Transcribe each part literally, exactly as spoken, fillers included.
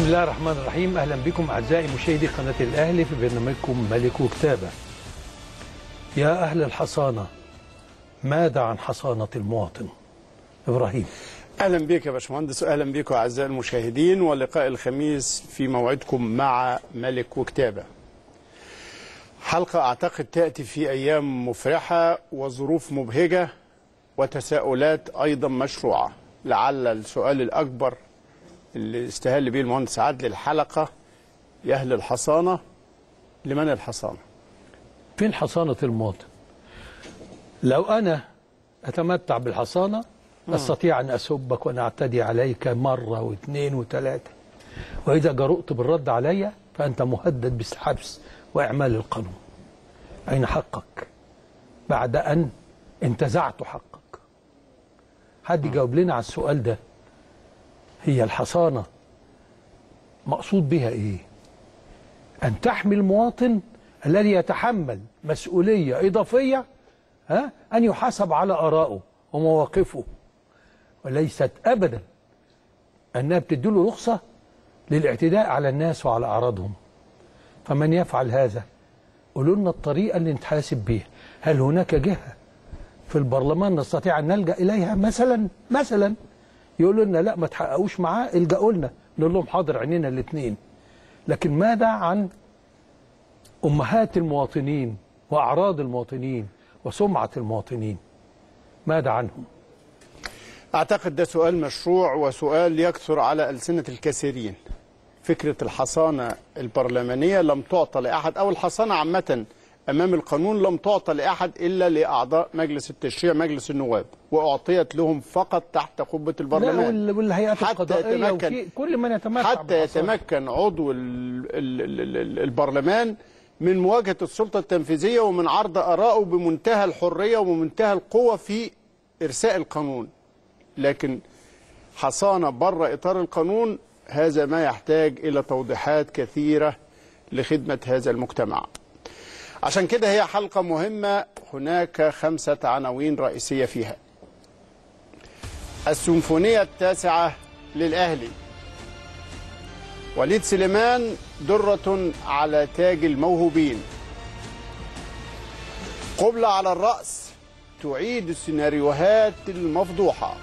بسم الله الرحمن الرحيم. أهلا بكم أعزائي مشاهدي قناة الأهلي في برنامجكم ملك وكتابة. يا أهل الحصانة، ماذا عن حصانة المواطن؟ إبراهيم. أهلا بك يا باشمهندس، أهلا بكم أعزائي المشاهدين، ولقاء الخميس في موعدكم مع ملك وكتابة. حلقة أعتقد تأتي في أيام مفرحة وظروف مبهجة وتساؤلات أيضا مشروعة. لعل السؤال الأكبر اللي استهل به المهندس عادل الحلقة: يا أهل الحصانة، لمن الحصانة؟ فين حصانة المواطن؟ لو أنا أتمتع بالحصانة أستطيع أن أسبك وأن أعتدي عليك مرة واثنين وثلاثة، وإذا جرؤت بالرد علي فأنت مهدد بالحبس وإعمال القانون. أين حقك بعد أن انتزعت حقك؟ حد يجاوب لنا على السؤال ده. هي الحصانة مقصود بها إيه؟ أن تحمي المواطن الذي يتحمل مسؤولية إضافية، ها، أن يحاسب على آرائه ومواقفه، وليست أبدا أنها بتديله رخصة للاعتداء على الناس وعلى أعراضهم. فمن يفعل هذا قولوا لنا الطريقة اللي نتحاسب بيها. هل هناك جهة في البرلمان نستطيع أن نلجأ إليها مثلا مثلا يقولوا لنا لا ما تحققوش معاه الجأوا لنا، نقول لهم حاضر عينينا الاثنين. لكن ماذا عن أمهات المواطنين وأعراض المواطنين وسمعة المواطنين؟ ماذا عنهم؟ أعتقد ده سؤال مشروع وسؤال يكثر على ألسنة الكثيرين. فكرة الحصانة البرلمانية لم تعطى لأحد، أو الحصانة عامة أمام القانون لم تعطى لأحد إلا لأعضاء مجلس التشريع مجلس النواب، وأعطيت لهم فقط تحت قبة البرلمان. لا، والهيئات القضائية وفي كل من يتمتع حتى يتمكن عضو ال ال ال ال البرلمان من مواجهة السلطة التنفيذية ومن عرض آرائه بمنتهى الحرية ومنتهى القوة في إرساء القانون. لكن حصانة بره إطار القانون، هذا ما يحتاج إلى توضيحات كثيرة لخدمة هذا المجتمع. عشان كده هي حلقة مهمة، هناك خمسة عناوين رئيسية فيها. السيمفونية التاسعة للأهلي، وليد سليمان درة على تاج الموهوبين، قبلة على الرأس تعيد السيناريوهات المفضوحة،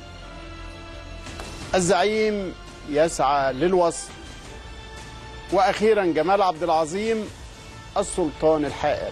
الزعيم يسعى للوصل، وأخيرا جمال عبد العظيم السلطان الحائر.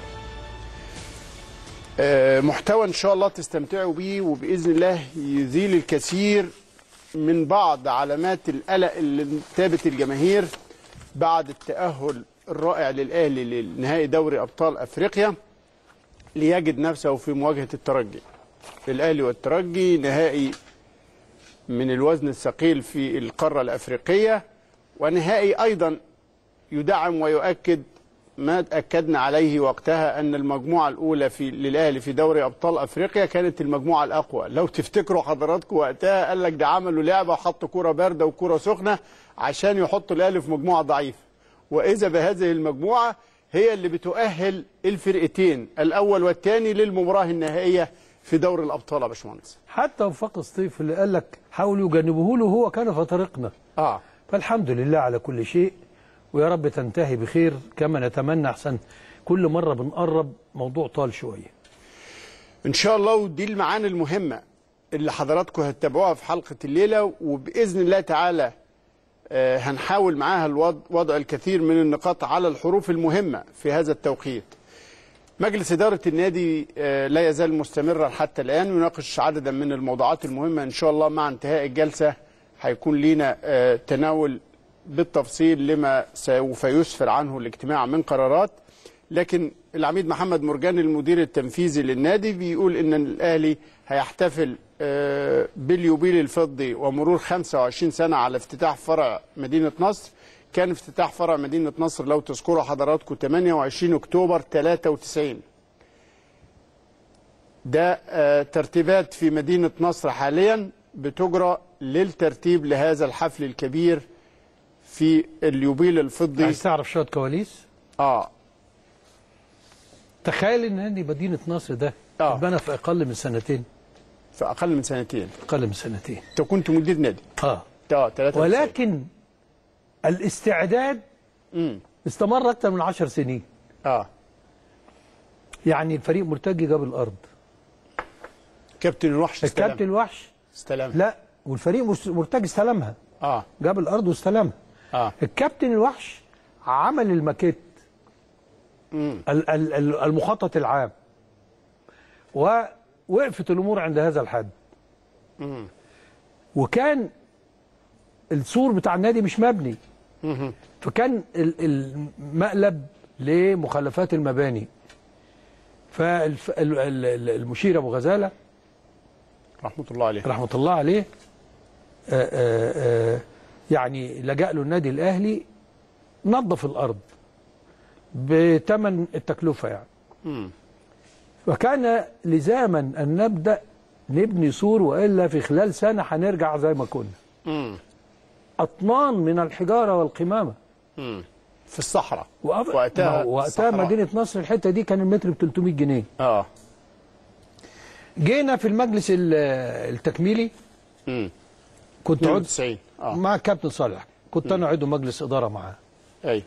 محتوى إن شاء الله تستمتعوا بيه، وبإذن الله يزيل الكثير من بعض علامات القلق اللي تابت الجماهير بعد التأهل الرائع للأهلي لنهائي دوري أبطال أفريقيا، ليجد نفسه في مواجهة الترجي. الأهلي والترجي نهائي من الوزن الثقيل في القارة الأفريقية، ونهائي أيضا يدعم ويؤكد ما أكدنا عليه وقتها أن المجموعة الأولى في للأهلي في دوري أبطال أفريقيا كانت المجموعة الأقوى. لو تفتكروا حضراتكم وقتها قال لك ده عملوا لعبة وحطوا كرة باردة وكرة سخنة عشان يحطوا الأهلي في مجموعة ضعيفة، وإذا بهذه المجموعة هي اللي بتؤهل الفرقتين الأول والثاني للمباراة النهائية في دوري الأبطال يا باشمهندس. حتى وفاق سطيف اللي قال لك حاولوا يجنبوه له هو كان في طريقنا. آه فالحمد لله على كل شيء، ويا رب تنتهي بخير كما نتمنى. أحسن كل مرة بنقرب موضوع طال شوية إن شاء الله. ودي المعاني المهمة اللي حضراتكم هتتابعوها في حلقة الليلة، وبإذن الله تعالى آه هنحاول معاها الوضع الكثير من النقاط على الحروف المهمة في هذا التوقيت. مجلس إدارة النادي آه لا يزال مستمرا حتى الآن، يناقش عددا من الموضوعات المهمة. إن شاء الله مع انتهاء الجلسة هيكون لينا آه تناول بالتفصيل لما سوف يسفر عنه الاجتماع من قرارات. لكن العميد محمد مرجان المدير التنفيذي للنادي بيقول ان الاهلي هيحتفل باليوبيل الفضي ومرور خمسة وعشرين سنة على افتتاح فرع مدينة نصر. كان افتتاح فرع مدينة نصر لو تذكروا حضراتكم ثمانية وعشرين أكتوبر ثلاثة وتسعين. ده ترتيبات في مدينة نصر حاليا بتجرى للترتيب لهذا الحفل الكبير في اليوبيل الفضي. عايز تعرف شويه كواليس؟ اه تخيل ان نادي مدينه نصر ده اه اتبنى في اقل من سنتين. في اقل من سنتين اقل من سنتين انت كنت مدير نادي. اه اه ثلاثة وتسعين. ولكن الاستعداد امم استمر اكتر من عشر سنين. اه يعني الفريق مرتجي جاب الارض، كابتن الوحش استلم. الكابتن الوحش استلم لا، والفريق مرتجي استلمها. اه جاب الارض واستلمها. اه الكابتن الوحش عمل الماكيت، امم ال- ال- ال- المخطط العام، ووقفت الامور عند هذا الحد. امم وكان السور بتاع النادي مش مبني، امم فكان ال- المقلب لمخلفات المباني. فالمشير ابو غزاله رحمه الله عليه رحمه الله عليه آآ آآ يعني لجأ له النادي الاهلي، نظف الارض بثمن التكلفه يعني. امم وكان لزاما ان نبدا نبني سور، والا في خلال سنه هنرجع زي ما كنا. امم اطنان من الحجاره والقمامه امم في الصحراء وقف- وقتها ما هو وقتها الصحراء. مدينه نصر الحته دي كان المتر ب ثلاثمائة جنيه. اه جينا في المجلس ال- التكميلي، امم كنت عضو تسعين اه مع الكابتن صالح، كنت انا عضو مجلس اداره معاه، اي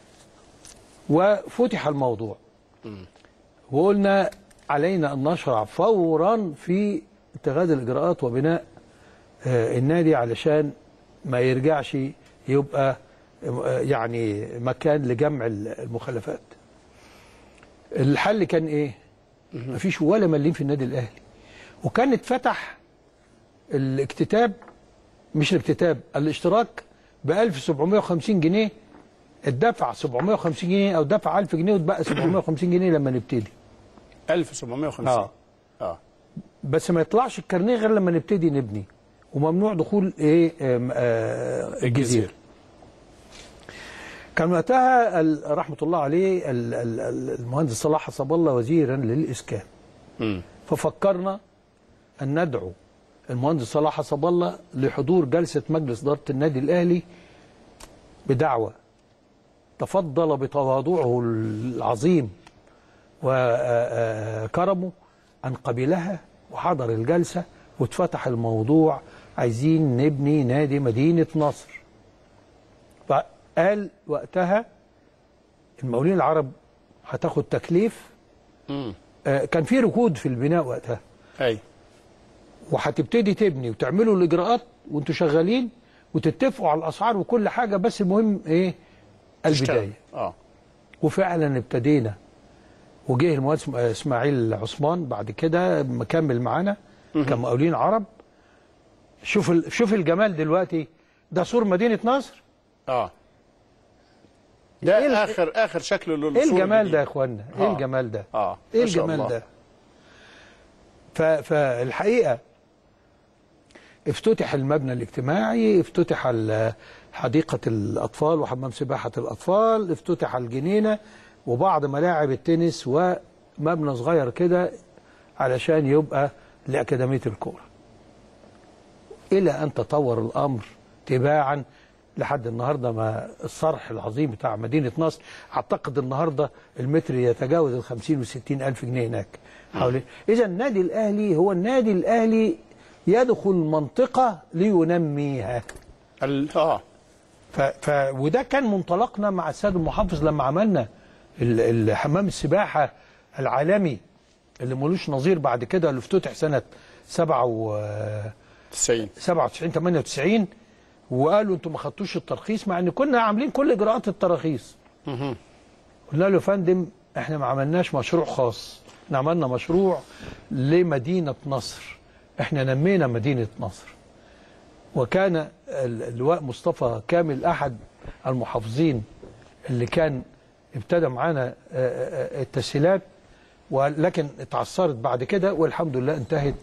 وفتح الموضوع مم. وقلنا علينا ان نشرع فورا في اتخاذ الاجراءات وبناء آه، النادي علشان ما يرجعش يبقى آه، يعني مكان لجمع المخلفات. الحل كان ايه؟ مفيش ولا مليم في النادي الاهلي، وكان اتفتح الاكتتاب، مش الاكتتاب، الاشتراك ب ألف وسبعمائة وخمسين جنيه، الدفع سبعمائة وخمسين جنيه او دفع ألف جنيه وتبقى سبعمائة وخمسين جنيه لما نبتدي. ألف وسبعمائة وخمسين اه اه بس ما يطلعش الكارنيه غير لما نبتدي نبني، وممنوع دخول ايه آم، آه الجزيره. كان وقتها ال- رحمه الله عليه ال- ال- ال- المهندس صلاح حسب الله وزيرا للاسكان، امم ففكرنا ان ندعو المهندس صلاح حسب الله لحضور جلسه مجلس اداره النادي الاهلي بدعوه. تفضل بتواضعه العظيم وكرمه أن قبلها وحضر الجلسة، واتفتح الموضوع عايزين نبني نادي مدينة نصر. فقال وقتها المقاولين العرب هتاخد تكليف، امم آه، كان في ركود في البناء وقتها، اي وهتبتدي تبني وتعملوا الإجراءات وانتوا شغالين وتتفقوا على الأسعار وكل حاجة، بس المهم إيه؟ البداية. اه وفعلا ابتدينا، وجه المهندس اسماعيل عثمان بعد كده مكمل معانا كمقاولين عرب. شوف ال... شوف الجمال دلوقتي، ده سور مدينه نصر. اه ده إيه ال- اخر اخر شكل للصور ايه الجمال الجديد. ده يا اخوانا؟ ايه آه. الجمال ده؟ اه ايه ما شاء الجمال الله. ده؟ ف... فالحقيقه افتتح المبنى الاجتماعي، افتتح ال- حديقه الاطفال وحمام سباحه الاطفال، افتتح الجنينه وبعض ملاعب التنس ومبنى صغير كده علشان يبقى لأكاديمية الكورة، إلى أن تطور الأمر تباعا لحد النهاردة ما الصرح العظيم بتاع مدينة نصر. أعتقد النهاردة المتر يتجاوز الخمسين والستين ألف جنيه هناك حوالي. إذا النادي الأهلي هو النادي الأهلي يدخل منطقة لينميها. ال... اه ف... ف... وده كان منطلقنا مع السيد المحافظ لما عملنا ال- الحمام السباحة العالمي اللي ملوش نظير بعد كده، اللي افتتح سنة سبعة و تسعين سبعة وتسعين ثمانية وتسعين، وقالوا انتوا ما خدتوش الترخيص مع ان كنا عاملين كل اجراءات التراخيص. اها قلنا له يا فندم احنا ما عملناش مشروع خاص، احنا عملنا مشروع لمدينة نصر، احنا نمينا مدينة نصر. وكان اللواء مصطفى كامل احد المحافظين اللي كان ابتدى معانا التسهيلات، ولكن اتعثرت بعد كده والحمد لله انتهت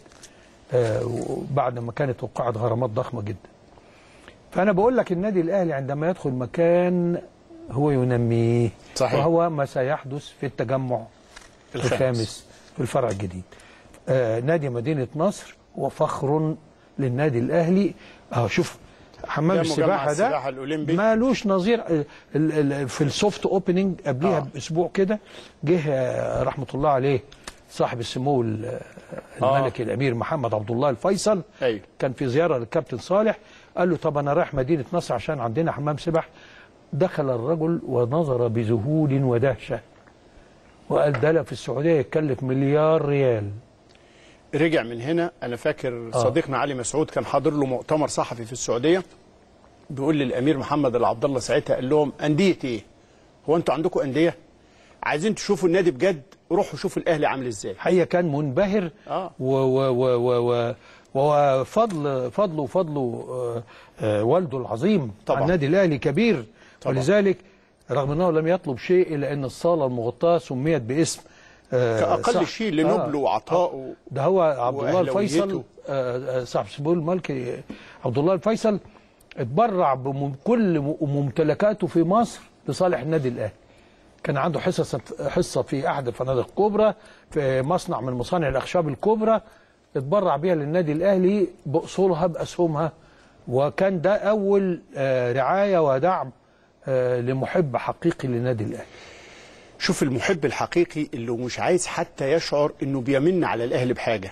بعد ما كانت وقعت غرامات ضخمة جدا. فأنا بقول لك النادي الأهلي عندما يدخل مكان هو ينميه، صحيح. وهو ما سيحدث في التجمع الخامس, الخامس في الفرع الجديد. آه نادي مدينة نصر هو فخر للنادي الأهلي. اه شوف حمام ده السباحة مجمع السباحة ده الأولمبي. مالوش نظير. ال- ال- في السوفت اوبننج قبليها آه. باسبوع كده جه آه، رحمة الله عليه صاحب السمو ال- الملكي الامير محمد عبد الله الفيصل، أيوة. كان في زياره للكابتن صالح، قال له طب انا رايح مدينه نصر عشان عندنا حمام سباحه. دخل الرجل ونظر بذهول ودهشه وقال ده في السعوديه يتكلف مليار ريال. رجع من هنا، انا فاكر صديقنا علي مسعود كان حاضر له مؤتمر صحفي في السعوديه، بيقول للامير محمد العبد الله ساعتها، قال لهم انديه ايه؟ هو انتوا عندكم انديه؟ عايزين تشوفوا النادي بجد روحوا شوفوا الاهلي عامل ازاي. حقيقه كان منبهر. اه و و و و و وفضل فضله فضله آه آه والده العظيم طبعا. على النادي الاهلي كبير طبعا. ولذلك رغم انه لم يطلب شيء الا ان الصاله المغطاه سميت باسم آه كاقل شيء لنبله آه وعطائه. ده هو عبد الله الفيصل آه صاحب سمو الملك عبد الله الفيصل اتبرع بكل ممتلكاته في مصر لصالح النادي الاهلي. كان عنده حصه حصه في احد الفنادق الكبرى، في مصنع من مصانع الاخشاب الكبرى، اتبرع بيها للنادي الاهلي باصولها باسهمها. وكان ده اول رعايه ودعم لمحب حقيقي للنادي الاهلي. شوف المحب الحقيقي اللي مش عايز حتى يشعر انه بيمن على الاهلي بحاجه.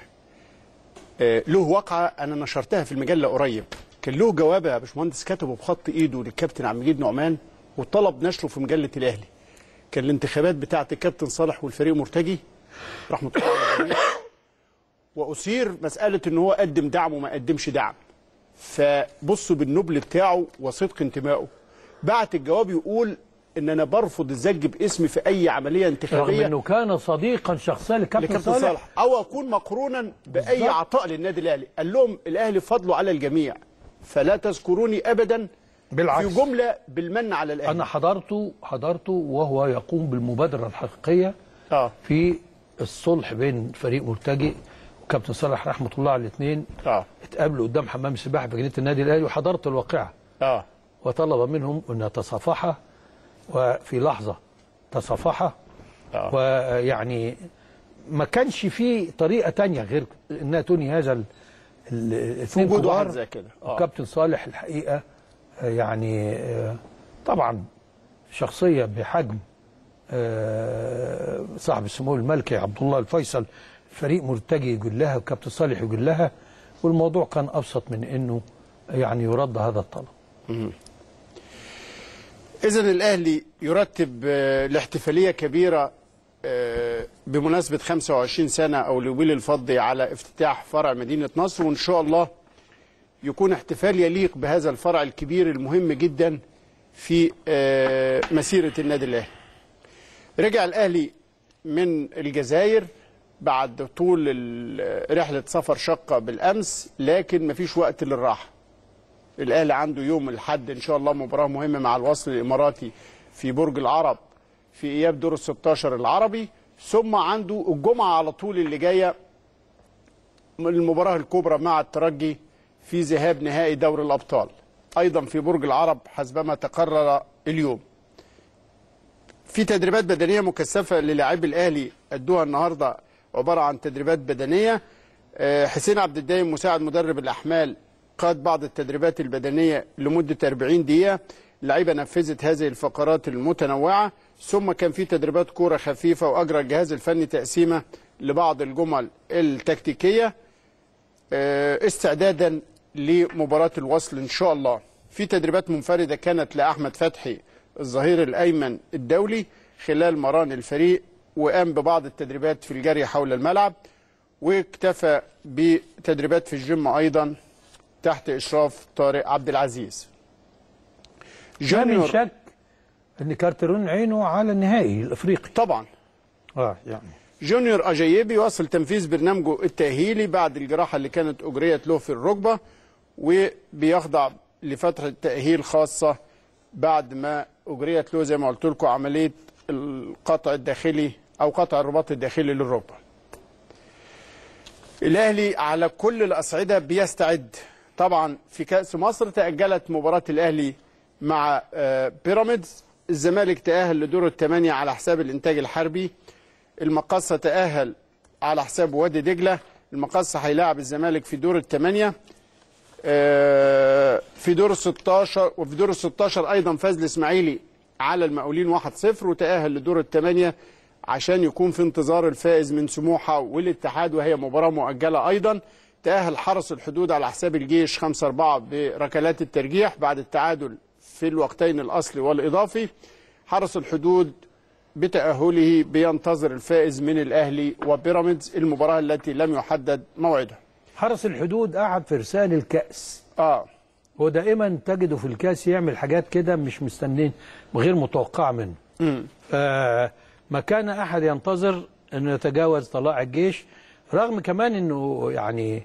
له واقعه انا نشرتها في المجله قريب، كان له جواب يا باشمهندس كتبه بخط ايده للكابتن عبد المجيد نعمان وطلب نشره في مجله الاهلي. كان الانتخابات بتاعه الكابتن صالح والفريق مرتجي رحمه الله عليه، واثير مساله ان هو قدم دعم وما قدمش دعم. فبصوا بالنبل بتاعه وصدق انتمائه، بعت الجواب يقول ان انا برفض الزج باسمي في اي عمليه انتخابيه، رغم انه كان صديقا شخصيا للكابتن صالح. صالح او اكون مقرونا باي بالزبط. عطاء للنادي الاهلي. قال لهم الاهلي فضله على الجميع فلا تذكروني ابدا بالعكس. في جمله بالمن على الاهلي. انا حضرته حضرته وهو يقوم بالمبادره الحقيقيه اه في الصلح بين فريق مرتجي وكابتن صالح رحمه الله على الاثنين. اه اتقابلوا قدام حمام السباحه في جنينه النادي الاهلي وحضرت الواقعه. اه وطلب منهم ان يتصافحا، وفي لحظه تصافحا. آه. ويعني ما كانش في طريقه ثانيه غير انها تنهي هذا الاثنين وجود واحد زي كده. آه. وكابتن صالح الحقيقه يعني طبعا شخصيه بحجم صاحب السمو الملكي عبد الله الفيصل، فريق مرتجي يقول لها وكابتن صالح يقول لها، والموضوع كان ابسط من انه يعني يرد هذا الطلب. إذن الأهلي يرتب لاحتفالية كبيرة بمناسبة خمسة وعشرين سنة أو اليوبيل الفضي على افتتاح فرع مدينة نصر، وإن شاء الله يكون احتفال يليق بهذا الفرع الكبير المهم جدا في مسيرة النادي الأهلي. رجع الأهلي من الجزائر بعد طول رحلة سفر شاقة بالأمس، لكن مفيش وقت للراحة. الأهلي عنده يوم الأحد إن شاء الله مباراة مهمة مع الوصل الإماراتي في برج العرب في إياب دور الستاشر العربي، ثم عنده الجمعة على طول اللي جاية المباراة الكبرى مع الترجي في ذهاب نهائي دوري الأبطال أيضا في برج العرب حسبما تقرر اليوم. في تدريبات بدنية مكثفة للاعبي الأهلي أدوها النهاردة، عبارة عن تدريبات بدنية. حسين عبد الدايم مساعد مدرب الأحمال قاد بعض التدريبات البدنية لمدة أربعين دقيقة، اللعيبة نفذت هذه الفقرات المتنوعة. ثم كان في تدريبات كورة خفيفة، وأجرى الجهاز الفني تقسيمة لبعض الجمل التكتيكية استعدادا لمباراة الوصل إن شاء الله. في تدريبات منفردة كانت لأحمد فتحي الظهير الأيمن الدولي خلال مران الفريق، وقام ببعض التدريبات في الجري حول الملعب، واكتفى بتدريبات في الجيم أيضا تحت إشراف طارق عبد العزيز. جونيور من شك ان كارترون عينه على النهائي الافريقي طبعا. اه يعني جونيور اجايبي يواصل تنفيذ برنامجه التأهيلي بعد الجراحة اللي كانت أجريت له في الركبة، وبيخضع لفترة تأهيل خاصة بعد ما أجريت له زي ما قلت لكم عملية القطع الداخلي أو قطع الرباط الداخلي للركبة. الأهلي على كل الأصعدة بيستعد. طبعا في كأس مصر تأجلت مباراة الأهلي مع بيراميدز، الزمالك تأهل لدور الثمانية على حساب الإنتاج الحربي، المقصة تأهل على حساب وادي دجلة، المقصة هيلاعب الزمالك في دور الثمانية. في دور الستاشر، وفي دور الستاشر أيضا فاز الإسماعيلي على المقاولين واحد صفر وتأهل لدور الثمانية عشان يكون في انتظار الفائز من سموحة والاتحاد، وهي مباراة مؤجلة أيضا. تأهل حرس الحدود على حساب الجيش خمسة أربعة بركلات الترجيح بعد التعادل في الوقتين الأصلي والإضافي. حرس الحدود بتأهله بينتظر الفائز من الأهلي وبيراميدز، المباراة التي لم يحدد موعدها. حرس الحدود أحد فرسان الكأس. اه هو دائما تجده في الكأس يعمل حاجات كده مش مستنين غير متوقعة منه. امم فما كان أحد ينتظر أنه يتجاوز طلائع الجيش، رغم كمان أنه يعني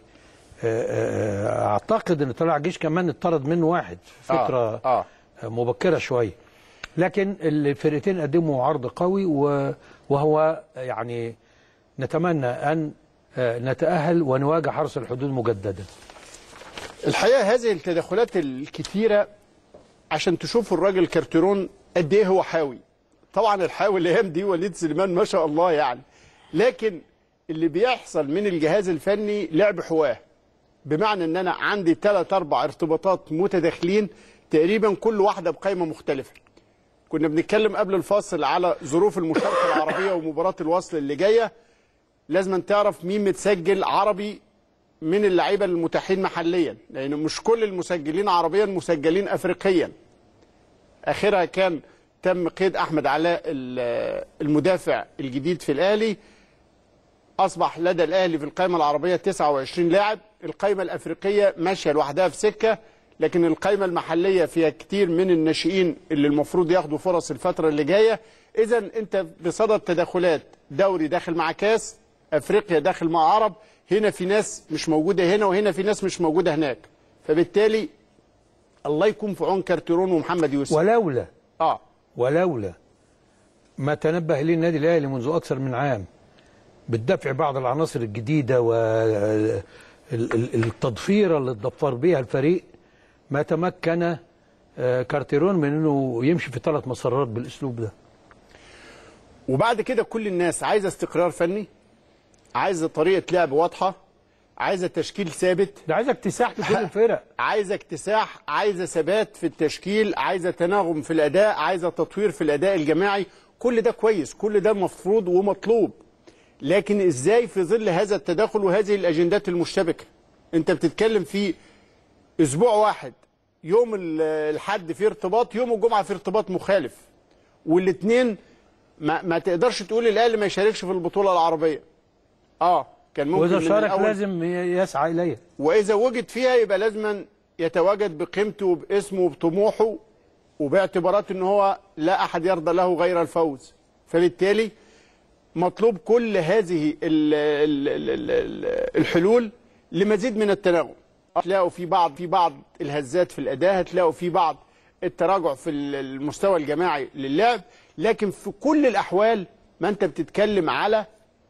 أعتقد أن طلائع الجيش كمان اتطرد منه واحد فترة آه. آه. مبكرة شوية، لكن الفرقتين قدموا عرض قوي، وهو يعني نتمنى أن نتأهل ونواجه حرس الحدود مجددا. الحقيقة هذه التدخلات الكثيرة عشان تشوفوا الراجل كارتيرون قد ايه هو حاوي. طبعا الحاوي الايام دي وليد سليمان ما شاء الله يعني، لكن اللي بيحصل من الجهاز الفني لعب حواه، بمعنى ان انا عندي ثلاث اربع ارتباطات متداخلين تقريبا كل واحدة بقائمة مختلفة. كنا بنتكلم قبل الفاصل على ظروف المشاركة العربية ومباراة الوصل اللي جاية، لازم تعرف مين متسجل عربي من اللعيبه المتاحين محليا، لان مش كل المسجلين عربيا مسجلين افريقيا. اخرها كان تم قيد احمد علاء المدافع الجديد في الاهلي، اصبح لدى الاهلي في القائمه العربيه تسعة وعشرين لاعب. القائمه الافريقيه ماشيه لوحدها في سكه، لكن القائمه المحليه فيها كتير من الناشئين اللي المفروض ياخدوا فرص الفتره اللي جايه. اذا انت بصدد تدخلات، دوري داخل مع كاس، افريقيا داخل مع عرب، هنا في ناس مش موجوده هنا وهنا في ناس مش موجوده هناك، فبالتالي الله يكون في عون كارتيرون ومحمد يوسف. ولولا اه ولولا ما تنبه اليه النادي الاهلي منذ اكثر من عام بالدفع بعض العناصر الجديده والتضفيره اللي اتضفر بها الفريق، ما تمكن كارتيرون من انه يمشي في ثلاث مسارات بالاسلوب ده. وبعد كده كل الناس عايزه استقرار فني، عايزه طريقه لعب واضحه، عايزه تشكيل ثابت، ده عايزه اكتساح في كل الفرق، عايزه اكتساح، عايزه ثبات في التشكيل، عايزه تناغم في الاداء، عايزه تطوير في الاداء الجماعي. كل ده كويس، كل ده مفروض ومطلوب، لكن ازاي في ظل هذا التداخل وهذه الاجندات المشتبكه؟ انت بتتكلم في اسبوع واحد، يوم الحد في ارتباط، يوم الجمعه في ارتباط مخالف، والاثنين ما, ما تقدرش تقول الاهلي ما يشاركش في البطوله العربيه. اه كان ممكن، واذا شارك لازم يسعى اليها، واذا وجد فيها يبقى لازم يتواجد بقيمته وباسمه وبطموحه وباعتبارات ان هو لا احد يرضى له غير الفوز. فبالتالي مطلوب كل هذه الحلول لمزيد من التناغم. هتلاقوا في بعض في بعض الهزات في الاداء، هتلاقوا في بعض التراجع في المستوى الجماعي للعب، لكن في كل الاحوال ما انت بتتكلم على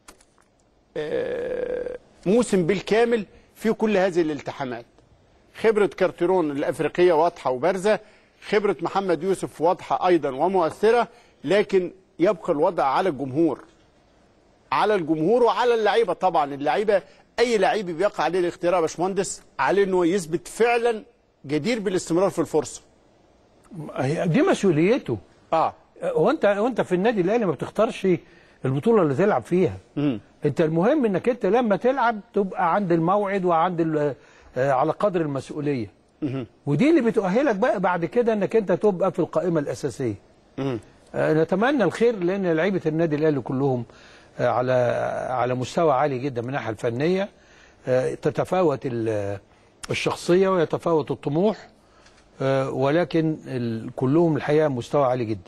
موسم بالكامل في كل هذه الالتحامات. خبرة كارتيرون الأفريقية واضحة وبارزة، خبرة محمد يوسف واضحة أيضا ومؤثرة، لكن يبقى الوضع على الجمهور، على الجمهور وعلى اللعيبة. طبعا اللعيبة، أي لعيب بيقع عليه الاختيار يا باشمهندس عليه أنه يثبت فعلا جدير بالاستمرار في الفرصة. دي مسؤوليته. اه وانت وانت في النادي الاهلي ما بتختارش البطوله اللي تلعب فيها. مم. انت المهم انك انت لما تلعب تبقى عند الموعد وعند على قدر المسؤوليه. مم. ودي اللي بتؤهلك بقى بعد كده انك انت تبقى في القائمه الاساسيه. مم. آه نتمنى الخير، لان لعيبه النادي الاهلي كلهم آه على على مستوى عالي جدا من الناحيه الفنيه، آه تتفاوت الشخصيه ويتفاوت الطموح، آه ولكن كلهم الحقيقه مستوى عالي جدا.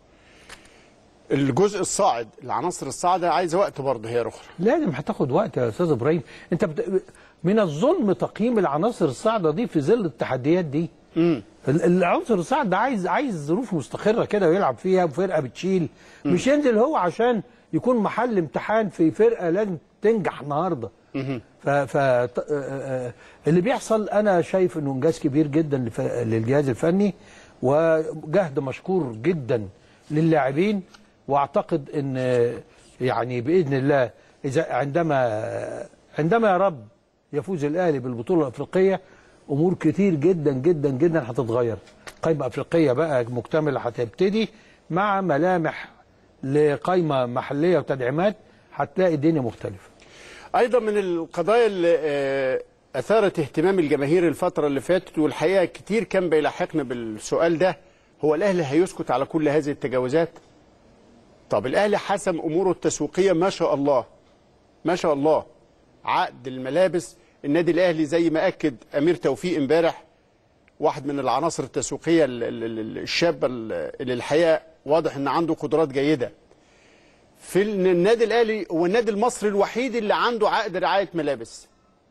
الجزء الصاعد، العناصر الصاعده عايزه وقت برضه هي اخرى. لازم هتاخد وقت يا استاذ ابراهيم. انت بت... من الظلم تقييم العناصر الصاعده دي في ظل التحديات دي. امم العنصر الصاعد ده عايز عايز ظروف مستقره كده ويلعب فيها بفرقه بتشيل، مم. مش ينزل هو عشان يكون محل امتحان في فرقه لازم تنجح النهارده. ف... ف اللي بيحصل انا شايف انه انجاز كبير جدا لف... للجهاز الفني، وجهد مشكور جدا للاعبين. واعتقد ان يعني باذن الله اذا عندما عندما يا رب يفوز الاهلي بالبطوله الافريقيه، امور كتير جدا جدا جدا هتتغير. قائمه افريقيه بقى مكتمله هتبتدي مع ملامح لقائمه محليه وتدعيمات، هتلاقي الدنيا مختلفه. ايضا من القضايا اللي اثارت اهتمام الجماهير الفتره اللي فاتت، والحقيقه كتير كان بيلاحقنا بالسؤال ده، هو الاهلي هيسكت على كل هذه التجاوزات؟ طب الاهلي حسم اموره التسويقيه ما شاء الله ما شاء الله. عقد الملابس، النادي الاهلي زي ما اكد امير توفيق امبارح، واحد من العناصر التسويقيه الشابه اللي الحقيقه واضح ان عنده قدرات جيده في النادي الاهلي. هو النادي المصري الوحيد اللي عنده عقد رعايه ملابس.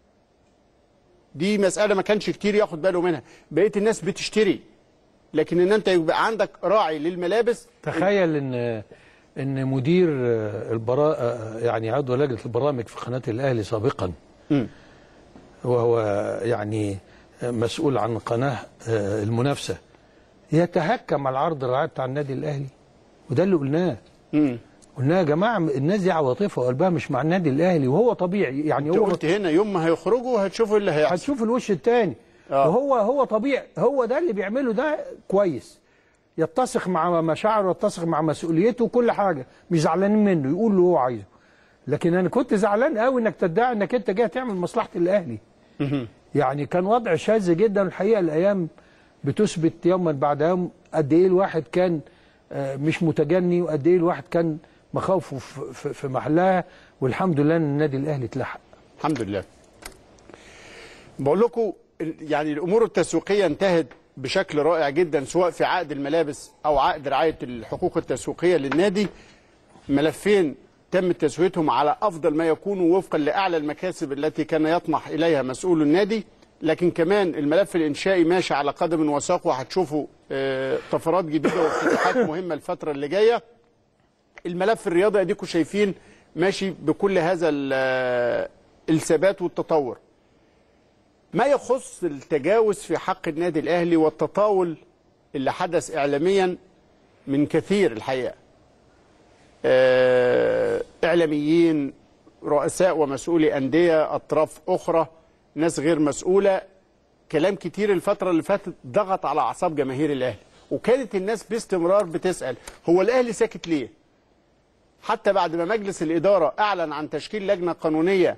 دي مساله ما كانش كتير ياخد باله منها، بقيه الناس بتشتري، لكن ان انت يبقى عندك راعي للملابس. تخيل ان ان مدير البراء يعني عضو لجنه البرامج في قناه الاهلي سابقا، م. وهو يعني مسؤول عن قناه المنافسه، يتهكم على العرض الرعايه بتاع النادي الاهلي. وده اللي قلناه. م. قلنا يا جماعه الناس دي عواطفها وقلبها مش مع النادي الاهلي، وهو طبيعي يعني. انت هو قلت هنا يوم ما هيخرجوا هتشوفوا اللي هيحصل، هتشوف الوش الثاني. آه. وهو هو طبيعي، هو ده اللي بيعمله ده كويس، يتسق مع مشاعره ويتسق مع مسؤوليته وكل حاجه، مش زعلانين منه، يقول له هو عايزه. لكن انا كنت زعلان قوي انك تدعي انك انت جاي تعمل مصلحه الاهلي. يعني كان وضع شاذ جدا، الحقيقه الايام بتثبت يوما بعد يوم قد ايه الواحد كان مش متجني، وقد ايه الواحد كان مخاوفه في محلها، والحمد لله ان النادي الاهلي اتلحق. الحمد لله. بقول لكم يعني الامور التسويقيه انتهت بشكل رائع جدا، سواء في عقد الملابس او عقد رعايه الحقوق التسويقيه للنادي. ملفين تم تسويتهم على افضل ما يكون وفقا لاعلى المكاسب التي كان يطمح اليها مسؤول النادي. لكن كمان الملف الانشائي ماشي على قدم وساق، وهتشوفوا طفرات جديده وافتتاحات مهمه الفتره اللي جايه. الملف الرياضي اديكم شايفين ماشي بكل هذا الثبات والتطور. ما يخص التجاوز في حق النادي الاهلي والتطاول اللي حدث اعلاميا من كثير الحقيقه، اعلاميين، رؤساء ومسؤولي انديه، اطراف اخرى، ناس غير مسؤوله، كلام كتير الفتره اللي فاتت ضغط على اعصاب جماهير الاهلي، وكانت الناس باستمرار بتسال هو الاهلي ساكت ليه؟ حتى بعد ما مجلس الاداره اعلن عن تشكيل لجنه قانونيه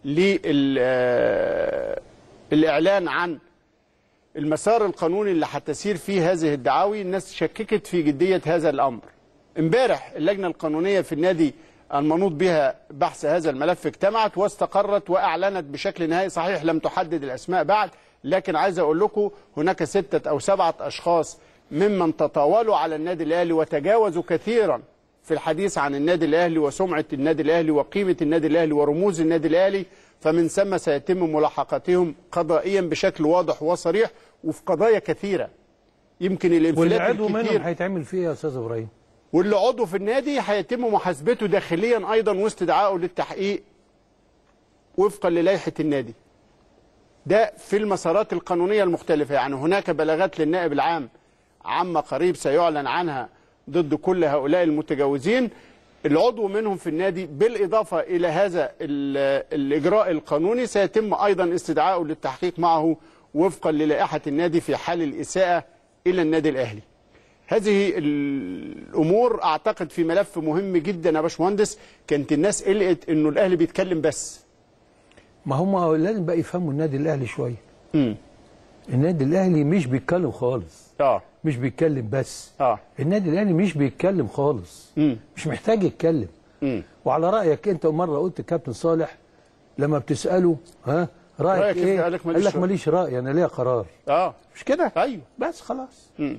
للاعلان عن المسار القانوني اللي هتسير فيه هذه الدعاوي، الناس شككت في جديه هذا الامر. امبارح اللجنه القانونيه في النادي المنوط بها بحث هذا الملف اجتمعت واستقرت واعلنت بشكل نهائي، صحيح لم تحدد الاسماء بعد، لكن عايز اقول لكم هناك سته او سبعه اشخاص ممن تطاولوا على النادي الاهلي وتجاوزوا كثيرا في الحديث عن النادي الاهلي وسمعه النادي الاهلي وقيمه النادي الاهلي ورموز النادي الاهلي، فمن ثم سيتم ملاحقتهم قضائيا بشكل واضح وصريح وفي قضايا كثيره. يمكن الانفلات الكثير واللي عضو منهم هيتعمل فيه يا استاذ ابراهيم، واللي عضو في النادي هيتم محاسبته داخليا ايضا واستدعائه للتحقيق وفقا للائحه النادي. ده في المسارات القانونيه المختلفه، يعني هناك بلاغات للنائب العام عما قريب سيعلن عنها ضد كل هؤلاء المتجاوزين. العضو منهم في النادي بالاضافه الى هذا الاجراء القانوني سيتم ايضا استدعائه للتحقيق معه وفقا للائحه النادي في حال الاساءه الى النادي الاهلي. هذه الامور اعتقد في ملف مهم جدا يا باشمهندس، كانت الناس قلقت انه الاهلي بيتكلم بس. ما هم لازم بقى يفهموا النادي الاهلي شويه. امم النادي الاهلي مش بيتكلم خالص. اه مش بيتكلم بس. اه النادي الاهلي مش بيتكلم خالص. امم مش محتاج يتكلم. امم وعلى رايك انت مره قلت كابتن صالح لما بتساله ها رايك, رأيك ايه؟ قال لك ماليش, ماليش راي، انا ليا قرار. اه مش كده؟ ايوه بس خلاص. امم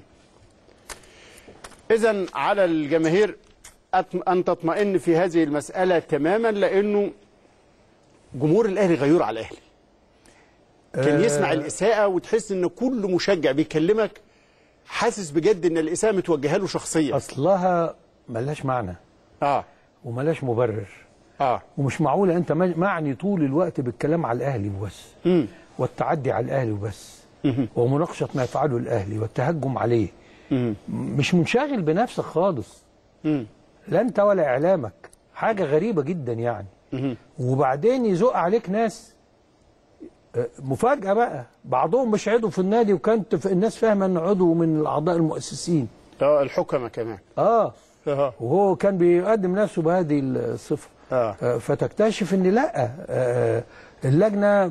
إذن على الجماهير أن تطمئن في هذه المسألة تماما، لأنه جمهور الأهلي غيور على الأهلي. كان يسمع الإساءة وتحس إن كل مشجع بيكلمك حاسس بجد إن الإساءة متوجهة له شخصيا. أصلها ملهاش معنى. آه وملهاش مبرر. آه ومش معقولة أنت معني طول الوقت بالكلام على الأهلي وبس. م. والتعدي على الأهلي وبس. م. ومناقشة ما يفعله الأهلي والتهجم عليه. مم. مش منشغل بنفسك خالص. مم. لا انت ولا اعلامك، حاجه غريبه جدا يعني. مم. وبعدين يزق عليك ناس مفاجاه بقى، بعضهم مش عضو في النادي وكانت الناس فاهمه انه عضو من الاعضاء المؤسسين. اه الحكمه كمان. اه اه وهو كان بيقدم نفسه بهذه الصفه. آه. آه فتكتشف ان لا، آه اللجنه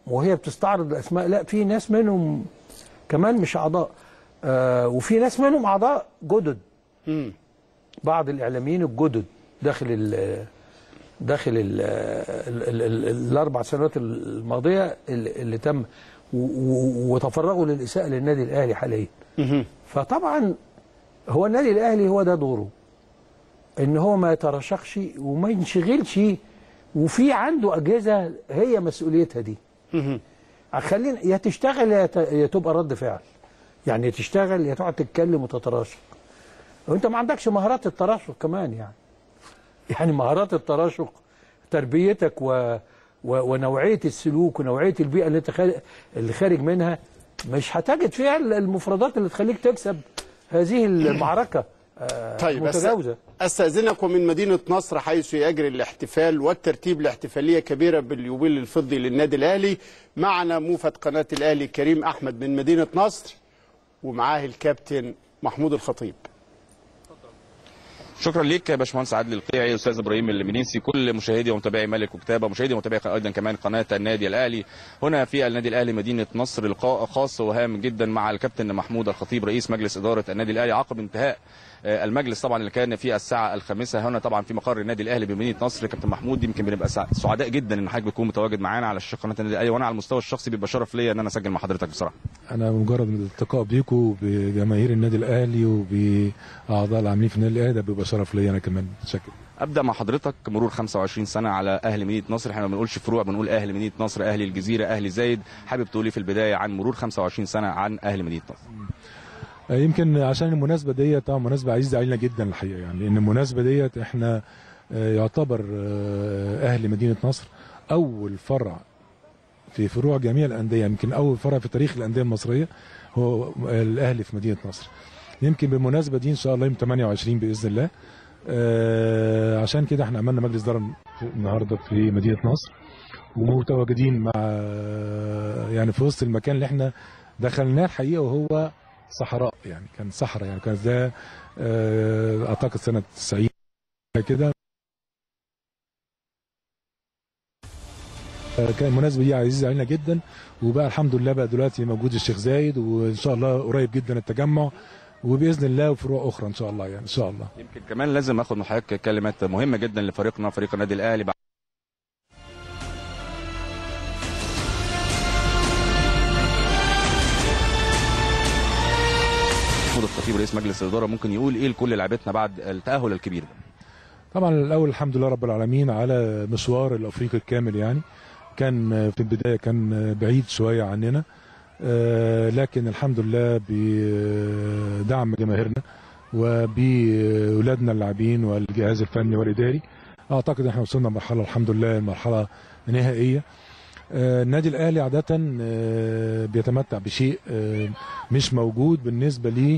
وهي بتستعرض الاسماء، لا في ناس منهم كمان مش اعضاء، آه وفي ناس منهم اعضاء جدد. مم. بعض الاعلاميين الجدد داخل ال داخل ال ال ال ال الاربع سنوات الماضيه اللي, اللي تم وتفرغوا للاساءه للنادي الاهلي حاليا. مم. فطبعا هو النادي الاهلي هو ده دوره، ان هو ما يترشقش وما ينشغلش، وفي عنده اجهزه هي مسؤوليتها دي. مم. خلينا يا تشتغل يا تبقى رد فعل، يعني يا تشتغل يا تقعد تتكلم وتتراشق، وانت ما عندكش مهارات التراشق كمان. يعني يعني مهارات التراشق تربيتك و... و... ونوعيه السلوك ونوعيه البيئه اللي انت خارج... اللي خارج منها مش هتجد فيها المفردات اللي تخليك تكسب هذه المعركه آه طيب متجاوزه. استاذنكم من مدينه نصر حيث يجري الاحتفال والترتيب لاحتفاليه كبيره باليوبيل الفضي للنادي الاهلي. معنا موفد قناه الاهلي كريم احمد من مدينه نصر، ومعاه الكابتن محمود الخطيب. شكرا ليك يا باشمهندس عادل القيعي، استاذ ابراهيم المنيسي، كل مشاهدي ومتابعي ملك وكتابه، مشاهدي ومتابعي ايضا كمان قناه النادي الاهلي. هنا في النادي الاهلي مدينه نصر لقاء خاص وهام جدا مع الكابتن محمود الخطيب رئيس مجلس اداره النادي الاهلي عقب انتهاء المجلس طبعا اللي كان في الساعه الخامسه هنا طبعا في مقر النادي الاهلي بمدينه نصر. كابتن محمود، يمكن بنبقى سعداء جدا ان حضرتك بتكون متواجد معانا على شاشه قناه النادي الاهلي، وانا على المستوى الشخصي بيبقى شرف ليا ان انا اسجل مع حضرتك بصراحه. انا مجرد من الالتقاء بيكم وبجماهير النادي الاهلي وباعضاء العاملين في النادي الاهلي ده بيبقى شرف ليا انا كمان. شكرا. ابدا مع حضرتك، مرور خمسة وعشرين سنه على اهلي مدينه نصر، احنا ما بنقولش فروع، بنقول اهلي مدينه نصر، اهلي الجزيره، اهلي زايد. حابب تقولي في البدايه عن مرور خمسة وعشرين سنه عن اهلي مدينه نصر؟ يمكن عشان المناسبه ديت طبعا مناسبه عزيزه علينا جدا الحقيقه، يعني لان المناسبه ديت احنا يعتبر اهلي مدينه نصر اول فرع في فروع جميع الانديه، يمكن اول فرع في تاريخ الانديه المصريه هو الاهلي في مدينه نصر. يمكن بالمناسبه دي ان شاء الله يوم ثمانية وعشرين باذن الله، عشان كده احنا عملنا مجلس اداره النهارده في مدينه نصر ومتواجدين مع يعني في وسط المكان اللي احنا دخلناه الحقيقه وهو صحراء، يعني كان صحراء، يعني كان ده اعتقد سنه تسعين كده. كان المناسبه دي عزيزه علينا جدا، وبقى الحمد لله بقى دلوقتي موجود الشيخ زايد، وان شاء الله قريب جدا التجمع، وباذن الله وفروع اخرى ان شاء الله، يعني ان شاء الله. يمكن كمان لازم اخد من حضرتك كلمات مهمه جدا لفريقنا فريق النادي الاهلي. محمود الخطيب رئيس مجلس الاداره ممكن يقول ايه لكل لاعبتنا بعد التاهل الكبير ده؟ طبعا الاول الحمد لله رب العالمين على مشوار الافريقي الكامل، يعني كان في البدايه كان بعيد شويه عننا، لكن الحمد لله بدعم جماهيرنا وبولادنا اللاعبين والجهاز الفني والاداري اعتقد احنا وصلنا مرحله الحمد لله مرحله نهائيه. النادي الاهلي عاده بيتمتع بشيء مش موجود بالنسبه لي،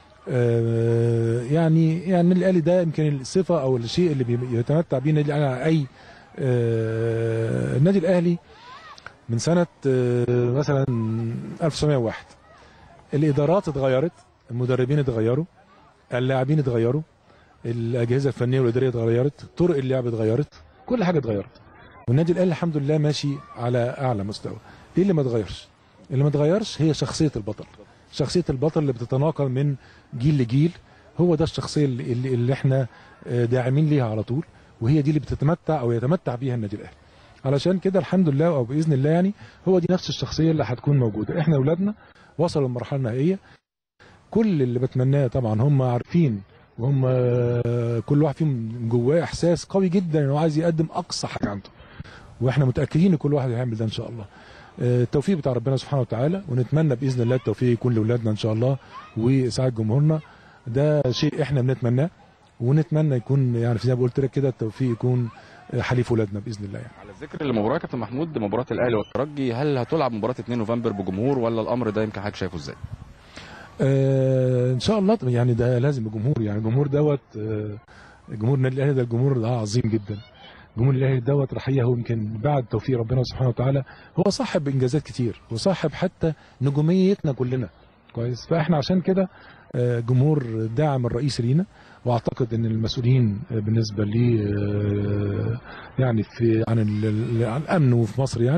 يعني يعني النادي الاهلي ده يمكن الصفه او الشيء اللي بيتمتع بيه النادي الاهلي على اي النادي الاهلي من سنه مثلا ألف وتسعمائة وواحد الادارات اتغيرت، المدربين اتغيروا، اللاعبين اتغيروا، الاجهزه الفنيه والاداريه اتغيرت، طرق اللعب اتغيرت، كل حاجه اتغيرت، والنادي الاهلي الحمد لله ماشي على اعلى مستوى. ايه اللي ما اتغيرش؟ اللي ما اتغيرش هي شخصيه البطل، شخصيه البطل اللي بتتناقل من جيل لجيل، هو ده الشخصيه اللي, اللي احنا داعمين ليها على طول، وهي دي اللي بتتمتع او يتمتع بيها النادي الاهلي. علشان كده الحمد لله او باذن الله يعني هو دي نفس الشخصيه اللي هتكون موجوده. احنا اولادنا وصلوا للمرحله النهائيه، كل اللي بتمناه طبعا هم عارفين، وهم كل واحد فيهم جواه احساس قوي جدا انه عايز يقدم اقصى حاجه عنده، واحنا متاكدين ان كل واحد هيعمل ده ان شاء الله. التوفيق بتاع ربنا سبحانه وتعالى، ونتمنى باذن الله التوفيق يكون لاولادنا ان شاء الله واسعاد جمهورنا، ده شيء احنا بنتمناه، ونتمنى يكون يعني زي ما قلت لك كده التوفيق يكون حليف اولادنا باذن الله. يعني على ذكر المباراه كابتن محمود، مباراه الاهلي والترجي، هل هتلعب مباراه اثنين نوفمبر بجمهور ولا الامر ده يمكن حضرتك شايفه ازاي؟ آه ان شاء الله يعني ده لازم الجمهور، يعني الجمهور دوت آه جمهور النادي الاهلي ده الجمهور ده عظيم جدا. جمهور الاهلي دوت الحقيقه هو يمكن بعد توفيق ربنا سبحانه وتعالى هو صاحب انجازات كتير وصاحب حتى نجوميتنا كلنا كويس، فاحنا عشان كده آه جمهور الداعم الرئيسي لينا، واعتقد ان المسؤولين بالنسبه لي آه يعني في عن, عن الامن وفي مصر يعني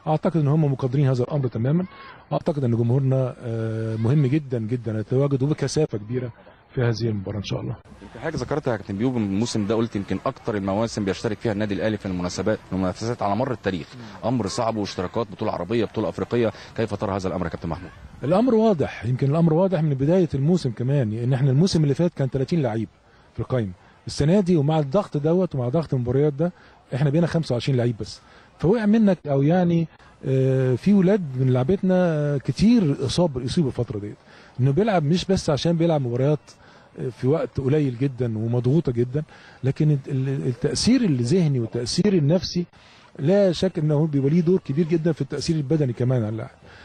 اعتقد ان هم مقدرين هذا الامر تماما. اعتقد ان جمهورنا مهم جدا جدا يتواجد وبكثافه كبيره في هذه المباراه ان شاء الله. يمكن حاجه ذكرتها يا كابتن بيوب، الموسم ده قلت يمكن اكتر المواسم بيشترك فيها النادي الاهلي في المناسبات المنافسات على مر التاريخ، امر صعب واشتراكات بطوله عربيه بطوله افريقيه، كيف ترى هذا الامر يا كابتن محمود؟ الامر واضح، يمكن الامر واضح من بدايه الموسم كمان، ان احنا الموسم اللي فات كان ثلاثين لعيب في القائمه، السنه دي ومع الضغط دوت ومع ضغط المباريات ده احنا بقينا خمسة وعشرين لعيب بس، فوقع منك او يعني في ولاد من لعبتنا كتير اصاب اصيبوا الفتره ديت، انه بيلعب مش بس عشان بيلعب مباريات في وقت قليل جدا ومضغوطه جدا، لكن التاثير الذهني والتاثير النفسي لا شك انه بيبقى ليه دور كبير جدا في التاثير البدني كمان على اللاعب.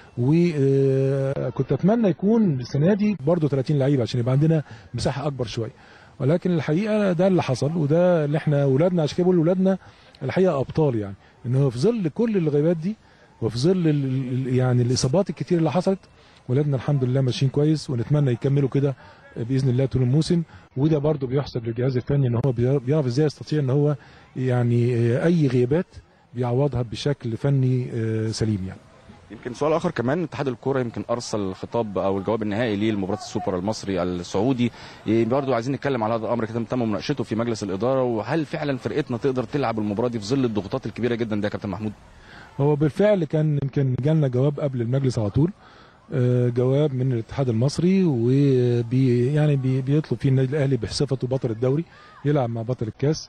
وكنت اتمنى يكون السنه دي برضه ثلاثين لعيب عشان يبقى عندنا مساحه اكبر شويه، ولكن الحقيقه ده اللي حصل، وده اللي احنا اولادنا عشان كده بقول اولادنا الحقيقه ابطال، يعني انه في ظل كل الغيبات دي وفي ظل يعني الاصابات الكتير اللي حصلت ولادنا الحمد لله ماشيين كويس، ونتمنى يكملوا كده باذن الله طول الموسم. وده برضه بيحسب للجهاز الفني ان هو بيعرف ازاي يستطيع ان هو يعني اي غيابات بيعوضها بشكل فني سليم. يعني يمكن سؤال اخر كمان، اتحاد الكوره يمكن ارسل الخطاب او الجواب النهائي ليه لمباراه السوبر المصري السعودي، برضه عايزين نتكلم على هذا الامر كده، تم مناقشته في مجلس الاداره، وهل فعلا فرقتنا تقدر تلعب المباراه دي في ظل الضغوطات الكبيره جدا ده يا كابتن محمود؟ هو بالفعل كان يمكن جالنا جواب قبل المجلس على طول، جواب من الاتحاد المصري، وبي يعني بي بيطلب فيه النادي الاهلي بصفته بطل الدوري يلعب مع بطل الكاس.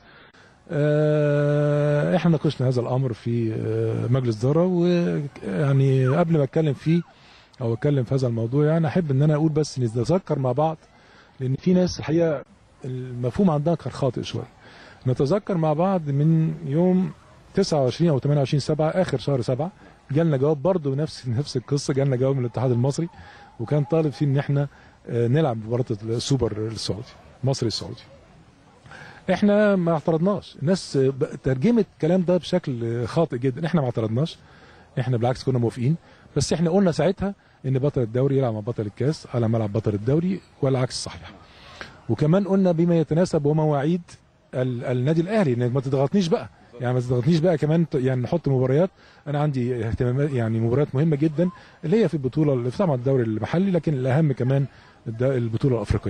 احنا ناقشنا هذا الامر في مجلس اداره، ويعني قبل ما اتكلم فيه او اتكلم في هذا الموضوع يعني احب ان انا اقول بس نتذكر مع بعض، لان في ناس الحقيقه المفهوم عندها كان خاطئ شويه. نتذكر مع بعض من يوم تسعة وعشرين او ثمانية وعشرين سبعة اخر شهر سبعة جالنا جواب برضه نفس نفس القصه، جالنا جواب من الاتحاد المصري وكان طالب فيه ان احنا نلعب مباراه السوبر السعودي المصري السعودي. احنا ما اعترضناش، الناس ترجمت الكلام ده بشكل خاطئ جدا، احنا ما اعترضناش، احنا بالعكس كنا موافقين، بس احنا قلنا ساعتها ان بطل الدوري يلعب مع بطل الكاس على ملعب بطل الدوري والعكس صحيح. وكمان قلنا بما يتناسب ومواعيد النادي الاهلي، انك ما تضغطنيش بقى، يعني ما تضغطنيش بقى كمان، يعني نحط مباريات، انا عندي اهتمامات يعني مباريات مهمه جدا اللي هي في البطوله اللي طبعا الدوري المحلي، لكن الاهم كمان البطوله الافريقيه.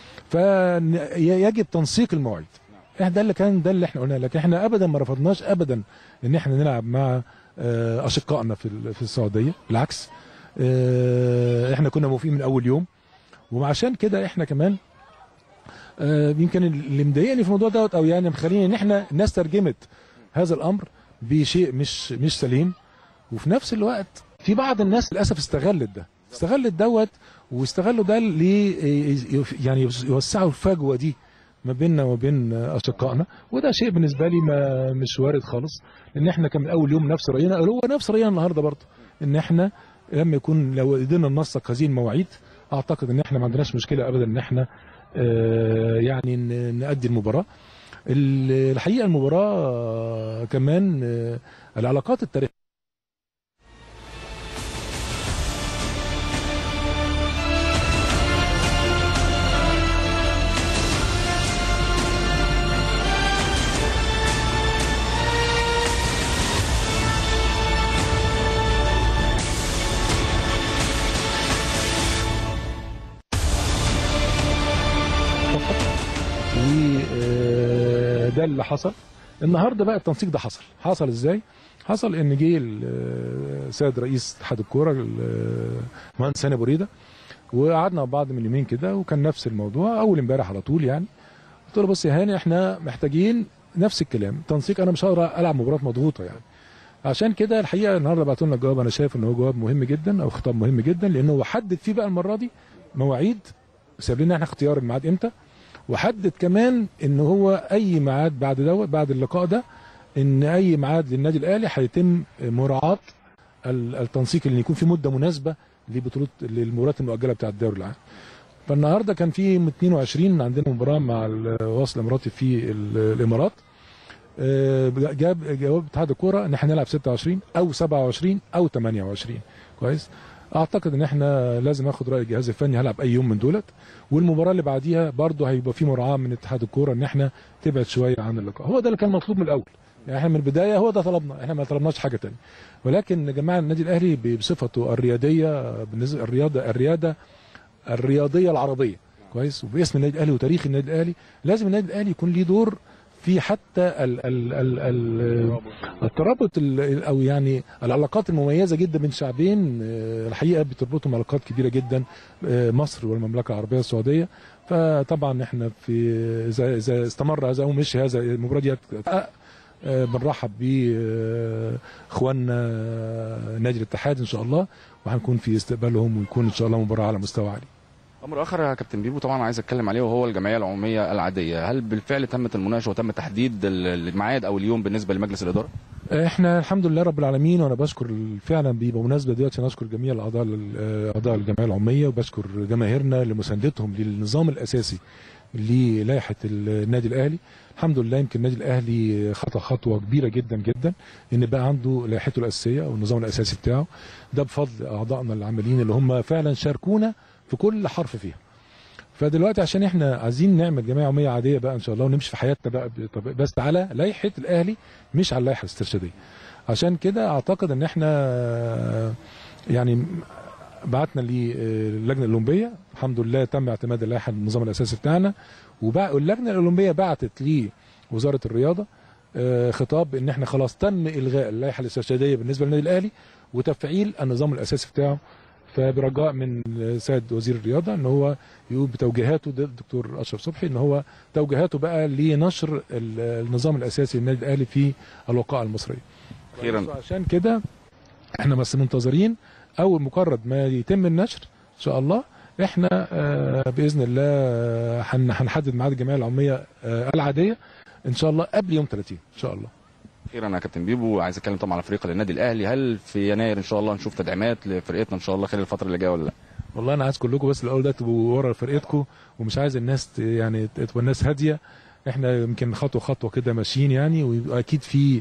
فيجب تنسيق المواعيد. ده اللي كان ده اللي احنا قلناه، لكن احنا ابدا ما رفضناش ابدا ان احنا نلعب مع اشقائنا في في السعوديه، بالعكس احنا كنا موافقين من اول يوم. وعشان كده احنا كمان يمكن اللي مضايقني في الموضوع دوت او يعني مخليني ان احنا الناس ترجمت هذا الامر بشيء مش مش سليم، وفي نفس الوقت في بعض الناس للاسف استغلت ده استغلت دوت واستغلوا ده لي يعني يوسعوا الفجوه دي ما بيننا وما بين اشقائنا، وده شيء بالنسبه لي ما مش وارد خالص، لان احنا كان من اول يوم نفس راينا، هو نفس راينا النهارده برضه، ان احنا لما يكون لو قدرنا ننسق هذه المواعيد اعتقد ان احنا ما عندناش مشكله ابدا ان احنا آه يعني نؤدي المباراه. الحقيقه المباراه كمان آه العلاقات التاريخيه ده اللي حصل النهارده. بقى التنسيق ده حصل حصل ازاي؟ حصل ان جه السيد رئيس اتحاد الكوره المهندس هاني ابو ريده، وقعدنا مع بعض من يومين كده، وكان نفس الموضوع اول امبارح على طول. يعني قلت له بص يا هاني، احنا محتاجين نفس الكلام تنسيق، انا مش هقدر العب مباراه مضغوطه يعني. عشان كده الحقيقه النهارده بعتوا لنا جواب، انا شايف ان هو جواب مهم جدا او خطاب مهم جدا، لانه هو حدد فيه بقى المره دي مواعيد، ساب لنا احنا اختيار الميعاد امتى، وحدد كمان ان هو اي ميعاد بعد دوت بعد اللقاء ده، ان اي ميعاد للنادي الاهلي هيتم مراعاه التنسيق اللي يكون في مده مناسبه لبطوله للمباريات المؤجله بتاعه الدوري العام. فالنهارده كان في اثنين وعشرين عندنا مباراه مع الوصل الاماراتي في الامارات، جاب جواب اتحاد الكوره ان احنا نلعب ستة وعشرين او سبعة وعشرين او ثمانية وعشرين. كويس، اعتقد ان احنا لازم اخد راي الجهاز الفني هلعب اي يوم من دولت، والمباراه اللي بعديها برضه هيبقى في مراعاه من اتحاد الكوره ان احنا تبعد شويه عن اللقاء. هو ده اللي كان مطلوب من الاول، يعني احنا من البدايه هو ده طلبنا، احنا ما طلبناش حاجه ثانيه. ولكن يا جماعه النادي الاهلي بصفته الرياديه، بالنسبه الرياضه الرياده الرياضيه العربيه كويس، وباسم النادي الاهلي وتاريخ النادي الاهلي، لازم النادي الاهلي يكون ليه دور في حتى ال ال ال ال الترابط او يعني العلاقات المميزه جدا بين شعبين الحقيقه بتربطهم علاقات كبيره جدا، مصر والمملكه العربيه السعوديه. فطبعا احنا في اذا اذا استمر هذا ومشي هذا المباراه دي بنرحب باخواننا نادي الاتحاد ان شاء الله، وهنكون في استقبالهم ويكون ان شاء الله مباراه على مستوى عالي. امر اخر يا كابتن بيبو طبعا عايز اتكلم عليه وهو الجمعيه العموميه العاديه، هل بالفعل تمت المناقشه وتم تحديد الميعاد او اليوم بالنسبه لمجلس الاداره؟ احنا الحمد لله رب العالمين، وانا بشكر فعلا بمناسبه دلوقتي نشكر جميع الاعضاء اعضاء الجمعيه العموميه، وبشكر جماهيرنا لمساندتهم للنظام الاساسي للائحه النادي الاهلي. الحمد لله يمكن النادي الاهلي خطى خطوه كبيره جدا جدا ان بقى عنده لائحته الاساسيه او النظام الاساسي بتاعه، ده بفضل اعضائنا العاملين اللي هم فعلا شاركونا في كل حرف فيها. فدلوقتي عشان احنا عايزين نعمل جمعيه عموميه عاديه بقى ان شاء الله ونمشي في حياتنا بقى بس على لائحه الاهلي مش على اللائحه الاسترشاديه. عشان كده اعتقد ان احنا يعني بعتنا للجنه الاولمبيه، الحمد لله تم اعتماد اللائحه النظام الاساسي بتاعنا، واللجنه الاولمبيه بعتت لوزاره الرياضه خطاب ان احنا خلاص تم الغاء اللائحه الاسترشاديه بالنسبه للنادي الاهلي وتفعيل النظام الاساسي بتاعه. فبرجاء من سيد وزير الرياضه ان هو يقوم بتوجيهاته، ده الدكتور اشرف صبحي، ان هو توجيهاته بقى لنشر النظام الاساسي للنادي الاهلي في الوقائع المصريه. اخيرا عشان كده احنا بس منتظرين اول مجرد ما يتم النشر ان شاء الله احنا باذن الله هنحدد ميعاد الجمعيه العموميه العاديه ان شاء الله قبل يوم ثلاثين ان شاء الله. اخيرا يا كابتن بيبو عايز اتكلم طبعا على فريق النادي الاهلي، هل في يناير ان شاء الله نشوف تدعيمات لفرقتنا ان شاء الله خلال الفتره اللي جايه ولا لا؟ والله انا عايز كلكم بس الاول ده تبقوا ورا فرقتكم، ومش عايز الناس يعني تبقى الناس هاديه، احنا يمكن خطوه خطوه كده ماشيين يعني، واكيد في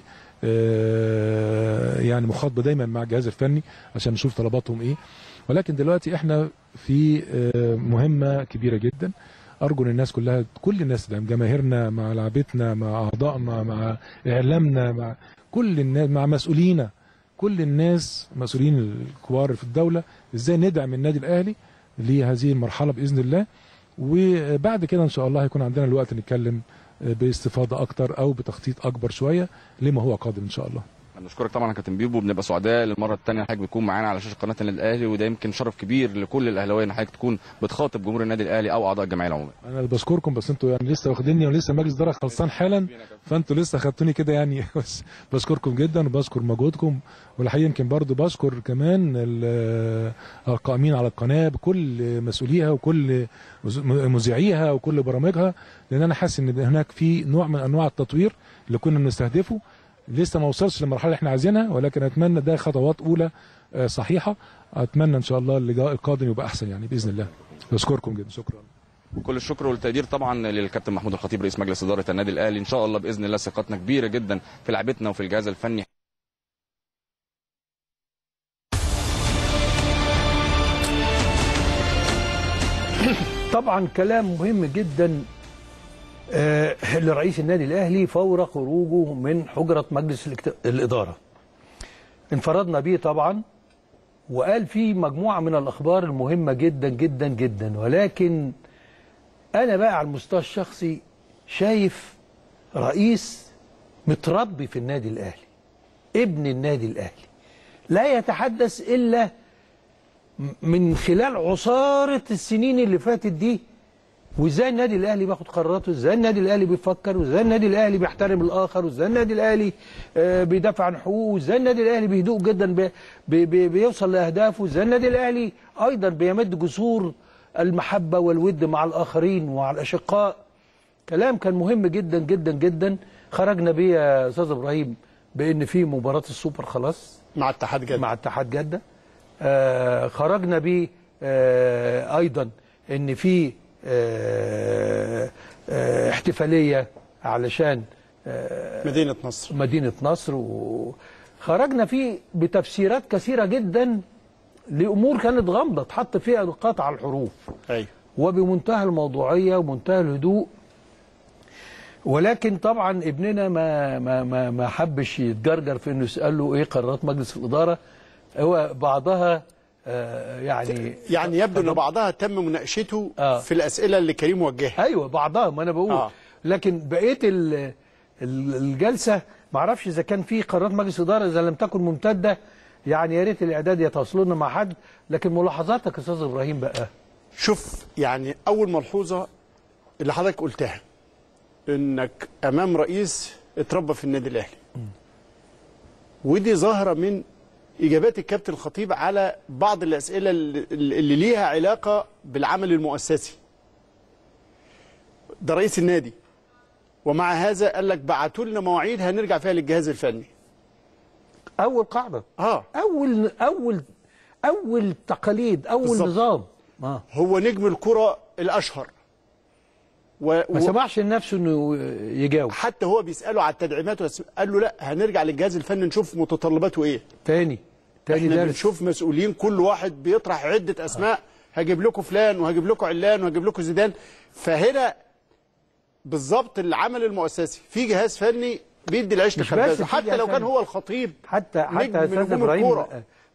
يعني مخاطبه دايما مع الجهاز الفني عشان نشوف طلباتهم ايه. ولكن دلوقتي احنا في مهمه كبيره جدا، ارجو ان الناس كلها كل الناس تدعم، جماهيرنا مع لعبتنا مع اعضائنا مع اعلامنا مع كل الناس مع مسؤولينا، كل الناس مسؤولين الكبار في الدوله، ازاي ندعم النادي الاهلي لهذه المرحله باذن الله. وبعد كده ان شاء الله هيكون عندنا الوقت نتكلم باستفاضه اكتر او بتخطيط اكبر شويه لما هو قادم ان شاء الله. بنشكرك طبعا يا كابتن بيبو، بنبقى سعداء للمره الثانيه حضرتك بتكون معانا على شاشه قناه النادي الاهلي، وده يمكن شرف كبير لكل الاهلاويه ان حضرتك تكون بتخاطب جمهور النادي الاهلي او اعضاء الجمعيه العموميه. انا بشكركم، بس انتوا يعني لسه واخديني ولسه مجلس اداره خلصان حالا، فانتوا لسه خدتوني كده يعني بس بشكركم جدا وبشكر مجهودكم، والحقيقه يمكن برضو بشكر كمان القائمين على القناه بكل مسؤوليها وكل مذيعيها وكل برامجها، لان انا حاسس ان هناك في نوع من انواع التطوير اللي كنا بنستهدفه لسه ما وصلش للمرحله اللي احنا عايزينها، ولكن اتمنى ده خطوات اولى صحيحه، اتمنى ان شاء الله اللقاء القادم يبقى احسن يعني باذن الله. بشكركم جدا، شكرا. كل الشكر والتقدير طبعا للكابتن محمود الخطيب رئيس مجلس اداره النادي الاهلي، ان شاء الله باذن الله ثقتنا كبيره جدا في لعبتنا وفي الجهاز الفني. طبعا كلام مهم جدا آه لرئيس النادي الاهلي فور خروجه من حجره مجلس الاداره. انفردنا به طبعا، وقال فيه مجموعه من الاخبار المهمه جدا جدا جدا، ولكن انا بقى على المستوى الشخصي شايف رئيس متربي في النادي الاهلي، ابن النادي الاهلي، لا يتحدث الا من خلال عصاره السنين اللي فاتت دي، وازاي النادي الاهلي بياخد قراراته، ازاي النادي الاهلي بيفكر، وازاي النادي الاهلي بيحترم الاخر، وازاي النادي الاهلي بيدافع عن حقوقه، وازاي النادي الاهلي بهدوء جدا بي بي بيوصل لاهدافه، وازاي النادي الاهلي ايضا بيمد جسور المحبه والود مع الاخرين ومع الاشقاء. كلام كان مهم جدا جدا جدا. خرجنا بيه يا استاذ ابراهيم بان في مباراه السوبر خلاص مع اتحاد جده مع اتحاد جده. آه خرجنا بيه آه ايضا ان في آه آه احتفاليه علشان آه مدينه نصر مدينه نصر، وخرجنا فيه بتفسيرات كثيره جدا لامور كانت غامضه اتحط فيها نقاط على الحروف. ايوه. وبمنتهى الموضوعيه ومنتهى الهدوء. ولكن طبعا ابننا ما ما ما ما حبش يتجرجر في انه يسال له ايه قرارات مجلس الاداره. هو بعضها آه يعني يعني يبدو ان بعضها تم مناقشته آه. في الاسئله اللي كريم وجهها. ايوه بعضها، ما انا بقول آه. لكن بقيه الجلسه ما اعرفش اذا كان في قرارات مجلس اداره، اذا لم تكن ممتده يعني يا ريت الاعداد يتواصلوا لنا مع حد. لكن ملاحظاتك يا استاذ ابراهيم بقى. شوف، يعني اول ملحوظه اللي حضرتك قلتها انك امام رئيس اتربى في النادي الاهلي، ودي ظاهره من اجابات الكابتن الخطيب على بعض الاسئله اللي, اللي ليها علاقه بالعمل المؤسسي. ده رئيس النادي، ومع هذا قال لك بعتوا لنا مواعيد هنرجع فيها للجهاز الفني. اول قاعده اه اول اول اول تقاليد، اول بالزبط. نظام. آه. هو نجم الكره الاشهر و... ما سمعش لنفسه انه يجاوب. حتى هو بيساله على التدعيمات قال له لا، هنرجع للجهاز الفني نشوف متطلباته ايه. تاني تاني احنا دارس. بنشوف مسؤولين كل واحد بيطرح عده اسماء، آه. هجيب لكم فلان وهجيب لكم علان وهجيب لكم زيدان. فهنا بالظبط العمل المؤسسي في جهاز فني بيدي العيش لخبازه، حتى لو كان هو الخطيب. حتى حتى استاذ ابراهيم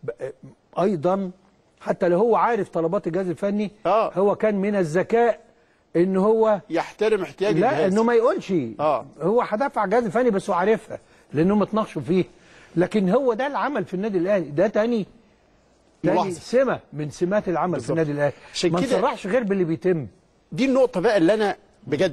ايضا حتى لو هو عارف طلبات الجهاز الفني، آه. هو كان من الذكاء ان هو يحترم احتياج لا الجهاز، انه ما يقولش آه. هو هدافع الجهاز الفني بس هو عارفها لانهم اتناقشوا فيه. لكن هو ده العمل في النادي الاهلي، ده تاني تاني سمه من سمات العمل بالزبط. في النادي الاهلي ما نصرحش غير باللي بيتم. دي النقطه بقى اللي انا بجد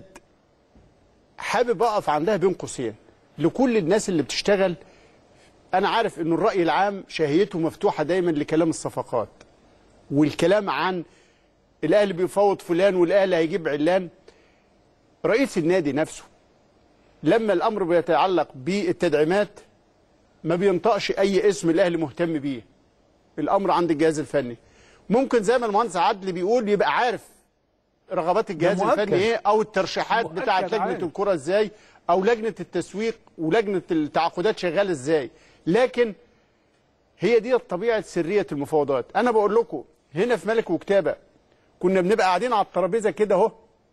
حابب اقف عندها بين قوسين لكل الناس اللي بتشتغل. انا عارف ان الراي العام شهيته مفتوحه دايما لكلام الصفقات والكلام عن الاهلي بيفاوض فلان والاهلي هيجيب علان. رئيس النادي نفسه لما الامر بيتعلق بالتدعيمات ما بينطقش اي اسم الاهلي مهتم بيه. الامر عند الجهاز الفني. ممكن زي ما المهندس عدلي بيقول يبقى عارف رغبات الجهاز الفني ايه، او الترشيحات بتاعه لجنه الكره ازاي، او لجنه التسويق ولجنه التعاقدات شغاله ازاي. لكن هي دي طبيعه سريه المفاوضات. انا بقول لكم هنا في ملك وكتابه كنا بنبقى قاعدين على الترابيزه كده اهو،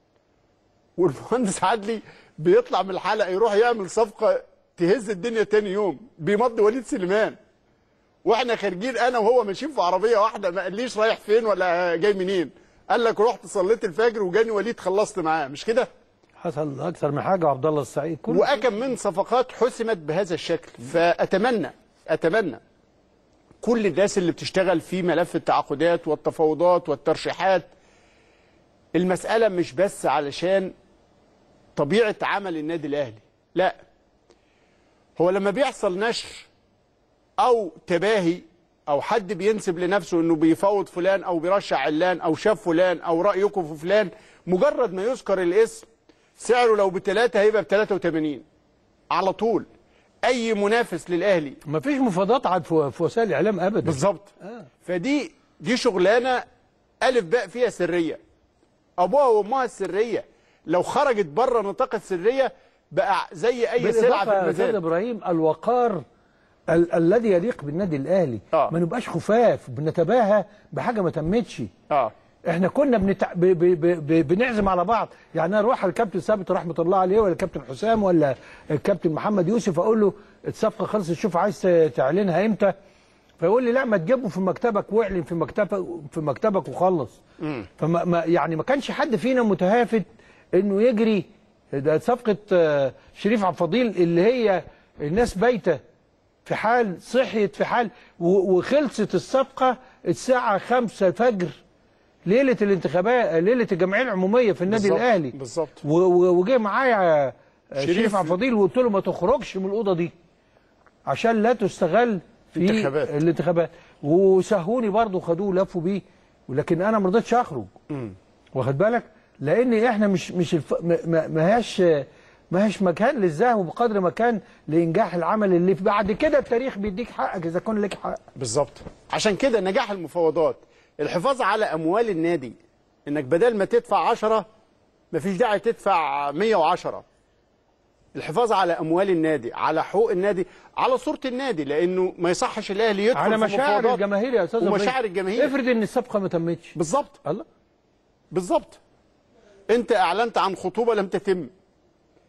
والمهندس عدلي بيطلع من الحلقه يروح يعمل صفقه تهز الدنيا تاني يوم، بيمضي وليد سليمان، واحنا خارجين انا وهو ماشيين في عربيه واحده، ما قاليش رايح فين ولا جاي منين، قال لك رحت صليت الفجر وجاني وليد خلصت معاه، مش كده؟ حصل اكثر من حاجه. عبد الله السعيد كله واكم من صفقات حسمت بهذا الشكل. فاتمنى اتمنى كل الناس اللي بتشتغل في ملف التعاقدات والتفاوضات والترشيحات، المساله مش بس علشان طبيعه عمل النادي الاهلي، لا، هو لما بيحصل نشر او تباهي او حد بينسب لنفسه انه بيفاوض فلان او بيرشح علان او شاف فلان او رايكم في فلان، مجرد ما يذكر الاسم سعره لو بثلاثه هيبقى ب ثلاثة وثمانين على طول. اي منافس للاهلي مفيش مفاوضات عاد في وسائل الاعلام ابدا. بالظبط. آه. فدي دي شغلانه الف باء فيها سريه، ابوها وامها السريه، لو خرجت بره نطاق السريه بقى زي اي سلعه في المزاد. استاذ ابراهيم الوقار ال الذي يليق بالنادي الاهلي، آه. ما نبقاش خفاف بنتباهى بحاجه ما تمتش. اه احنا كنا بنتع... ب... ب... ب... ب... بنعزم على بعض. يعني انا اروح على الكابتن ثابت رحمه الله عليه ولا الكابتن حسام ولا الكابتن محمد يوسف اقول له الصفقه خلصت، شوف عايز تعلنها امتى، فيقول لي لا ما تجيبه في مكتبك واعلن في مكتبك في مكتبك وخلص. امم فما ما يعني ما كانش حد فينا متهافت انه يجري. ده صفقه شريف عبد الفضيل اللي هي الناس بايته في حال، صحيت في حال، وخلصت الصفقه الساعه خمسة الفجر ليله الانتخابات، ليله الجمعيه العموميه في النادي بالزبط. الاهلي بالظبط. وجه معايا شريف, شريف عبد الفضيل وقلت له ما تخرجش من الاوضه دي عشان لا تستغل في انتخابات. الانتخابات. وسهوني برضه خدوه لفوا بيه، ولكن انا ما رضيتش اخرج. امم واخد بالك، لان احنا مش مش الف... ما, ما هياش ما هيش مكان للزهو بقدر ما كان لانجاح العمل اللي بعد كده التاريخ بيديك حقك اذا كان لك حق. بالظبط. عشان كده نجاح المفاوضات، الحفاظ على اموال النادي، انك بدل ما تدفع عشرة مفيش داعي تدفع مية وعشرة. الحفاظ على اموال النادي، على حقوق النادي، على صوره النادي، لانه ما يصحش الاهلي يدخل على في مشاعر الجماهير يا استاذ ومشاعر الجماهير. افرض ان الصفقه ما تمتش. بالظبط. الله. بالظبط. انت اعلنت عن خطوبه لم تتم،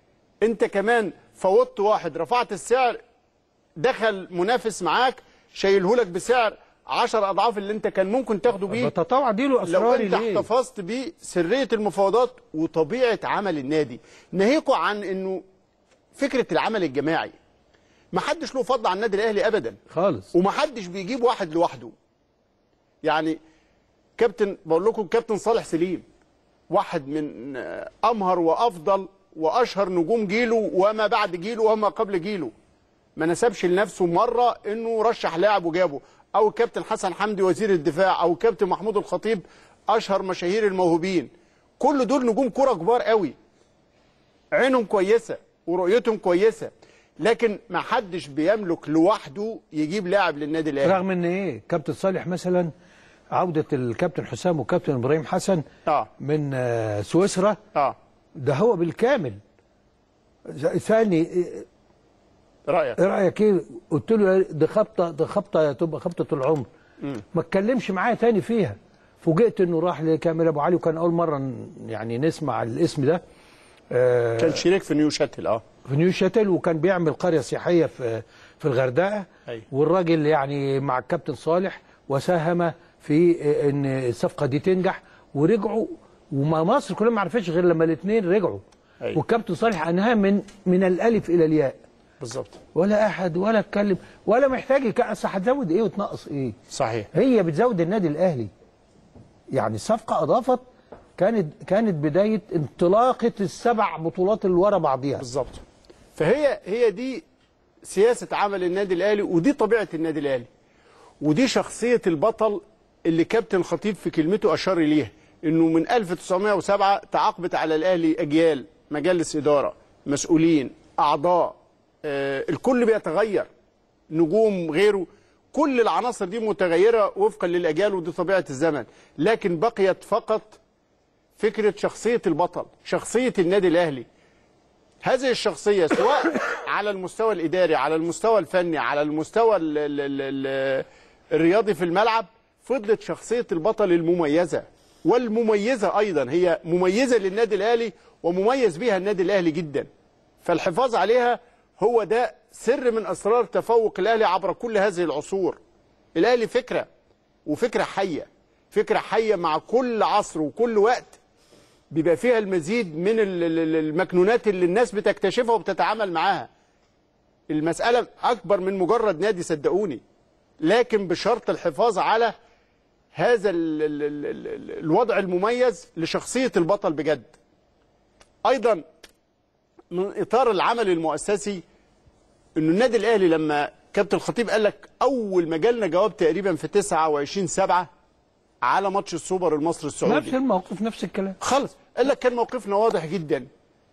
انت كمان فوضت واحد، رفعت السعر، دخل منافس معاك شايلهولك بسعر عشر اضعاف اللي انت كان ممكن تاخده بيه. بتطوع دي له لو اسراري انت ليه؟ احتفظت بسريه المفاوضات وطبيعه عمل النادي. ناهيكوا عن انه فكره العمل الجماعي ما حدش له فضل على النادي الاهلي ابدا خالص، وما حدش بيجيب واحد لوحده. يعني كابتن بقول لكم كابتن صالح سليم واحد من امهر وافضل واشهر نجوم جيله وما بعد جيله وما قبل جيله، ما نسبش لنفسه مره انه رشح لاعب وجابه، او الكابتن حسن حمدي وزير الدفاع، او الكابتن محمود الخطيب اشهر مشاهير الموهوبين. كل دول نجوم كرة كبار قوي، عينهم كويسه ورؤيتهم كويسه، لكن ما حدش بيملك لوحده يجيب لاعب للنادي الاهلي. رغم ان ايه كابتن صالح مثلا عوده الكابتن حسام والكابتن ابراهيم حسن اه من آه سويسرا، اه ده هو بالكامل ثاني. رايك ايه رايك ايه؟ قلت له دي خبطه، دي خبطه تبقى خبطه العمر. مم. ما اتكلمش معايا تاني فيها. فوجئت انه راح لكامل ابو علي، وكان اول مره يعني نسمع الاسم ده. آه كان شريك في نيو شاتل. اه في نيو شاتل، وكان بيعمل قريه سياحيه في في الغردقه. أيوة. والراجل يعني مع الكابتن صالح وساهم في ان الصفقه دي تنجح، ورجعوا، وما مصر كلها ما عرفتش غير لما الاثنين رجعوا. أيوة. والكابتن صالح انهاها من من الالف الى الياء بالظبط، ولا احد ولا اتكلم ولا محتاج. اصل هتزود ايه وتنقص ايه؟ صحيح، هي بتزود النادي الاهلي. يعني الصفقه اضافت، كانت كانت بدايه انطلاقه السبع بطولات اللي ورا بعضيها بالظبط. فهي هي دي سياسه عمل النادي الاهلي، ودي طبيعه النادي الاهلي، ودي شخصيه البطل اللي كابتن الخطيب في كلمته اشار اليها، انه من ألف وتسعمائة وسبعة تعاقبت على الاهلي اجيال، مجالس اداره، مسؤولين، اعضاء، آه الكل بيتغير، نجوم غيره، كل العناصر دي متغيره وفقا للاجيال، ودي طبيعه الزمن. لكن بقيت فقط فكره شخصيه البطل، شخصيه النادي الاهلي. هذه الشخصيه سواء على المستوى الاداري، على المستوى الفني، على المستوى ال ال ال الرياضي في الملعب، فضلت شخصيه البطل المميزه، والمميزه ايضا هي مميزه للنادي الاهلي ومميز بها النادي الاهلي جدا. فالحفاظ عليها هو ده سر من اسرار تفوق الاهلي عبر كل هذه العصور. الاهلي فكره، وفكره حيه، فكره حيه مع كل عصر وكل وقت بيبقى فيها المزيد من المكنونات اللي الناس بتكتشفها وبتتعامل معاها. المساله اكبر من مجرد نادي صدقوني، لكن بشرط الحفاظ على هذا ال ال ال ال الوضع المميز لشخصيه البطل بجد. ايضا من اطار العمل المؤسسي، انه النادي الاهلي لما كابتن الخطيب قال لك اول ما جالنا جواب تقريبا في تسعة وعشرين سبعة على ماتش السوبر المصري السعودي، نفس الموقف نفس الكلام خلص، قال لك كان موقفنا واضح جدا،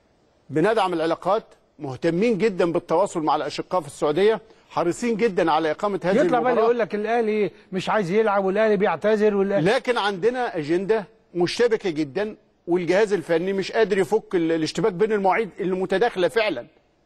بندعم العلاقات، مهتمين جدا بالتواصل مع الاشقاء في السعوديه، حريصين جدا على اقامه هذه يطلع المباراه. بقى يقول لك الاهلي مش عايز يلعب والاهلي بيعتذر والأهلي. لكن عندنا اجنده مشتبكه جدا، والجهاز الفني مش قادر يفك الاشتباك بين المواعيد اللي متداخله فعلا.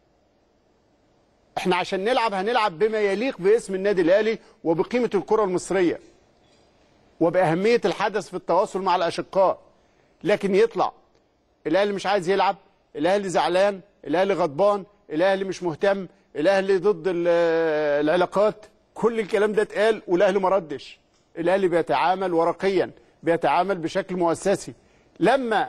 احنا عشان نلعب هنلعب بما يليق باسم النادي الاهلي وبقيمه الكره المصريه وباهميه الحدث في التواصل مع الاشقاء، لكن يطلع الاهلي مش عايز يلعب، الاهلي زعلان، الاهلي غضبان، الاهلي مش مهتم، الاهلي ضد العلاقات، كل الكلام ده اتقال والاهلي ما ردش. الاهلي بيتعامل ورقيا، بيتعامل بشكل مؤسسي. لما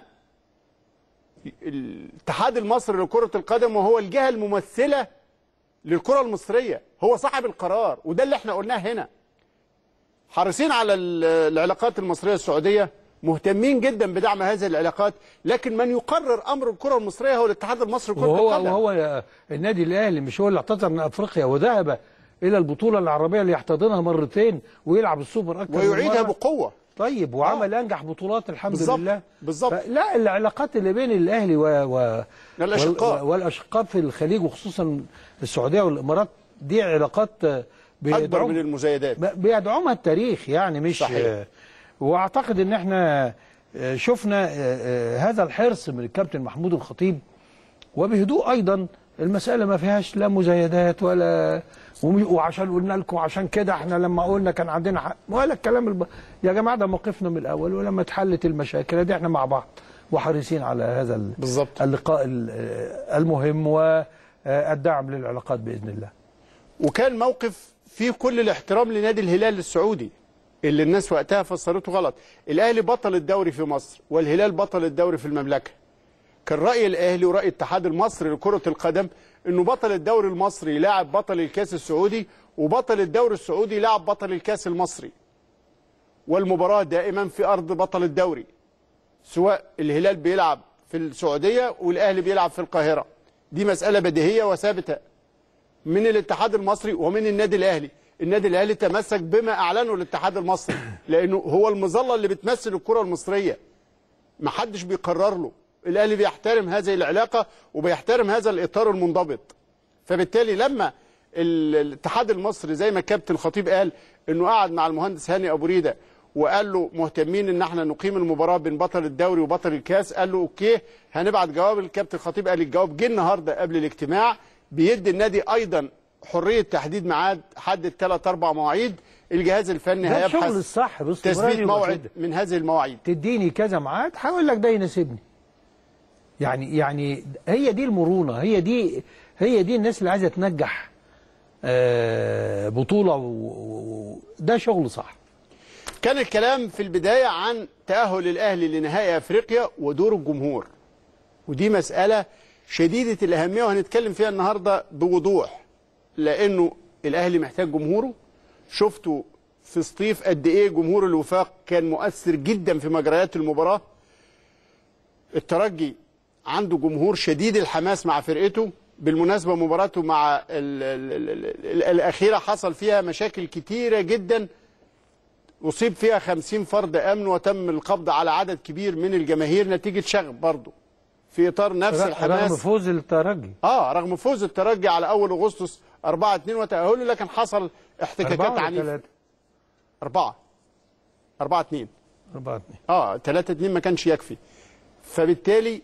الاتحاد المصري لكرة القدم وهو الجهة الممثلة للكرة المصرية هو صاحب القرار، وده اللي احنا قلناه هنا، حريصين على العلاقات المصرية السعودية، مهتمين جدا بدعم هذه العلاقات، لكن من يقرر امر الكره المصريه هو الاتحاد المصري لكره وهو القدم. وهو النادي الاهلي مش هو اللي اعتذر من افريقيا وذهب الى البطوله العربيه اللي يحتضنها مرتين ويلعب السوبر اكثر ويعيدها بقوه. طيب وعمل آه. انجح بطولات الحمد بالزبط. لله. بالظبط. لا العلاقات اللي بين الاهلي و... و... والاشقاء والاشقاء في الخليج وخصوصا السعوديه والامارات دي علاقات اكبر من المزايدات، بيدعمها التاريخ يعني مش صحيح. واعتقد ان احنا شفنا هذا الحرص من الكابتن محمود الخطيب، وبهدوء ايضا. المساله ما فيهاش لا مزايدات ولا وعشان قلنا لكم عشان كده احنا لما قلنا كان عندنا حق ولا الكلام الب... يا جماعه ده موقفنا من الاول، ولما اتحلت المشاكل دي احنا مع بعض وحريصين على هذا بالظبط اللقاء المهم والدعم للعلاقات باذن الله. وكان موقف فيه كل الاحترام لنادي الهلال السعودي اللي الناس وقتها فسرته غلط. الاهلي بطل الدوري في مصر والهلال بطل الدوري في المملكه. كان راي الاهلي وراي الاتحاد المصري لكره القدم انه بطل الدوري المصري لاعب بطل الكاس السعودي، وبطل الدوري السعودي لاعب بطل الكاس المصري. والمباراه دائما في ارض بطل الدوري، سواء الهلال بيلعب في السعوديه والاهلي بيلعب في القاهره. دي مساله بديهيه وثابته من الاتحاد المصري ومن النادي الاهلي. النادي الاهلي تمسك بما اعلنه الاتحاد المصري لانه هو المظله اللي بتمثل الكره المصريه، ما حدش بيقرر له. الاهلي بيحترم هذه العلاقه وبيحترم هذا الاطار المنضبط. فبالتالي لما الاتحاد المصري زي ما الكابتن الخطيب قال انه قعد مع المهندس هاني ابو ريده وقال له مهتمين ان احنا نقيم المباراه بين بطل الدوري وبطل الكاس، قال له اوكي هنبعت جواب. الكابتن الخطيب قال الجواب جه النهارده قبل الاجتماع، بيدي النادي ايضا حريه تحديد ميعاد، حدد ثلاث اربع مواعيد. الجهاز الفني ده هيبحث الشغل الصح تثبيت موعد من هذه المواعيد. تديني كذا ميعاد هقول لك ده يناسبني. يعني يعني هي دي المرونه، هي دي هي دي الناس اللي عايزه تنجح بطوله، وده شغل صح. كان الكلام في البدايه عن تاهل الاهلي لنهائي افريقيا ودور الجمهور، ودي مساله شديده الاهميه وهنتكلم فيها النهارده بوضوح، لانه الاهلي محتاج جمهوره. شفتوا في سطيف قد ايه جمهور الوفاق كان مؤثر جدا في مجريات المباراه. الترجي عنده جمهور شديد الحماس مع فرقته. بالمناسبه مباراته مع ال ال ال الاخيره حصل فيها مشاكل كتيره جدا، اصيب فيها خمسين فرد امن وتم القبض على عدد كبير من الجماهير نتيجه شغب برضه في اطار نفس الحماس. رغم فوز الترجي اه رغم فوز الترجي على اول اغسطس أربعة اتنين وتاهله، لكن حصل احتكاكات عنيفه. أربعة أربعة اتنين أربعة اتنين اه ثلاثة اتنين ما كانش يكفي. فبالتالي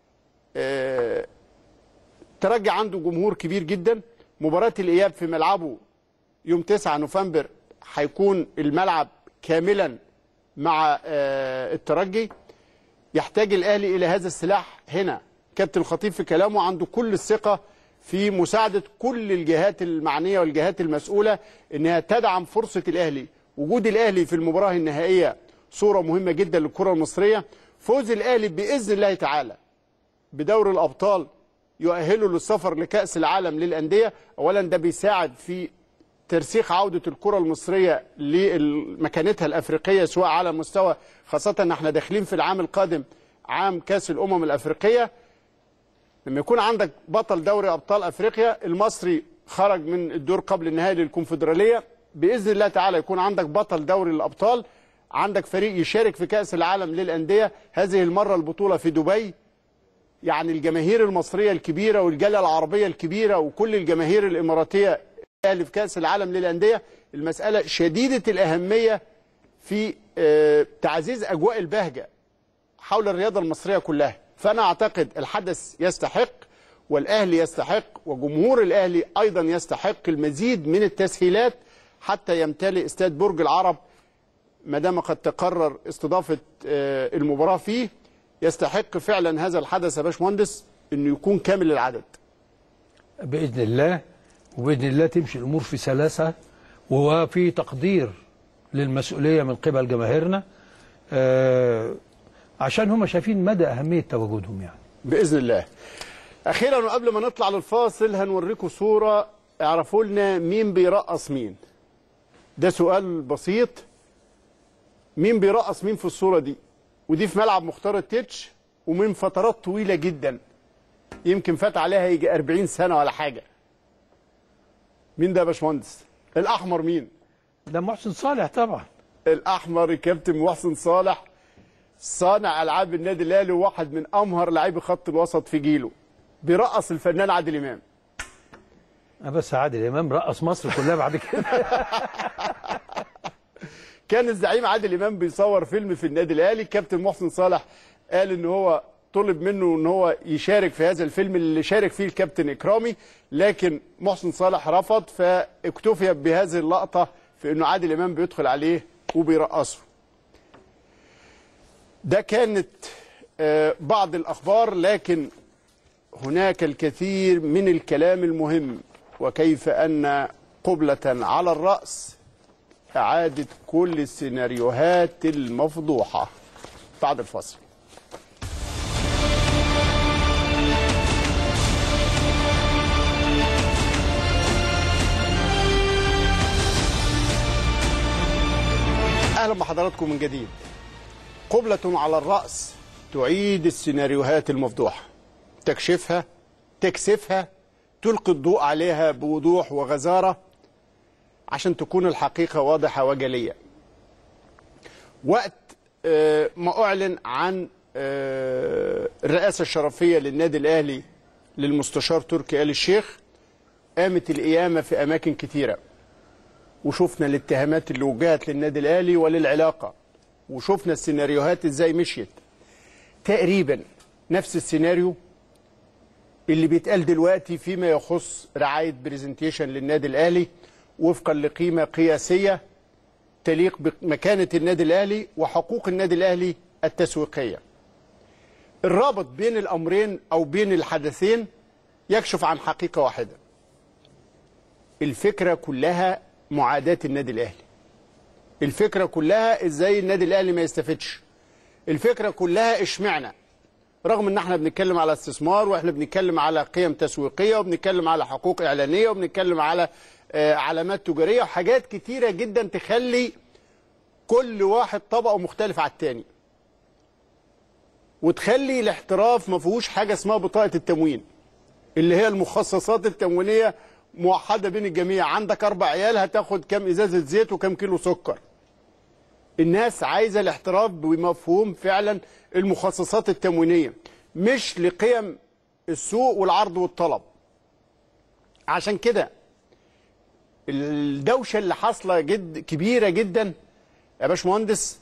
آه الترجي عنده جمهور كبير جدا. مباراه الاياب في ملعبه يوم تسعة نوفمبر هيكون الملعب كاملا مع آه الترجي. يحتاج الاهلي الى هذا السلاح هنا. كابتن الخطيب في كلامه عنده كل الثقه في مساعده كل الجهات المعنيه والجهات المسؤوله انها تدعم فرصه الاهلي. وجود الاهلي في المباراه النهائيه صوره مهمه جدا للكره المصريه. فوز الاهلي باذن الله تعالى بدوري الابطال يؤهله للسفر لكاس العالم للانديه. اولا ده بيساعد في ترسيخ عوده الكره المصريه لمكانتها الافريقيه سواء على مستوى، خاصه ان احنا داخلين في العام القادم عام كاس الامم الافريقيه. لما يكون عندك بطل دوري ابطال افريقيا، المصري خرج من الدور قبل النهائي للكونفدراليه، باذن الله تعالى يكون عندك بطل دوري الابطال، عندك فريق يشارك في كاس العالم للانديه. هذه المره البطوله في دبي. يعني الجماهير المصريه الكبيره والجاليه العربيه الكبيره وكل الجماهير الاماراتيه اللي في كاس العالم للانديه، المساله شديده الاهميه في تعزيز اجواء البهجه حول الرياضه المصريه كلها. فانا اعتقد الحدث يستحق والاهلي يستحق وجمهور الاهلي ايضا يستحق المزيد من التسهيلات حتى يمتلئ استاد برج العرب ما دام قد تقرر استضافه المباراه فيه. يستحق فعلا هذا الحدث يا باشمهندس انه يكون كامل العدد باذن الله، وباذن الله تمشي الامور في سلاسه وفي تقدير للمسؤوليه من قبل جماهيرنا، آه عشان هم شايفين مدى اهميه تواجدهم يعني باذن الله. اخيرا وقبل ما نطلع للفاصل هنوريكم صوره اعرفوا لنا مين بيرقص مين. ده سؤال بسيط، مين بيرقص مين في الصوره دي؟ ودي في ملعب مختار التتش ومن فترات طويله جدا، يمكن فات عليها يجي أربعين سنه ولا حاجه. مين ده يا باشمهندس؟ الاحمر مين؟ ده محسن صالح طبعا. الاحمر الكابتن محسن صالح صانع العاب النادي الاهلي وواحد من امهر لاعبي خط الوسط في جيله. بيرقص الفنان عادل امام. بس عادل امام رقص مصر كلها بعد كده. كان الزعيم عادل امام بيصور فيلم في النادي الاهلي، الكابتن محسن صالح قال ان هو طلب منه ان هو يشارك في هذا الفيلم اللي شارك فيه الكابتن اكرامي، لكن محسن صالح رفض، فاكتفي بهذه اللقطه في انه عادل امام بيدخل عليه وبيرقصه. ده كانت بعض الأخبار، لكن هناك الكثير من الكلام المهم، وكيف أن قبلة على الرأس أعادت كل السيناريوهات المفضوحة. بعد الفاصل. أهلا بحضراتكم من جديد. قبلة على الرأس تعيد السيناريوهات المفضوحة، تكشفها، تكسفها، تلقي الضوء عليها بوضوح وغزارة عشان تكون الحقيقة واضحة وجلية. وقت ما أعلن عن الرئاسة الشرفية للنادي الأهلي للمستشار تركي آل الشيخ، قامت القيامة في أماكن كتيرة، وشفنا الاتهامات اللي وجهت للنادي الأهلي وللعلاقة، وشفنا السيناريوهات ازاي مشيت. تقريبا نفس السيناريو اللي بيتقال دلوقتي فيما يخص رعاية بريزنتيشن للنادي الأهلي وفقا لقيمة قياسية تليق بمكانة النادي الأهلي وحقوق النادي الأهلي التسويقية. الرابط بين الأمرين أو بين الحدثين يكشف عن حقيقة واحدة. الفكرة كلها معاداة النادي الأهلي. الفكرة كلها ازاي النادي الأهلي ما يستفدش. الفكرة كلها اشمعنا رغم ان احنا بنتكلم على استثمار، واحنا بنتكلم على قيم تسويقية، وبنتكلم على حقوق إعلانية، وبنتكلم على آه علامات تجارية، وحاجات كتيرة جدا تخلي كل واحد طبقه مختلف على التاني، وتخلي الاحتراف ما فيهوش حاجة اسمها بطاقة التموين اللي هي المخصصات التموينية موحدة بين الجميع. عندك أربع عيال هتاخد كم إزازة زيت وكم كيلو سكر. الناس عايزة الاحتراف بمفهوم فعلا المخصصات التموينية، مش لقيم السوق والعرض والطلب. عشان كده الدوشة اللي حاصلة جد كبيرة جدا يا باشمهندس،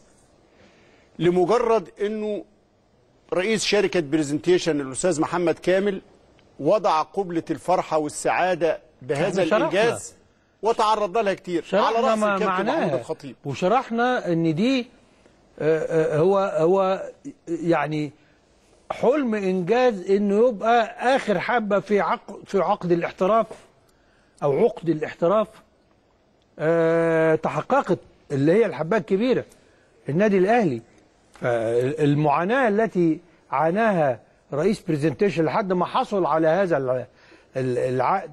لمجرد انه رئيس شركة بريزنتيشن الأستاذ محمد كامل وضع قبلة الفرحة والسعادة بهذا الإنجاز وتعرضنا لها كتير على رأس الكابتن محمود الخطيب، وشرحنا ان دي هو هو يعني حلم انجاز انه يبقى اخر حبه في عقد في عقد الاحتراف او عقد الاحتراف أه تحققت، اللي هي الحبه الكبيره النادي الاهلي. المعاناه التي عاناها رئيس بريزنتيشن لحد ما حصل على هذا العقد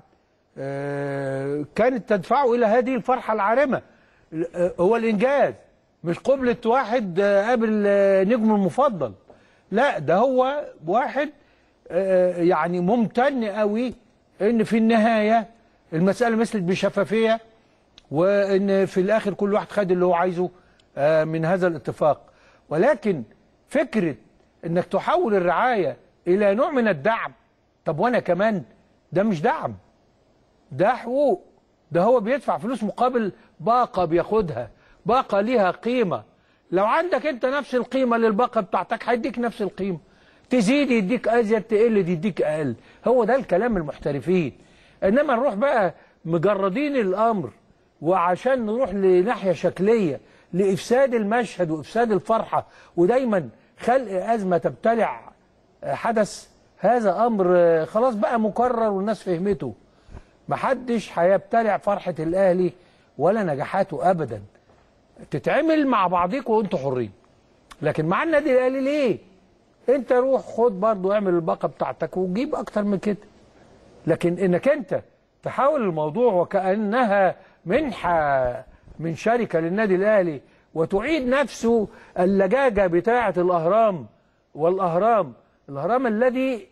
أه كانت تدفعه الى هذه الفرحه العارمه. هو الانجاز مش قبلة واحد قابل نجمه المفضل، لا ده هو واحد يعني ممتن قوي ان في النهاية المسألة مثلت بشفافية، وان في الاخر كل واحد خد اللي هو عايزه من هذا الاتفاق. ولكن فكرة انك تحول الرعاية الى نوع من الدعم، طب وانا كمان، ده مش دعم، ده حقوق، ده هو بيدفع فلوس مقابل باقة بياخدها، باقة ليها قيمة. لو عندك انت نفس القيمة للباقة بتاعتك هيديك نفس القيمة، تزيد يديك ازيد، تقل يديك اقل. هو ده الكلام المحترفين. انما نروح بقى مجردين الامر وعشان نروح لناحية شكلية لافساد المشهد وافساد الفرحة، ودايما خلق ازمة تبتلع حدث. هذا امر خلاص بقى مكرر والناس فهمته. محدش هيبتلع فرحة الاهلي ولا نجاحاته ابدا. تتعمل مع بعضيكم وانتوا حرين، لكن مع النادي الاهلي ليه؟ انت روح خد برضه اعمل الباقه بتاعتك وجيب اكتر من كده. لكن انك انت تحاول الموضوع وكانها منحه من شركه للنادي الاهلي وتعيد نفسه اللجاجه بتاعه الاهرام، والاهرام الاهرام الذي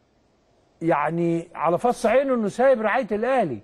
يعني على فص عينه انه سايب رعايه الاهلي،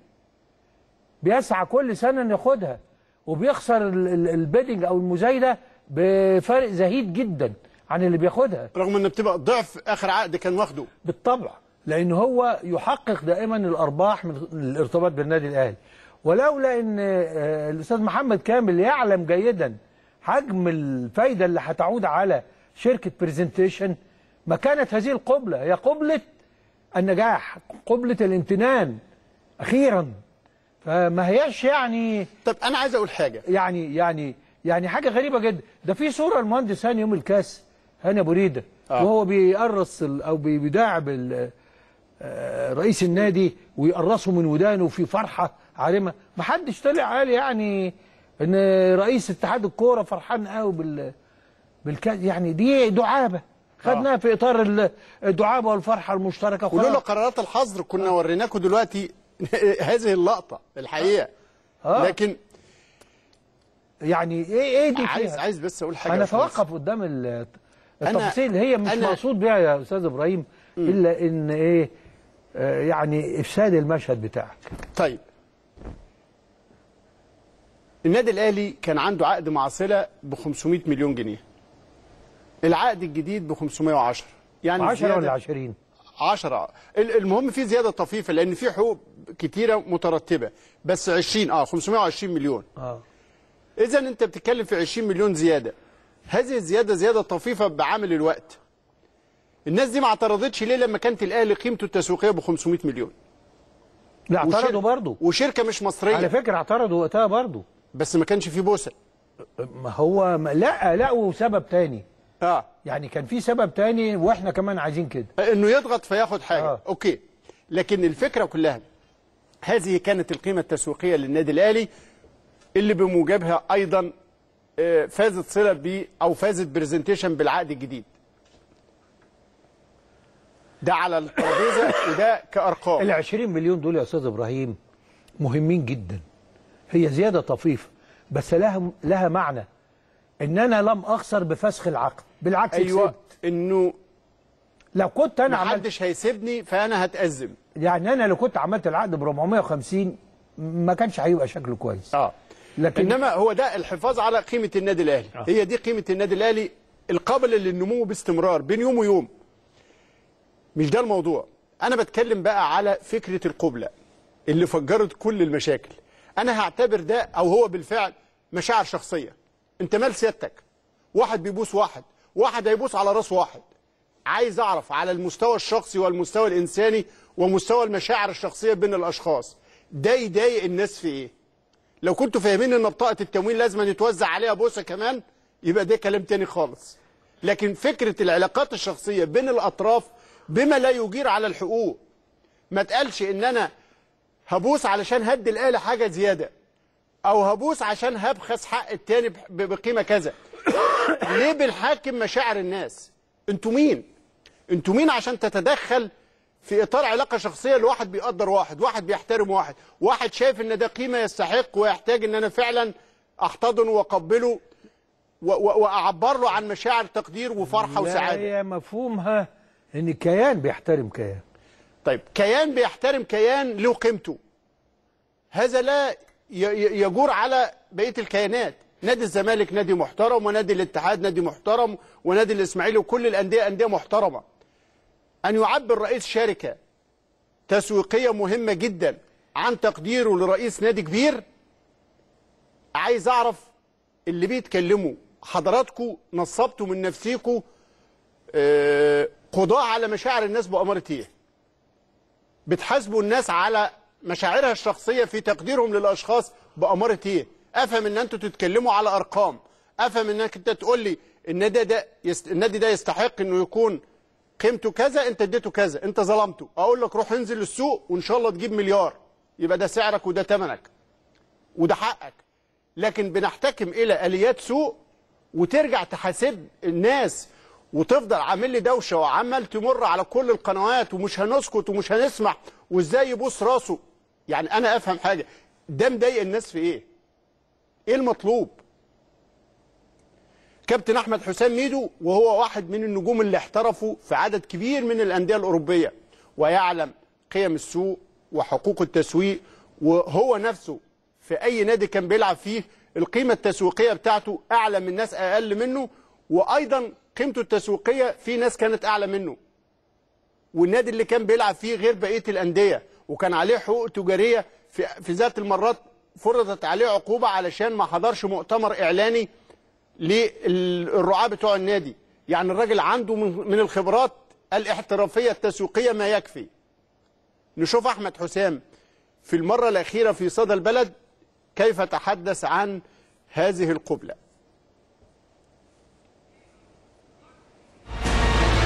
بيسعى كل سنه انه ياخدها، وبيخسر البيدنج او المزايده بفرق زهيد جدا عن اللي بياخدها، رغم ان بتبقى ضعف اخر عقد كان واخده. بالطبع، لان هو يحقق دائما الارباح من الارتباط بالنادي الاهلي. ولولا ان الاستاذ محمد كامل يعلم جيدا حجم الفايده اللي هتعود على شركه بريزنتيشن ما كانت هذه القبله. هي قبله النجاح، قبله الامتنان اخيرا. فما هياش يعني. طب انا عايز اقول حاجه، يعني يعني يعني حاجه غريبه جدا. ده في صوره المهندس هاني يوم الكاس، هاني ابو ريده آه. وهو بيقرص ال- او بي- بيداعب ال- آه، رئيس النادي ويقرصه من ودانه في فرحه عارمه. ما حدش طلع قال يعني ان رئيس اتحاد الكوره فرحان قوي بال بالكاس. يعني دي دعابه خدناها في اطار ال- الدعابه والفرحه المشتركه. ولولا وخلاص. قرارات الحظر كنا وريناكم دلوقتي هذه اللقطه الحقيقه. آه. لكن يعني ايه ايه دي عايز فيها؟ عايز بس اقول حاجه يا انا أستاذ. اتوقف قدام ال- التفاصيل هي مش أنا- مقصود بيها يا استاذ ابراهيم الا ان ايه آه، يعني افساد المشهد بتاعك. طيب النادي الاهلي كان عنده عقد مع صله ب خمسمائة مليون جنيه. العقد الجديد ب خمسمائة وعشرة، يعني عشرة زيادة ولا عشرين؟ عشرة. ال- المهم في زياده طفيفه لان في حقوق كتيره مترتبه، بس عشرين اه خمسمائة وعشرين مليون. اه اذا انت بتتكلم في عشرين مليون زياده. هذه الزياده زياده طفيفه بعامل الوقت. الناس دي ما اعترضتش ليه لما كانت الاهلي قيمته التسويقيه ب خمسمائة مليون؟ لا اعترضوا وشر- برضه وشركه مش مصريه. على فكره، اعترضوا وقتها برضه. بس ما كانش فيه بوسه. ما هو ما لا لقوا سبب تاني. اه يعني كان في سبب تاني واحنا كمان عايزين كده. انه يضغط فياخد حاجه. آه. اوكي، لكن الفكره كلها هذه كانت القيمه التسويقيه للنادي الاهلي اللي بموجبها ايضا آه، فازت صله ب او فازت برزنتيشن بالعقد الجديد. ده على الترابيزه وده كارقام. ال عشرين مليون دول يا استاذ ابراهيم مهمين جدا. هي زياده طفيفه بس لها لها معنى ان انا لم اخسر بفسخ العقد، بالعكس ايوه كسبت. انه لو كنت انا ما عملت حدش هيسيبني فانا هتأزم. يعني انا لو كنت عملت العقد ب أربعمائة وخمسين ما كانش هيبقى شكله كويس. اه لكن انما هو ده الحفاظ على قيمه النادي الاهلي. آه. هي دي قيمه النادي الاهلي القابله للنمو باستمرار بين يوم ويوم. مش ده الموضوع. انا بتكلم بقى على فكره القبله اللي فجرت كل المشاكل. انا هعتبر ده او هو بالفعل مشاعر شخصيه. انت مال سيادتك؟ واحد بيبوس واحد، واحد هيبوس على راس واحد. عايز اعرف على المستوى الشخصي والمستوى الانساني ومستوى المشاعر الشخصيه بين الاشخاص ده يضايق الناس في ايه؟ لو كنتوا فاهمين ان بطاقه التموين لازم يتوزع عليها بوسه كمان يبقى ده كلام تاني خالص. لكن فكره العلاقات الشخصيه بين الاطراف بما لا يجير على الحقوق. ما تقالش ان انا هبوس علشان هدي الاله حاجه زياده او هبوس عشان هبخس حق التاني بقيمه كذا. ليه بنحاكم مشاعر الناس؟ انتوا مين؟ انتوا مين عشان تتدخل في اطار علاقه شخصيه لواحد بيقدر واحد، واحد بيحترم واحد، واحد شايف ان ده قيمه يستحق ويحتاج ان انا فعلا احتضنه واقبله واعبر له عن مشاعر تقدير وفرحه وسعاده. هي مفهومها ان كيان بيحترم كيان. طيب كيان بيحترم كيان له قيمته. هذا لا يجور على بقيه الكيانات. نادي الزمالك نادي محترم، ونادي الاتحاد نادي محترم، ونادي الاسماعيلي وكل الانديه انديه محترمه. ان يعبر رئيس شركه تسويقيه مهمه جدا عن تقديره لرئيس نادي كبير. عايز اعرف اللي بيتكلموا حضراتكم نصبتوا من نفسيكم آه قضاء على مشاعر الناس بأمارة ايه؟ بتحاسبوا الناس على مشاعرها الشخصيه في تقديرهم للاشخاص بأمارة ايه؟ افهم ان انتوا تتكلموا على ارقام، افهم انك انت تقول لي النادي ده يست... النادي ده يستحق انه يكون قيمته كذا، انت اديته كذا، انت ظلمته، اقول لك روح انزل السوق وان شاء الله تجيب مليار، يبقى ده سعرك وده ثمنك وده حقك. لكن بنحتكم الى اليات سوق وترجع تحاسب الناس وتفضل عامل لي دوشه وعمال تمر على كل القنوات ومش هنسكت ومش هنسمح وازاي يبوس راسه. يعني انا افهم حاجه، ده مضايق الناس في ايه؟ ايه المطلوب؟ كابتن احمد حسام ميدو وهو واحد من النجوم اللي احترفوا في عدد كبير من الانديه الاوروبيه ويعلم قيم السوق وحقوق التسويق، وهو نفسه في اي نادي كان بيلعب فيه القيمه التسويقيه بتاعته اعلى من ناس اقل منه، وايضا قيمته التسويقيه في ناس كانت اعلى منه. والنادي اللي كان بيلعب فيه غير بقيه الانديه وكان عليه حقوق تجاريه في في ذات المرات فرضت عليه عقوبه علشان ما حضرش مؤتمر اعلاني للرعاة بتوع النادي. يعني الراجل عنده من الخبرات الاحترافيه التسويقيه ما يكفي. نشوف احمد حسام في المره الاخيره في صدى البلد كيف تحدث عن هذه القبله.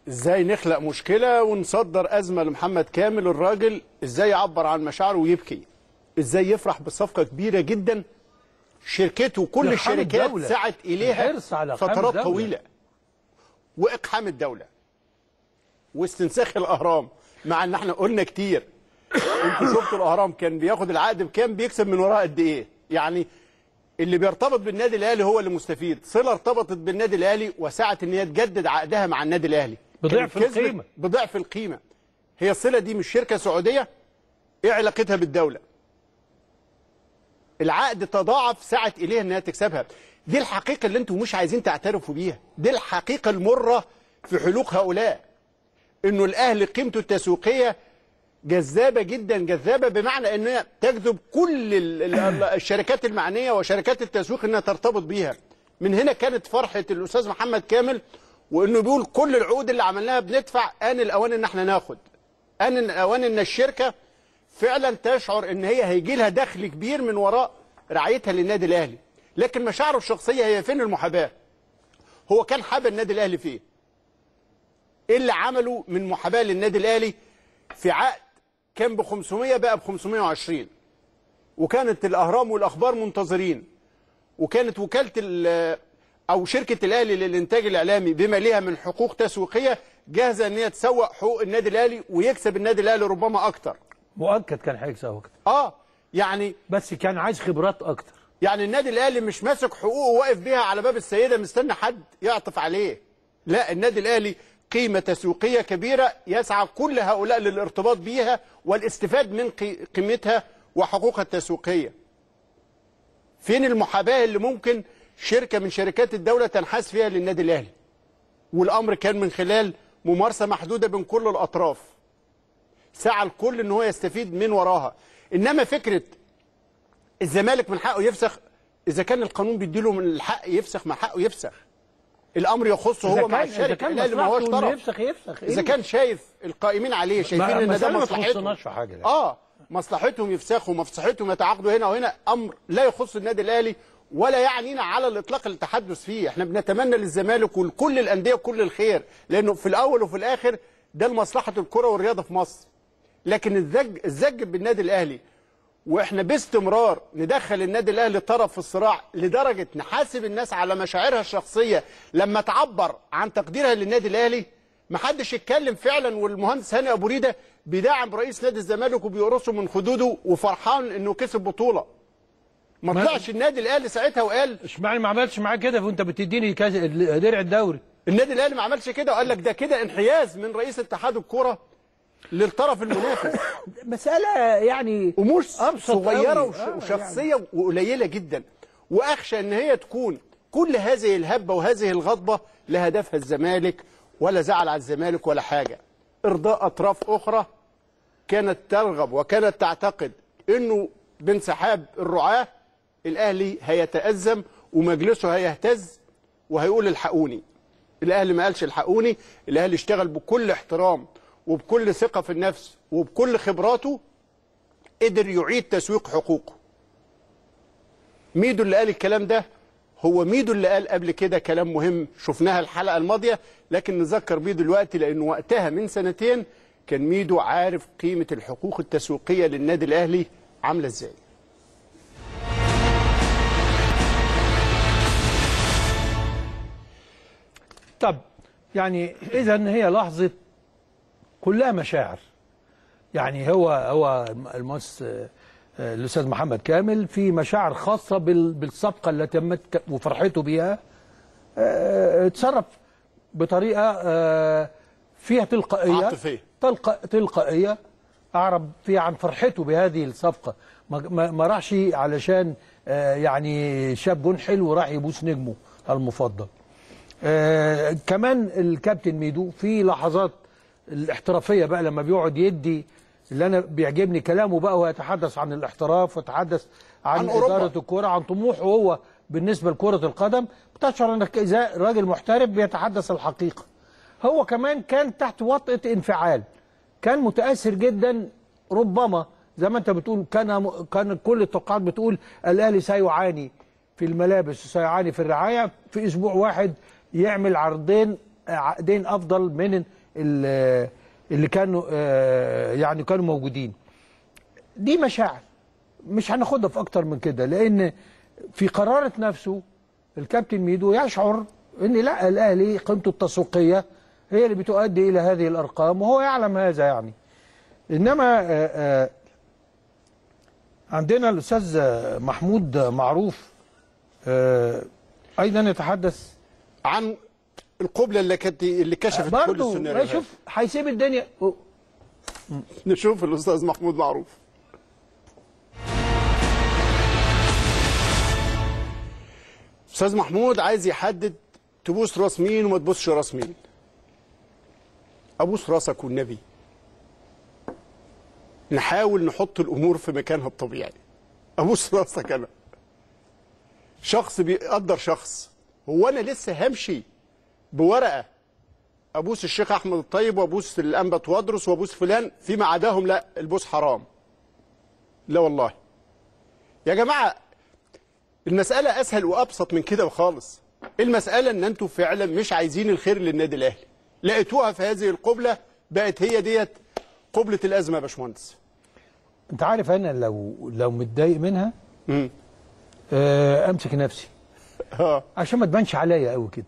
ازاي نخلق مشكله ونصدر ازمه لمحمد كامل. الراجل ازاي يعبر عن مشاعره ويبكي، ازاي يفرح بصفقه كبيره جدا شركته وكل الشركات سعت اليها فترات طويله، واقحام الدوله واستنساخ الاهرام. مع ان احنا قلنا كتير، انتوا شفتوا الاهرام كان بياخد العقد بكام، بيكسب من وراه قد ايه. يعني اللي بيرتبط بالنادي الاهلي هو اللي مستفيد. صله ارتبطت بالنادي الاهلي وسعت ان هي تجدد عقدها مع النادي الاهلي بضعف القيمه بضعف القيمه. هي الصله دي مش شركه سعوديه، ايه علاقتها بالدوله؟ العقد تضاعف سعت اليها انها تكسبها. دي الحقيقه اللي انتم مش عايزين تعترفوا بيها، دي الحقيقه المره في حلوق هؤلاء، انه الاهلي قيمته التسويقيه جذابه جدا، جذابه بمعنى انها تجذب كل الشركات المعنيه وشركات التسويق انها ترتبط بيها. من هنا كانت فرحه الاستاذ محمد كامل، وانه بيقول كل العقود اللي عملناها بندفع، ان الاوان ان احنا ناخد، ان الاوان ان الشركه فعلا تشعر ان هي هيجي لها دخل كبير من وراء رعايتها للنادي الاهلي. لكن مشاعره الشخصيه هي فين المحاباه؟ هو كان حابب النادي الاهلي فيه. ايه اللي عمله من محاباه للنادي الاهلي في عقد كان ب خمسمية بقى ب خمسمية وعشرين، وكانت الاهرام والاخبار منتظرين، وكانت وكاله او شركه الاهلي للانتاج الاعلامي بما ليها من حقوق تسويقيه جاهزه ان هي تسوق حقوق النادي الاهلي ويكسب النادي الاهلي ربما اكتر. مؤكد كان هيكسب اكتر. اه يعني بس كان عايز خبرات اكتر. يعني النادي الاهلي مش ماسك حقوقه واقف بيها على باب السيده مستني حد يعطف عليه. لا، النادي الاهلي قيمه تسويقيه كبيره يسعى كل هؤلاء للارتباط بيها والاستفاد من قيمتها وحقوقها التسويقيه. فين المحاباه اللي ممكن شركه من شركات الدوله تنحاز فيها للنادي الاهلي؟ والامر كان من خلال ممارسه محدوده بين كل الاطراف. سعى الكل ان هو يستفيد من وراها. انما فكره الزمالك من حقه يفسخ، اذا كان القانون بيديله من الحق يفسخ ما حقه يفسخ. الامر يخصه هو مع الشركه اللي ما هوش طرف. يفسخ يفسخ اذا كان شايف القائمين عليه شايفين ان ده مصلحتهم، اه مصلحتهم يفسخوا، مصلحتهم يتعاقدوا هنا وهنا، امر لا يخص النادي الاهلي ولا يعنينا على الاطلاق التحدث فيه. احنا بنتمنى للزمالك ولكل الانديه كل الخير، لانه في الاول وفي الاخر ده لمصلحه الكره والرياضه في مصر. لكن الزج الزج بالنادي الاهلي، واحنا باستمرار ندخل النادي الاهلي طرف في الصراع لدرجه نحاسب الناس على مشاعرها الشخصيه لما تعبر عن تقديرها للنادي الاهلي. ما حدش يتكلم فعلا، والمهندس هاني ابو ريده بيدعم رئيس نادي الزمالك وبيقرصه من خدوده وفرحان انه كسب بطوله. ما طلعش النادي الاهلي ساعتها وقال اشمعنى ما عملتش معاه كده وانت بتديني درع الدوري؟ النادي الاهلي ما عملش كده وقال لك ده كده انحياز من رئيس اتحاد الكوره للطرف المنافس. مسألة يعني امور صغيرة وش آه وشخصية يعني. وقليلة جدا، واخشى ان هي تكون كل هذه الهبة وهذه الغضبة لهدفها الزمالك ولا زعل على الزمالك ولا حاجة. ارضاء اطراف اخرى كانت ترغب وكانت تعتقد انه بانسحاب الرعاة الاهلي هيتأزم ومجلسه هيهتز وهيقول الحقوني. الاهلي ما قالش الحقوني، الاهلي اشتغل بكل احترام وبكل ثقة في النفس وبكل خبراته، قدر يعيد تسويق حقوقه. ميدو اللي قال الكلام ده هو ميدو اللي قال قبل كده كلام مهم شفناها الحلقة الماضية، لكن نذكر بيه دلوقتي لأنه وقتها من سنتين كان ميدو عارف قيمة الحقوق التسويقية للنادي الأهلي عاملة ازاي. طب يعني إذن هي لحظة كلها مشاعر. يعني هو هو المؤسس الاستاذ محمد كامل في مشاعر خاصه بالصفقه التي تمت وفرحته بها. اتصرف بطريقه فيها تلقائيه عاطفيه تلقائيه اعرب فيها عن فرحته بهذه الصفقه. ما راحش علشان يعني شاب جون حلو وراح يبوس نجمه المفضل. كمان الكابتن ميدو في لحظات الاحترافيه بقى لما بيقعد يدي اللي انا بيعجبني كلامه بقى ويتحدث عن الاحتراف ويتحدث عن, عن اداره الكوره، عن طموحه هو بالنسبه لكره القدم، بتشعر انك اذا راجل محترف بيتحدث الحقيقه. هو كمان كان تحت وطأة انفعال، كان متاثر جدا، ربما زي ما انت بتقول كان كان كل التوقعات بتقول الاهلي سيعاني في الملابس وسيعاني في الرعايه، في اسبوع واحد يعمل عرضين عقدين افضل من اللي كانوا يعني كانوا موجودين. دي مشاعر مش هناخدها في اكتر من كده، لان في قرارة نفسه الكابتن ميدو يشعر ان لا، الاهلي قيمته التسويقيه هي اللي بتؤدي الى هذه الارقام، وهو يعلم هذا يعني. انما آآ آآ عندنا الاستاذ محمود معروف ايضا يتحدث عن القبله اللي كانت اللي كشفت كل السيناريوهات. شوف هيسيب الدنيا. نشوف الاستاذ محمود معروف. استاذ محمود عايز يحدد تبوس راس مين وما تبوسش راس مين. ابوس راسك والنبي. نحاول نحط الامور في مكانها الطبيعي. ابوس راسك انا. شخص بيقدر شخص. هو انا لسه همشي بورقه ابوس الشيخ احمد الطيب وابوس الانبت وادرس وابوس فلان فيما عداهم؟ لا، البوس حرام. لا والله يا جماعه، المساله اسهل وابسط من كده خالص. المساله ان انتوا فعلا مش عايزين الخير للنادي الاهلي، لقيتوها في هذه القبله بقت هي ديت قبله الازمه يا باشمهندس. انت عارف انا لو لو متضايق منها امم آه امسك نفسي اه عشان ما تبانش عليا قوي كده.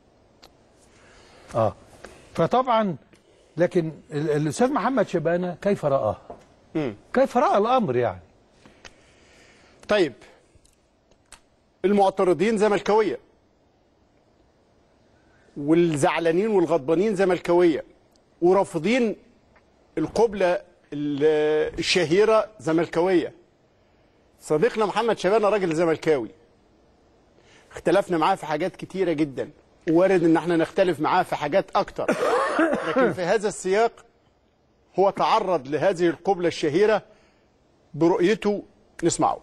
اه فطبعا لكن الاستاذ محمد شبانه كيف رآه؟ امم كيف رأى الامر يعني؟ طيب المعترضين زملكاويه والزعلانين والغضبانين زملكاويه ورافضين القبله الشهيره زملكاويه. صديقنا محمد شبانه راجل زملكاوي، اختلفنا معاه في حاجات كتيره جدا، وارد ان احنا نختلف معاه في حاجات اكتر، لكن في هذا السياق هو تعرض لهذه القبله الشهيره برؤيته. نسمعه.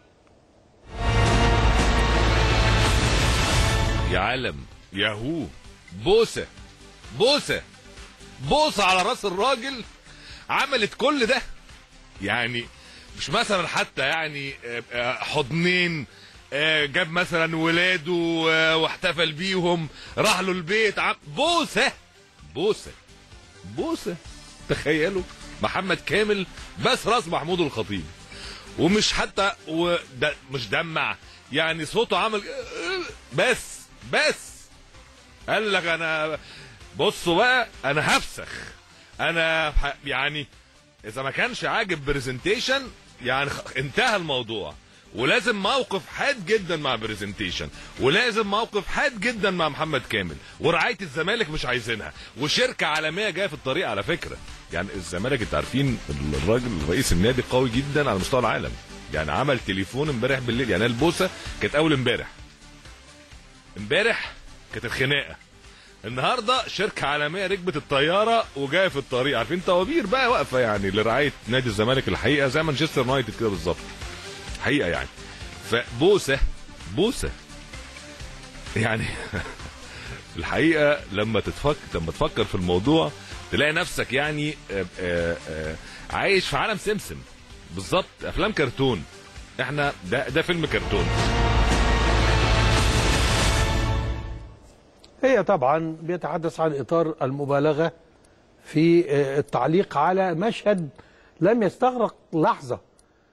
يا علم يا هو، بوسه بوسه بوسه على راس الراجل عملت كل ده. يعني مش مثلا حتى يعني حضنين، جاب مثلا ولاده واحتفل بيهم، راح له البيت، بوسه بوسه بوسه. تخيلوا محمد كامل بس راس محمود الخطيب، ومش حتى وده مش دمع يعني، صوته عمل بس بس قال لك انا بصوا بقى انا هفسخ. انا يعني اذا ما كانش عاجب برزنتيشن يعني انتهى الموضوع، ولازم موقف حاد جدا مع برزنتيشن، ولازم موقف حاد جدا مع محمد كامل، ورعايه الزمالك مش عايزينها، وشركه عالميه جايه في الطريق على فكره. يعني الزمالك انتوا عارفين الراجل رئيس النادي قوي جدا على مستوى العالم، يعني عمل تليفون امبارح بالليل، يعني البوسه كانت اول امبارح امبارح كانت الخناقه، النهارده شركه عالميه ركبت الطياره وجايه في الطريق، عارفين طوابير بقى واقفه يعني لرعايه نادي الزمالك الحقيقه زي مانشستر يونايتد كده بالظبط حقيقه يعني. فبوسه بوسه يعني الحقيقه لما تتفكر لما تفكر في الموضوع تلاقي نفسك يعني آآ آآ عايش في عالم سمسم بالظبط، افلام كرتون. احنا ده ده فيلم كرتون. هي طبعا بيتحدث عن اطار المبالغه في التعليق على مشهد لم يستغرق لحظه،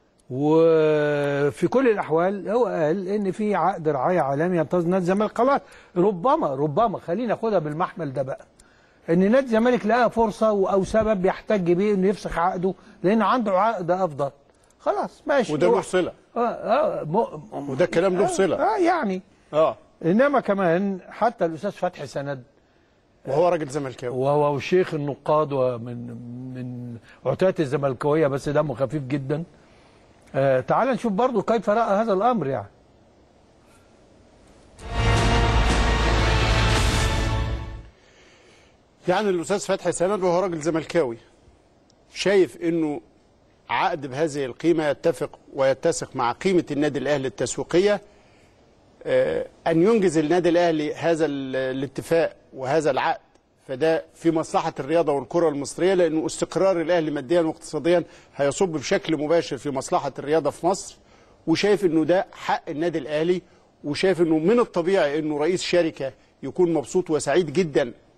وفي كل الاحوال هو قال ان في عقد رعايه عالمي ينتظر نادي الزمالك. خلاص ربما ربما خلينا ناخدها بالمحمل ده بقى، ان نادي الزمالك لقى فرصه او سبب يحتج بيه انه يفسخ عقده لان عنده عقد افضل. خلاص ماشي، وده له صله. اه اه م... وده الكلام له صله. اه يعني اه انما كمان حتى الاستاذ فتحي سند وهو راجل زملكاوي، وهو شيخ النقاد ومن من عتاة الزملكاويه بس دمه خفيف جدا. آه تعال نشوف برضو كيف رأى هذا الامر. يعني يعني الاستاذ فتحي سند وهو راجل زملكاوي شايف انه عقد بهذه القيمه يتفق ويتسق مع قيمه النادي الاهلي التسويقيه. أن ينجز النادي الأهلي هذا الاتفاق وهذا العقد فده في مصلحة الرياضة والكرة المصرية، لأنه استقرار الأهلي ماديا واقتصاديا هيصب بشكل مباشر في مصلحة الرياضة في مصر، وشايف أنه ده حق النادي الأهلي، وشايف أنه من الطبيعي أنه رئيس شركة يكون مبسوط وسعيد جدا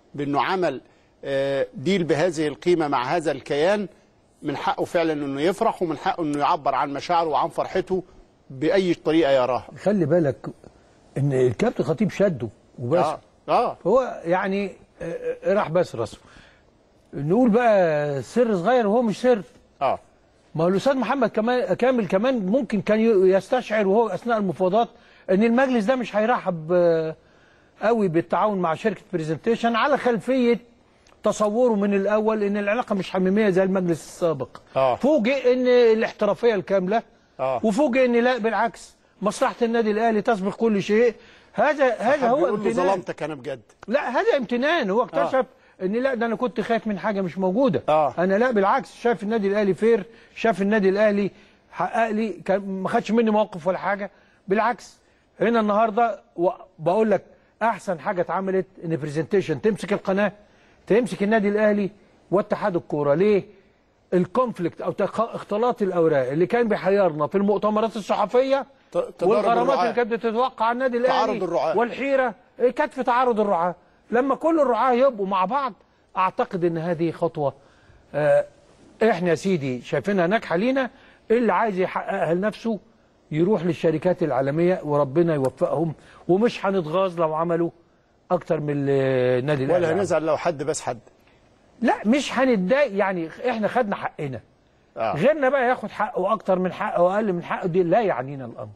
بانه عمل ديل بهذه القيمه مع هذا الكيان، من حقه فعلا انه يفرح، ومن حقه انه يعبر عن مشاعره وعن فرحته باي طريقه يراها. خلي بالك ان الكابتن خطيب شده وبس. اه اه هو يعني راح بس راسه. نقول بقى سر صغير وهو مش سر. اه ما هو الاستاذ محمد كمان كامل كمان ممكن كان يستشعر وهو اثناء المفاوضات ان المجلس ده مش هيرحب قوي بالتعاون مع شركه بريزنتيشن، على خلفيه تصوره من الاول ان العلاقه مش حميميه زي المجلس السابق. آه. فوجئ ان الاحترافيه الكامله، آه. وفوجئ ان لا بالعكس مصلحه النادي الاهلي تسبق كل شيء. هذا هذا هو امتنان. ظلمتك انا بجد. لا هذا امتنان. هو اكتشف آه. ان لا ده انا كنت خايف من حاجه مش موجوده. آه. انا لا بالعكس شاف النادي الاهلي فير، شاف النادي الاهلي حقق لي، ما خدش مني موقف ولا حاجه، بالعكس. هنا النهارده بقول لك احسن حاجه اتعملت ان بريزنتيشن تمسك القناه، تمسك النادي الاهلي واتحاد الكوره. ليه؟ الكونفليكت او اختلاط الاوراق اللي كان بيحيرنا في المؤتمرات الصحفيه والغرامات اللي كانت بتتوقع على النادي الاهلي، تعارض الرعاة والحيره كانت في تعارض الرعاة. لما كل الرعاة يبقوا مع بعض اعتقد ان هذه خطوه اه احنا يا سيدي شايفينها ناجحه لينا. اللي عايز يحققها لنفسه يروح للشركات العالميه وربنا يوفقهم، ومش هنتغاظ لو عملوا اكتر من النادي الاهلي، ولا هنزعل لو حد بس حد. لا مش هنتضايق، يعني احنا خدنا حقنا. آه. غيرنا بقى ياخد حقه اكتر من حقه واقل من حقه، دي لا يعنينا الامر.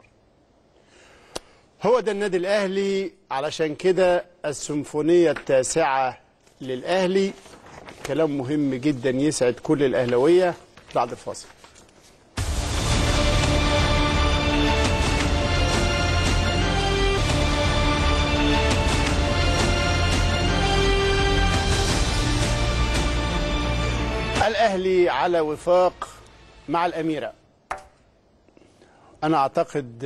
هو ده النادي الاهلي. علشان كده السيمفونيه التاسعه للاهلي كلام مهم جدا يسعد كل الاهلاويه. بعد الفاصل. الأهلي على وفاق مع الأميرة. أنا أعتقد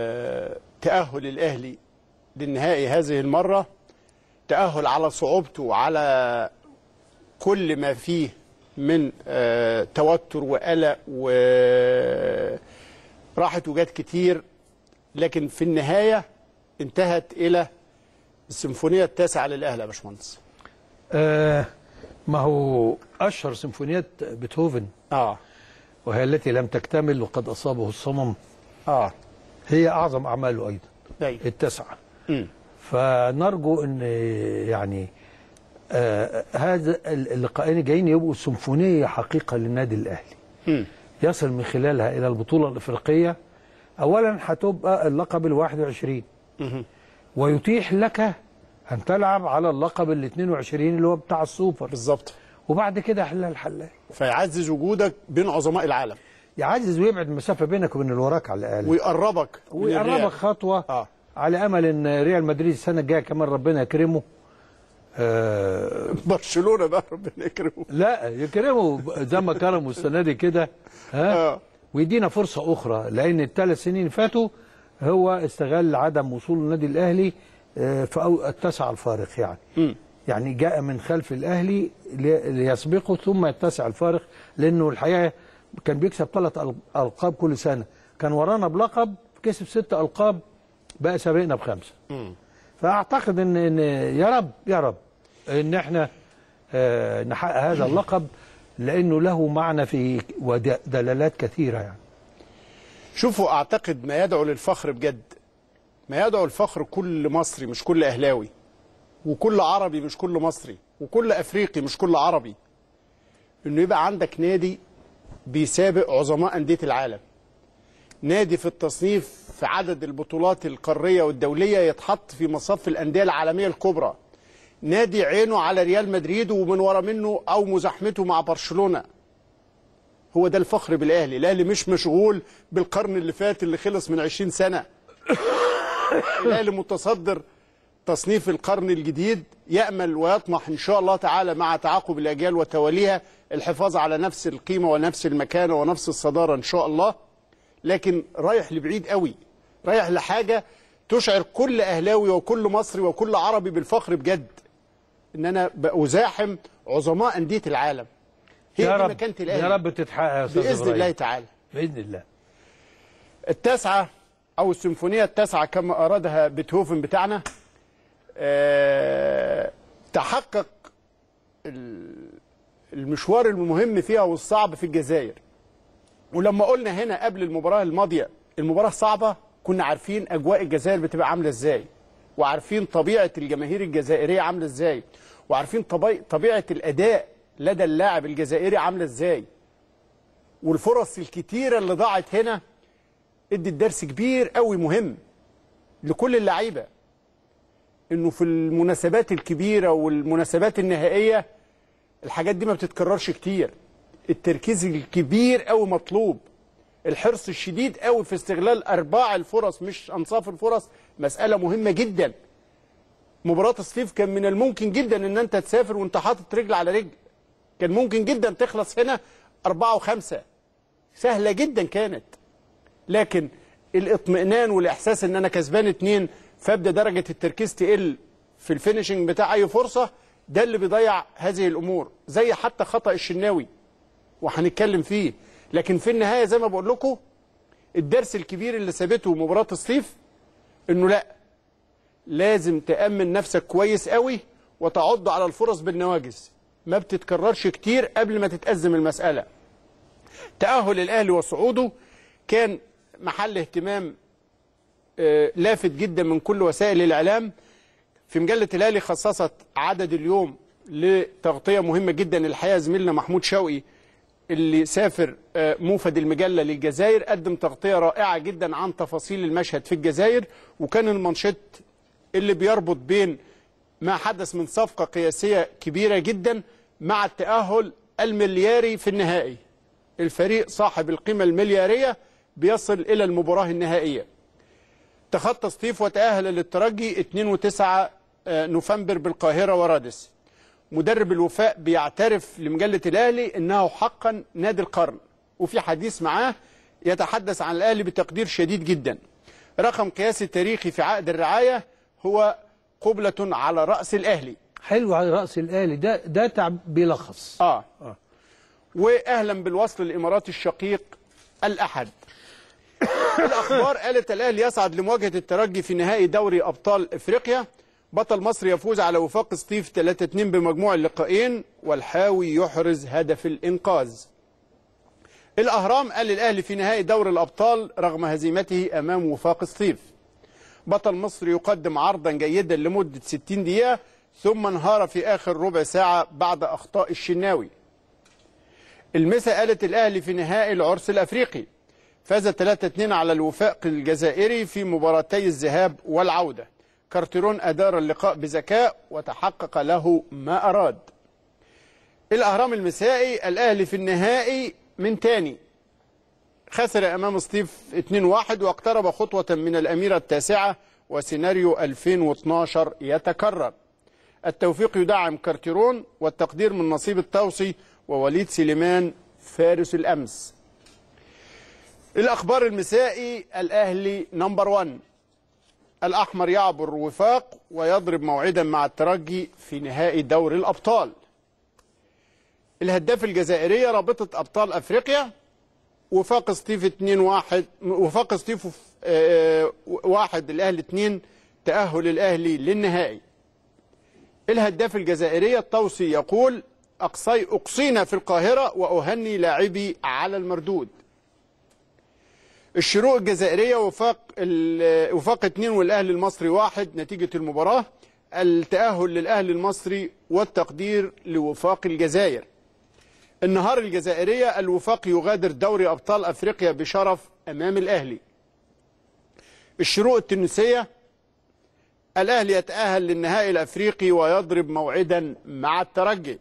تأهل الأهلي للنهائي هذه المرة تأهل على صعوبته وعلى كل ما فيه من توتر وقلق وراحة وجات كتير، لكن في النهاية انتهت إلى السيمفونية التاسعة للأهلي. يا باشمهندس آه ما هو أشهر سيمفونيات بيتهوفن آه وهي التي لم تكتمل وقد أصابه الصمم آه هي أعظم أعماله أيضا. أي. التسعة. م. فنرجو أن يعني آه هذا اللقاءين جايين يبقوا سيمفونية حقيقة للنادي الأهلي. م. يصل من خلالها إلى البطولة الإفريقية. أولا هتبقى اللقب الواحد وعشرين ويتيح لك أن تلعب على اللقب ال اثنين وعشرين اللي هو بتاع السوبر. بالظبط. وبعد كده حلال الحلال. فيعزز وجودك بين عظماء العالم. يعزز ويبعد المسافة بينك وبين اللي وراك على الأقل. ويقربك ويقربك خطوة. آه. على أمل أن ريال مدريد السنة الجاية كمان ربنا يكرمه. آه برشلونة بقى ربنا يكرمه. لا يكرمه زي ما كرمه السنة دي كده. ها. آه. ويدينا فرصة أخرى، لأن الثلاث سنين اللي فاتوا هو استغل عدم وصول النادي الأهلي في التسع الفارق يعني. م. يعني جاء من خلف الأهلي ليسبقه ثم يتسع الفارق، لأنه الحقيقة كان بيكسب ثلاث ألقاب كل سنة، كان ورانا بلقب، كسب ست ألقاب، بقى سابقنا بخمسة. م. فأعتقد إن, إن يا رب يا رب إن إحنا آه نحقق هذا اللقب، لأنه له معنى في ودلالات كثيرة يعني. شوفوا أعتقد ما يدعو للفخر بجد، ما يدعو الفخر كل مصري مش كل أهلاوي، وكل عربي مش كل مصري، وكل أفريقي مش كل عربي، إنه يبقى عندك نادي بيسابق عظماء أندية العالم، نادي في التصنيف في عدد البطولات القارية والدولية يتحط في مصاف الأندية العالمية الكبرى، نادي عينه على ريال مدريد ومن ورا منه أو مزاحمته مع برشلونة. هو ده الفخر بالأهلي. الأهلي مش مشغول بالقرن اللي فات اللي خلص من عشرين سنة. الأهلي متصدر تصنيف القرن الجديد، يأمل ويطمح إن شاء الله تعالى مع تعاقب الأجيال وتواليها الحفاظ على نفس القيمة ونفس المكانة ونفس الصدارة إن شاء الله، لكن رايح لبعيد قوي، رايح لحاجة تشعر كل أهلاوي وكل مصري وكل عربي بالفخر بجد، إن أنا بأزاحم عظماء أندية العالم. هي يا دي رب مكانة الأهلي يا رب تتحقق يا أستاذ بإذن الله تعالى. بإذن الله. التاسعة أو السيمفونية التاسعة كما أرادها بيتهوفن بتاعنا، أه تحقق المشوار المهم فيها والصعب في الجزائر. ولما قلنا هنا قبل المباراة الماضية المباراة صعبة، كنا عارفين أجواء الجزائر بتبقى عاملة إزاي، وعارفين طبيعة الجماهير الجزائرية عاملة إزاي، وعارفين طبيعة الأداء لدى اللاعب الجزائري عاملة إزاي. والفرص الكتيرة اللي ضاعت هنا ادت درس كبير قوي مهم لكل اللعيبة، إنه في المناسبات الكبيرة والمناسبات النهائية الحاجات دي ما بتتكررش كتير. التركيز الكبير قوي مطلوب، الحرص الشديد قوي في استغلال أرباع الفرص مش أنصاف الفرص، مسألة مهمة جدا. مباراة الصيف كان من الممكن جدا ان انت تسافر وانت حاطط رجل على رجل، كان ممكن جدا تخلص هنا أربعة وخمسة، سهلة جدا كانت. لكن الاطمئنان والإحساس ان انا كسبان اتنين فابدا درجة التركيز تقل في الفينشنج بتاع اي فرصة، ده اللي بيضيع هذه الامور. زي حتى خطأ الشناوي وهنتكلم فيه، لكن في النهاية زي ما بقول لكم الدرس الكبير اللي سابته مباراة الصيف انه لا، لازم تأمن نفسك كويس قوي وتعض على الفرص بالنواجذ، ما بتتكررش كتير قبل ما تتأزم المسألة. تأهل الأهلي وصعوده كان محل اهتمام لافت جدا من كل وسائل الإعلام. في مجلة الأهلي خصصت عدد اليوم لتغطية مهمة جدا. الحقيقة زميلنا محمود شوقي اللي سافر موفد المجلة للجزائر قدم تغطية رائعة جدا عن تفاصيل المشهد في الجزائر، وكان المنشط اللي بيربط بين ما حدث من صفقة قياسية كبيرة جدا مع التأهل الملياري في النهائي. الفريق صاحب القيمة المليارية بيصل إلى المباراة النهائية. تخطى سطيف وتأهل للترجي اثنين وتسعة نوفمبر بالقاهرة ورادس. مدرب الوفاء بيعترف لمجلة الأهلي أنه حقا نادي القرن، وفي حديث معاه يتحدث عن الأهلي بتقدير شديد جدا. رقم قياسي تاريخي في عقد الرعاية هو قبلة على رأس الأهلي. حلو، على رأس الأهلي ده ده تعب بيلخص. آه. آه. وأهلا بالوصل الإماراتي الشقيق الأحد. الأخبار قالت الأهلي يصعد لمواجهة الترجي في نهائي دوري أبطال إفريقيا. بطل مصر يفوز على وفاق سطيف ثلاثة اثنين بمجموع اللقاءين، والحاوي يحرز هدف الإنقاذ. الأهرام قال الأهلي في نهائي دوري الأبطال رغم هزيمته أمام وفاق سطيف. بطل مصر يقدم عرضا جيدا لمدة ستين دقيقة ثم انهار في آخر ربع ساعة بعد أخطاء الشناوي. المسا قالت الأهلي في نهائي العرس الأفريقي فاز ثلاثة اثنين على الوفاق الجزائري في مباراتي الذهاب والعودة. كارتيرون أدار اللقاء بذكاء وتحقق له ما أراد. الأهرام المسائي الأهلي في النهائي من تاني خسر أمام سطيف اثنين واحد واقترب خطوة من الأميرة التاسعة وسيناريو ألفين واثناشر يتكرر. التوفيق يدعم كارتيرون والتقدير من نصيب التوصي ووليد سليمان فارس الأمس. الأخبار المسائي الأهلي نمبر وان. الأحمر يعبر وفاق ويضرب موعدا مع الترجي في نهائي دوري الأبطال. الهداف الجزائرية رابطة أبطال أفريقيا وفاق سطيف اثنين واحد وفاق سطيف واحد الأهلي اثنين تأهل الأهلي للنهائي. الهداف الجزائرية الطوسي يقول أقصي أقصينا في القاهرة وأهني لاعبي على المردود. الشروق الجزائرية وفاق وفاق اثنين والأهلي المصري واحد نتيجة المباراة. التأهل للأهلي المصري والتقدير لوفاق الجزائر. النهار الجزائرية الوفاق يغادر دوري أبطال أفريقيا بشرف أمام الأهلي. الشروق التونسية الأهلي يتأهل للنهائي الأفريقي ويضرب موعدا مع الترجي.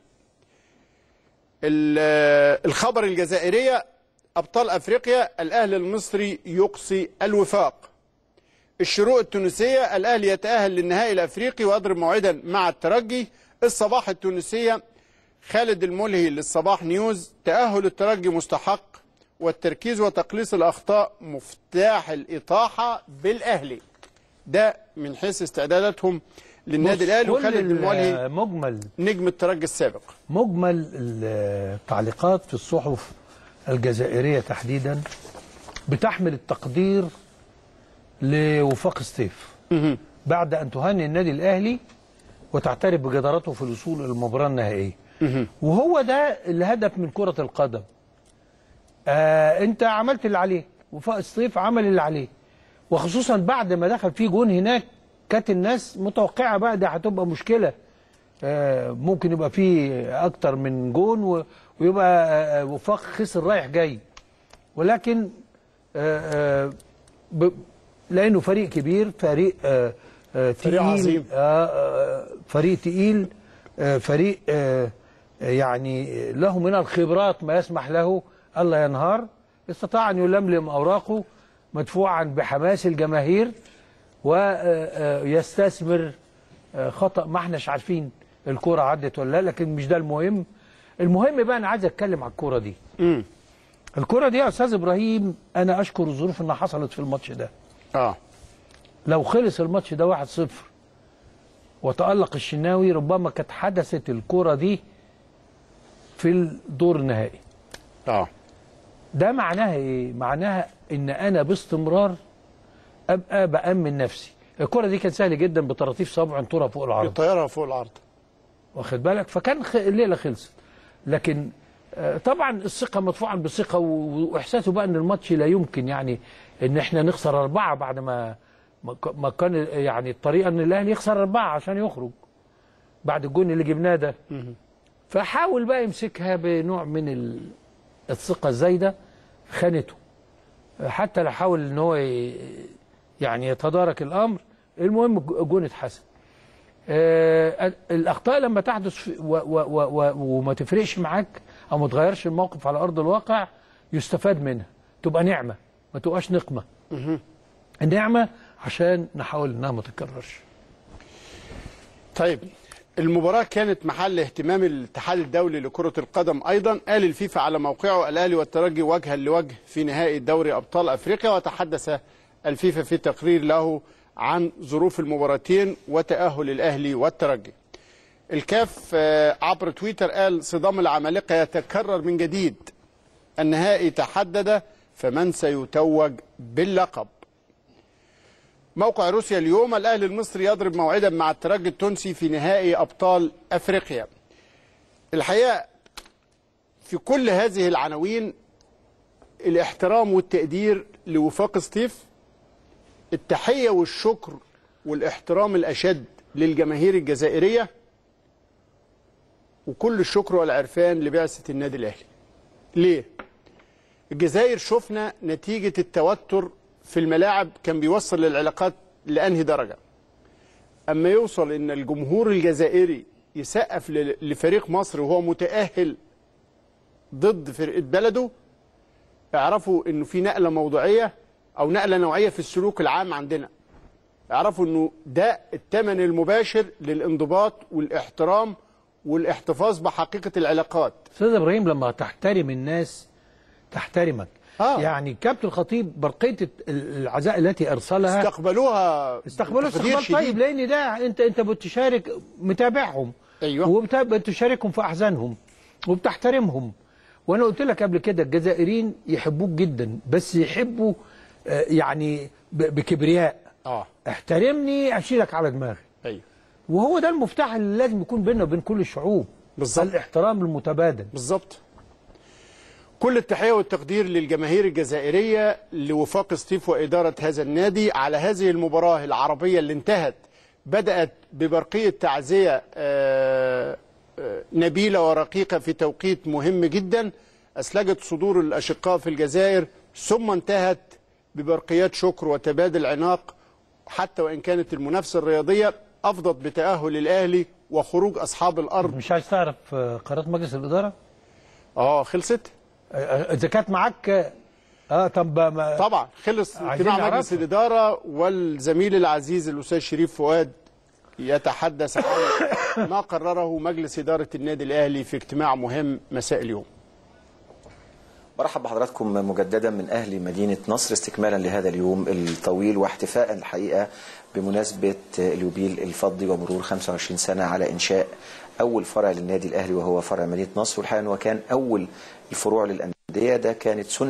الخبر الجزائرية أبطال أفريقيا الأهلي المصري يقصي الوفاق. الشروق التونسية الأهلي يتأهل للنهائي الأفريقي ويضرب موعدا مع الترجي. الصباح التونسية خالد الملهي للصباح نيوز تأهل الترجي مستحق والتركيز وتقليص الأخطاء مفتاح الإطاحة بالأهلي. ده من حيث استعداداتهم للنادي الأهلي. وخالد الملهي مجمل نجم الترجي السابق. مجمل التعليقات في الصحف الجزائرية تحديدا بتحمل التقدير لوفاق سطيف بعد أن تهني النادي الأهلي وتعترف بجدارته في الوصول إلى المباراة النهائية. وهو ده الهدف من كرة القدم. آه انت عملت اللي عليك وفاق الصيف عمل اللي عليه، وخصوصا بعد ما دخل فيه جون هناك كانت الناس متوقعة بقى ده هتبقى مشكلة. آه ممكن يبقى فيه اكتر من جون ويبقى آه وفاق خسر رايح جاي، ولكن آه آه لانه فريق كبير، فريق آه آه فريق عظيم، آه آه فريق تقيل، آه فريق آه يعني له من الخبرات ما يسمح له الله ينهار، استطاع ان يلملم اوراقه مدفوعا بحماس الجماهير ويستثمر خطأ. ما احناش عارفين الكرة عدت ولا لا، لكن مش ده المهم. المهم بقى انا عايز اتكلم على الكرة دي. امم الكرة دي يا استاذ ابراهيم انا اشكر الظروف انها حصلت في الماتش ده. اه لو خلص الماتش ده واحد صفر وتألق الشناوي ربما كانت حدثت الكرة دي في الدور النهائي. اه ده معناها ايه؟ معناها ان انا باستمرار ابقى بأمن نفسي. الكرة دي كان سهل جدا بطراطيف صابع انطرها فوق العرض، الطيارة فوق العرض، واخد بالك؟ فكان الليله خلصت. لكن طبعا الثقه مدفوعا بثقه، واحساسه بقى ان الماتش لا يمكن يعني ان احنا نخسر اربعه بعد ما ما كان يعني الطريقه ان الاهلي يخسر اربعه عشان يخرج بعد الجون اللي جبناه ده. فحاول بقى يمسكها بنوع من الثقه الزايده، خانته. حتى لو حاول ان هو يعني يتدارك الامر، المهم الجون اتحسن. آه الاخطاء لما تحدث و و و وما تفرقش معاك او ما تغيرش الموقف على ارض الواقع يستفاد منها، تبقى نعمه ما تبقاش نقمه. النعمه عشان نحاول انها ما تتكررش. طيب المباراة كانت محل اهتمام الاتحاد الدولي لكرة القدم أيضا. قال الفيفا على موقعه الأهلي والترجي وجها لوجه في نهائي دوري أبطال أفريقيا، وتحدث الفيفا في تقرير له عن ظروف المباراتين وتأهل الأهلي والترجي. الكاف عبر تويتر قال صدام العمالقة يتكرر من جديد، النهائي تحدد فمن سيتوج باللقب. موقع روسيا اليوم الأهلي المصري يضرب موعدا مع الترجي التونسي في نهائي أبطال أفريقيا. الحقيقة في كل هذه العناوين الاحترام والتقدير لوفاق سطيف، التحية والشكر والاحترام الأشد للجماهير الجزائرية، وكل الشكر والعرفان لبعثة النادي الأهلي. ليه؟ الجزائر شفنا نتيجة التوتر في الملاعب كان بيوصل للعلاقات لأنهي درجة. أما يوصل إن الجمهور الجزائري يسقف لفريق مصر وهو متأهل ضد فرقة بلده، اعرفوا إنه في نقلة موضوعية أو نقلة نوعية في السلوك العام عندنا. اعرفوا إنه ده الثمن المباشر للانضباط والاحترام والاحتفاظ بحقيقة العلاقات. أستاذ إبراهيم لما تحترم الناس تحترمك. آه. يعني كابتن الخطيب برقية العزاء التي أرسلها استقبلوها استقبلوا استقبال طيب، لأن ده أنت أنت بتشارك متابعهم. أيوه، وبتشاركهم في أحزانهم وبتحترمهم. وأنا قلت لك قبل كده الجزائريين يحبوك جدا، بس يحبوا يعني بكبرياء. اه احترمني أشيلك على دماغي. أيوه، وهو ده المفتاح اللي لازم يكون بيننا وبين كل الشعوب. بالظبط، الاحترام المتبادل. بالظبط. كل التحية والتقدير للجماهير الجزائرية لوفاق سطيف وإدارة هذا النادي على هذه المباراة العربية اللي انتهت. بدأت ببرقية تعزية نبيلة ورقيقة في توقيت مهم جدا أسلجت صدور الأشقاء في الجزائر، ثم انتهت ببرقيات شكر وتبادل عناق، حتى وإن كانت المنافسة الرياضية أفضت بتأهل الأهلي وخروج أصحاب الأرض. مش عايز تعرف قرارات مجلس الإدارة؟ آه خلصت؟ إذا كانت معاك اه طب ما طبعا خلص اجتماع مجلس الإدارة، والزميل العزيز الأستاذ شريف فؤاد يتحدث عن ما قرره مجلس إدارة النادي الأهلي في اجتماع مهم مساء اليوم. مرحب بحضراتكم مجددا من أهل مدينة نصر، استكمالا لهذا اليوم الطويل واحتفاء الحقيقة بمناسبة اليوبيل الفضي ومرور خمسة وعشرين سنة على إنشاء أول فرع للنادي الأهلي وهو فرع مدينة نصر. والحقيقة أنه كان أول الفروع للأندية، ده كانت سنة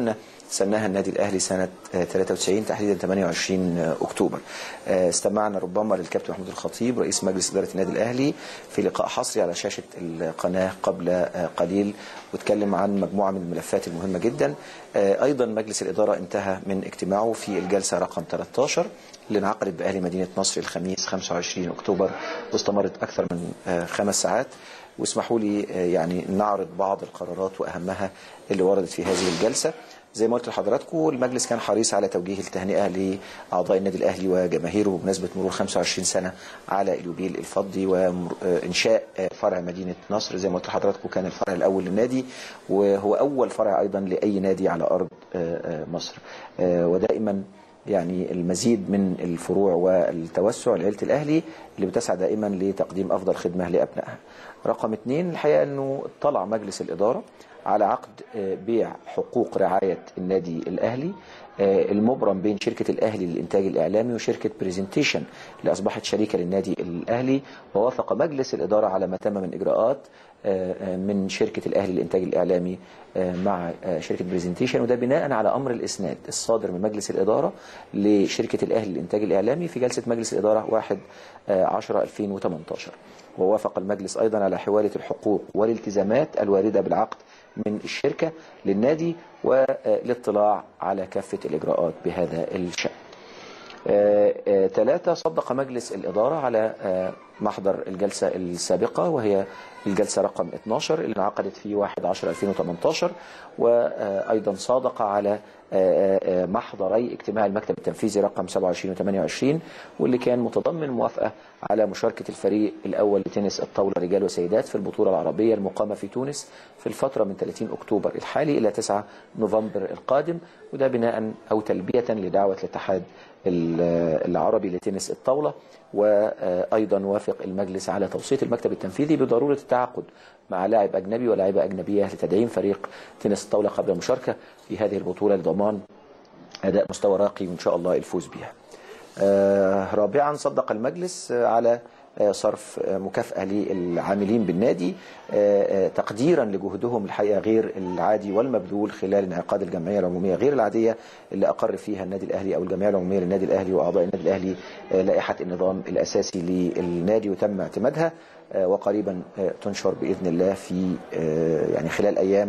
سنها النادي الأهلي سنة ثلاثة وتسعين تحديدا ثمانية وعشرين أكتوبر. استمعنا ربما للكابتن محمود الخطيب رئيس مجلس إدارة النادي الأهلي في لقاء حصري على شاشة القناة قبل قليل، واتكلم عن مجموعة من الملفات المهمة جدا. أيضا مجلس الإدارة انتهى من اجتماعه في الجلسة رقم ثلاثة عشر اللي انعقدت بأهلي مدينة نصر الخميس خمسة وعشرين أكتوبر واستمرت أكثر من خمس ساعات. واسمحوا لي يعني نعرض بعض القرارات وأهمها اللي وردت في هذه الجلسة. زي ما قلت لحضراتكم المجلس كان حريص على توجيه التهنئة لأعضاء النادي الأهلي وجماهيره بمناسبة مرور خمسة وعشرين سنة على اليوبيل الفضي وإنشاء فرع مدينة نصر. زي ما قلت لحضراتكم كان الفرع الأول للنادي وهو أول فرع أيضا لأي نادي على أرض مصر، ودائما يعني المزيد من الفروع والتوسع لعيلة الأهلي اللي بتسعى دائما لتقديم أفضل خدمة لأبنائها. رقم اثنين الحقيقة أنه اطلع مجلس الإدارة على عقد بيع حقوق رعاية النادي الأهلي المبرم بين شركة الأهلي للإنتاج الإعلامي وشركة بريزنتيشن اللي أصبحت شريكة للنادي الأهلي، ووافق مجلس الإدارة على ما تم من إجراءات من شركة الأهلي للإنتاج الإعلامي مع شركة بريزنتيشن، وده بناء على أمر الإسناد الصادر من مجلس الإدارة لشركة الأهلي للإنتاج الإعلامي في جلسة مجلس الإدارة واحد عشرة ألفين وثمانية عشر. ووافق المجلس أيضا على حوالة الحقوق والالتزامات الواردة بالعقد من الشركة للنادي والاطلاع على كافة الإجراءات بهذا الشأن. ثلاثة صدق مجلس الإدارة على محضر الجلسة السابقة وهي الجلسة رقم اثناشر اللي انعقدت في واحد عشرة ألفين وثمانية عشر، وأيضا صادق على محضري اجتماع المكتب التنفيذي رقم سبعة وعشرين وثمانية وعشرين واللي كان متضمن موافقة على مشاركة الفريق الأول لتنس الطاولة رجال وسيدات في البطولة العربية المقامة في تونس في الفترة من ثلاثين أكتوبر الحالي إلى تسعة نوفمبر القادم، وده بناء أو تلبية لدعوة الاتحاد العربي لتنس الطاولة. وأيضا وافق المجلس على توصية المكتب التنفيذي بضرورة التعاقد مع لاعب أجنبي ولاعبة أجنبية لتدعيم فريق تنس الطاولة قبل المشاركة في هذه البطولة لضمان أداء مستوى راقي وإن شاء الله الفوز بها. آه رابعا صدق المجلس على صرف مكافأة للعاملين بالنادي تقديرا لجهدهم الحقيقة غير العادي والمبذول خلال انعقاد الجمعية العمومية غير العادية اللي أقر فيها النادي الأهلي أو الجمعية العمومية للنادي الأهلي وأعضاء النادي الأهلي لائحة النظام الأساسي للنادي وتم اعتمادها وقريبا تنشر بإذن الله في يعني خلال أيام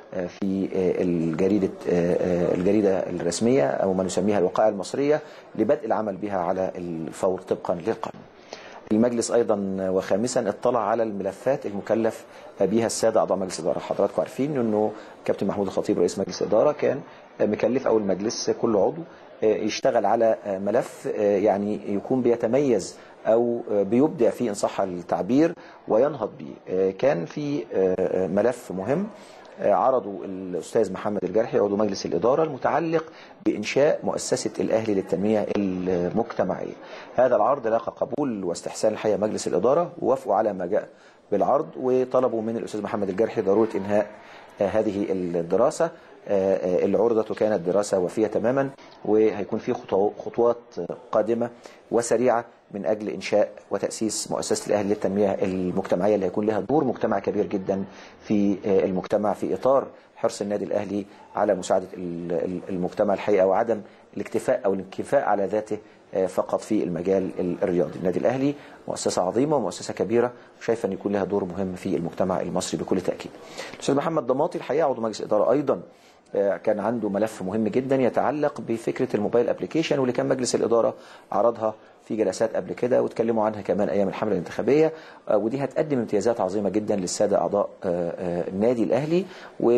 في الجريدة الجريدة الرسمية أو ما نسميها الوقائع المصرية لبدء العمل بها على الفور طبقا للقانون. المجلس أيضا وخامسا اطلع على الملفات المكلف بها السادة أعضاء مجلس الإدارة. حضراتكم عارفين أنه كابتن محمود الخطيب رئيس مجلس الإدارة كان مكلف أو المجلس كل عضو يشتغل على ملف يعني يكون بيتميز أو بيبدع فيه إن صح التعبير وينهض به. كان في ملف مهم عرضوا الأستاذ محمد الجرحي عضو مجلس الإدارة المتعلق بإنشاء مؤسسة الأهلي للتنمية المجتمعية. هذا العرض لاقى قبول واستحسان الحقيقة مجلس الإدارة ووافقوا على ما جاء بالعرض وطلبوا من الأستاذ محمد الجرحي ضرورة إنهاء هذه الدراسة اللي عرضت وكانت دراسة وفية تماما، وهيكون في خطوات قادمة وسريعة من أجل إنشاء وتأسيس مؤسسة الأهلي للتنمية المجتمعية اللي هيكون لها دور مجتمع كبير جدا في المجتمع في إطار حرص النادي الأهلي على مساعدة المجتمع الحقيقة وعدم الاكتفاء أو الانكفاء على ذاته فقط في المجال الرياضي. النادي الأهلي مؤسسة عظيمة ومؤسسة كبيرة وشايف أن يكون لها دور مهم في المجتمع المصري بكل تأكيد. الأستاذ محمد ضماطي الحقيقة عضو مجلس الإدارة أيضا كان عنده ملف مهم جدا يتعلق بفكرة الموبايل ابليكيشن واللي كان مجلس الإدارة عرضها في جلسات قبل كده واتكلموا عنها كمان أيام الحملة الانتخابية، ودي هتقدم امتيازات عظيمة جدا للسادة أعضاء النادي الأهلي.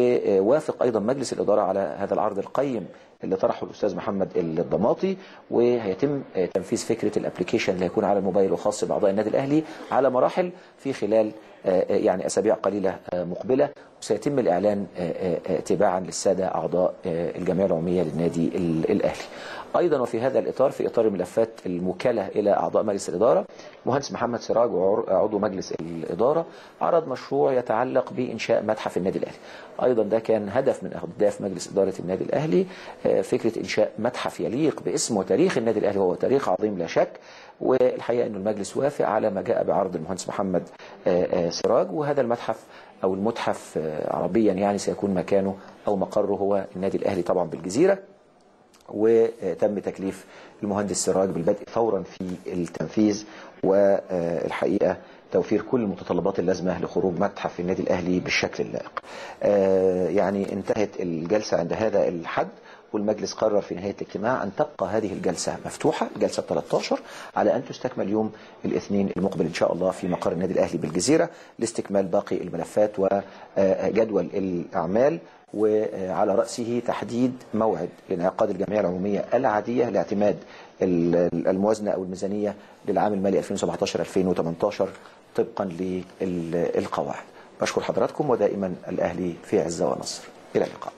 ووافق أيضا مجلس الإدارة على هذا العرض القيم اللي طرحه الأستاذ محمد الضماطي، وهيتم تنفيذ فكرة الابليكيشن اللي هيكون على الموبايل وخاص بأعضاء النادي الأهلي على مراحل في خلال يعني أسابيع قليلة مقبلة، وسيتم الإعلان تباعا للسادة أعضاء الجمعية العمومية للنادي الأهلي. أيضا وفي هذا الإطار في إطار الملفات الموكلة إلى أعضاء مجلس الإدارة المهندس محمد سراج عضو مجلس الإدارة عرض مشروع يتعلق بإنشاء متحف النادي الأهلي. أيضا ده كان هدف من أهداف مجلس إدارة النادي الأهلي، فكرة إنشاء متحف يليق باسم وتاريخ النادي الأهلي وهو تاريخ عظيم لا شك، والحقيقة أن المجلس وافق على ما جاء بعرض المهندس محمد سراج. وهذا المتحف أو المتحف عربيا يعني سيكون مكانه أو مقره هو النادي الأهلي طبعا بالجزيرة. وتم تكليف المهندس سراج بالبدء فورا في التنفيذ، والحقيقة توفير كل المتطلبات اللازمة لخروج متحف النادي الأهلي بالشكل اللائق. يعني انتهت الجلسة عند هذا الحد، والمجلس قرر في نهاية الاجتماع أن تبقى هذه الجلسة مفتوحة، الجلسة ثلاثة عشر، على أن تستكمل يوم الاثنين المقبل إن شاء الله في مقر النادي الأهلي بالجزيرة لاستكمال باقي الملفات وجدول الأعمال، وعلى رأسه تحديد موعد لانعقاد الجمعية العمومية العادية لاعتماد الموازنة أو الميزانية للعام المالي ألفين وسبعة عشر ألفين وثمانية عشر طبقا للقواعد. بشكر حضراتكم، ودائما الأهلي في عزة ونصر. إلى اللقاء.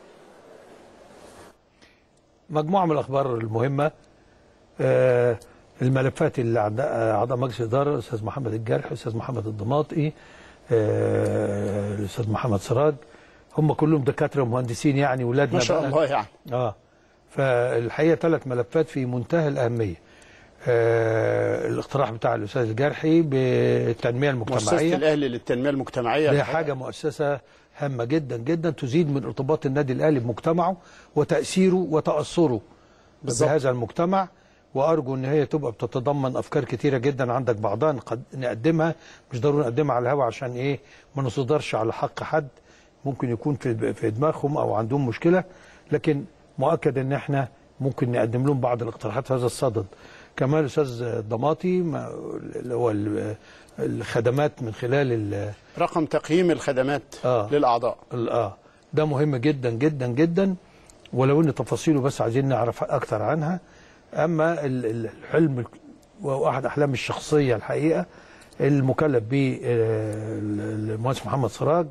مجموعة من الأخبار المهمة. آه الملفات اللي أعضاء مجلس الإدارة الأستاذ محمد الجرح، الأستاذ محمد الضماطي، آه الأستاذ محمد سراج، هم كلهم دكاترة ومهندسين يعني ولادنا ما شاء الله يعني. اه فالحقيقة ثلاث ملفات في منتهى الأهمية. آه الاقتراح بتاع الأستاذ الجرحي بالتنمية المجتمعية، مؤسسة الأهلي للتنمية المجتمعية، دي حاجة مؤسسة هامة جدا جدا تزيد من ارتباط النادي الأهلي بمجتمعه وتأثيره وتأثره بالزبط. بهذا المجتمع. وأرجو أن هي تبقى بتتضمن أفكار كتيرة جدا، عندك بعضها نقدمها، مش ضروري نقدمها على الهواء عشان إيه ما نصدرش على حق حد ممكن يكون في في دماغهم أو عندهم مشكلة، لكن مؤكد أن احنا ممكن نقدم لهم بعض الاقتراحات في هذا الصدد. كمان الأستاذ الضماطي اللي هو الخدمات من خلال رقم تقييم الخدمات آه للأعضاء، اه ده مهم جدا جدا جدا، ولو ان تفاصيله بس عايزين نعرف اكتر عنها. اما الحلم واحد احلامي الشخصيه الحقيقه المكلف به المهندس محمد سراج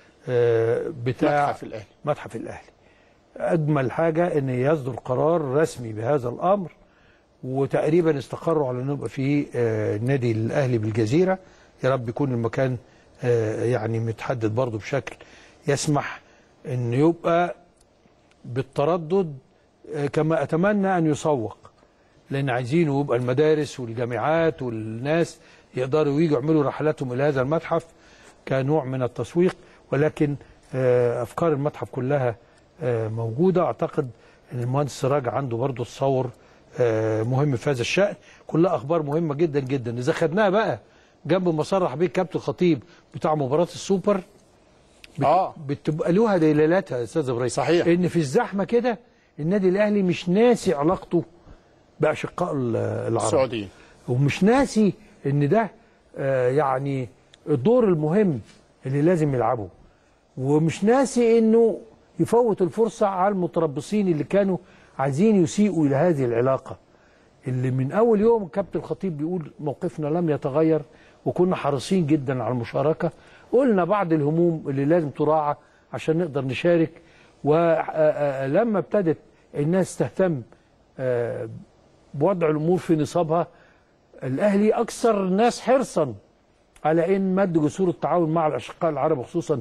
بتاع متحف الاهلي. متحف الاهلي اجمل حاجه ان يصدر قرار رسمي بهذا الامر، وتقريبا استقروا على انه يبقى في النادي الاهلي بالجزيره. يا رب يكون المكان يعني متحدد برضه بشكل يسمح ان يبقى بالتردد كما اتمنى ان يسوق، لان عايزينه يبقى المدارس والجامعات والناس يقدروا ييجوا يعملوا رحلاتهم الى هذا المتحف كنوع من التسويق. ولكن افكار المتحف كلها موجوده. اعتقد ان المهندس سراج عنده برضه تصور مهم في هذا الشأن. كلها اخبار مهمه جدا جدا. اذا خدناها بقى جنب ما صرح بيه كابتن الخطيب بتاع مباراه السوبر بت... اه بتبقى لها دلالاتها يا استاذ ابراهيم. صحيح. ان في الزحمه كده النادي الاهلي مش ناسي علاقته باشقاء العرب السعوديين، ومش ناسي ان ده آه يعني الدور المهم اللي لازم يلعبه، ومش ناسي انه يفوت الفرصه على المتربصين اللي كانوا عايزين يسيئوا الى هذه العلاقه، اللي من اول يوم كابتن الخطيب بيقول موقفنا لم يتغير وكنا حريصين جدا على المشاركه. قلنا بعض الهموم اللي لازم تراعى عشان نقدر نشارك، ولما ابتدت الناس تهتم بوضع الامور في نصابها، الاهلي اكثر الناس حرصا على ان مد جسور التعاون مع الاشقاء العرب، خصوصا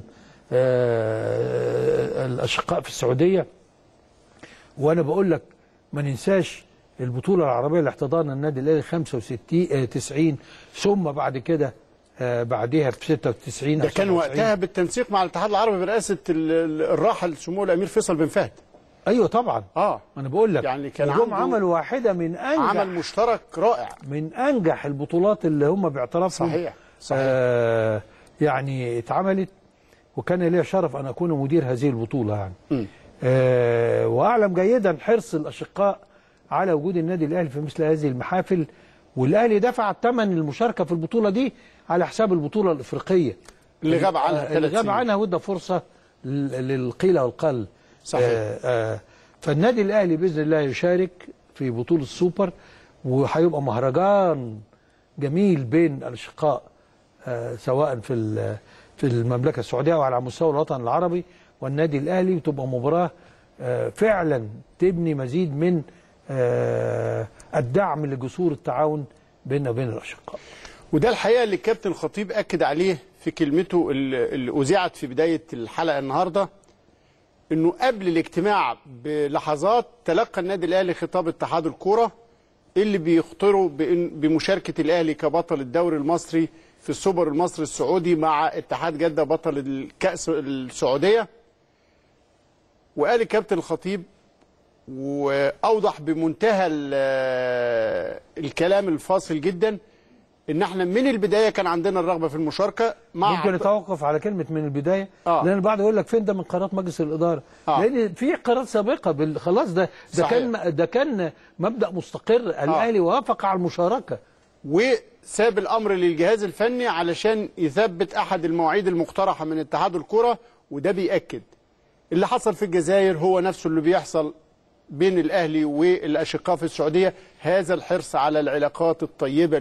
الاشقاء في السعوديه. وانا بقول لك ما ننساش البطوله العربيه اللي احتضنها النادي الاهلي خمسة وستين تسعين، ثم بعد كده بعديها في ستة وتسعين. ده كان وقتها بالتنسيق مع الاتحاد العربي برئاسه الراحل سمو الامير فيصل بن فهد. ايوه طبعا. اه انا بقول لك يعني كان هم عملوا واحده من انجح عمل مشترك رائع، من انجح البطولات اللي هم باعترافهم. صحيح صحيح. آه يعني اتعملت، وكان لي شرف ان اكون مدير هذه البطوله يعني. م. آه واعلم جيدا حرص الاشقاء على وجود النادي الاهلي في مثل هذه المحافل، والاهلي دفع ثمن المشاركه في البطوله دي على حساب البطوله الافريقيه اللي غاب عنها اللي غاب عنها وادى فرصه للقيل والقل. صحيح. آه آه فالنادي الاهلي باذن الله يشارك في بطوله السوبر، وهيبقى مهرجان جميل بين الاشقاء آه سواء في في المملكه السعوديه او على مستوى الوطن العربي والنادي الاهلي، وتبقى مباراه آه فعلا تبني مزيد من آه الدعم لجسور التعاون بيننا وبين الاشقاء. وده الحقيقه اللي الكابتن الخطيب اكد عليه في كلمته اللي اذيعت في بدايه الحلقه النهارده، انه قبل الاجتماع بلحظات تلقى النادي الاهلي خطاب اتحاد الكوره اللي بيخطروا بمشاركه الاهلي كبطل الدوري المصري في السوبر المصري السعودي مع اتحاد جده بطل الكاس السعوديه. وقال الكابتن الخطيب واوضح بمنتهى الكلام الفاصل جدا ان احنا من البدايه كان عندنا الرغبه في المشاركه مع ممكن نتوقف على كلمه من البدايه آه. لان البعض يقول لك فين ده من قرارات مجلس الاداره آه. لان في قرارات سابقه بال... خلاص ده ده كان ده كان مبدا مستقر الاهلي آه. وافق على المشاركه وساب الامر للجهاز الفني علشان يثبت احد المواعيد المقترحه من اتحاد الكره. وده بيأكد اللي حصل في الجزائر هو نفسه اللي بيحصل بين الأهلي والأشقاء في السعودية. هذا الحرص على العلاقات الطيبة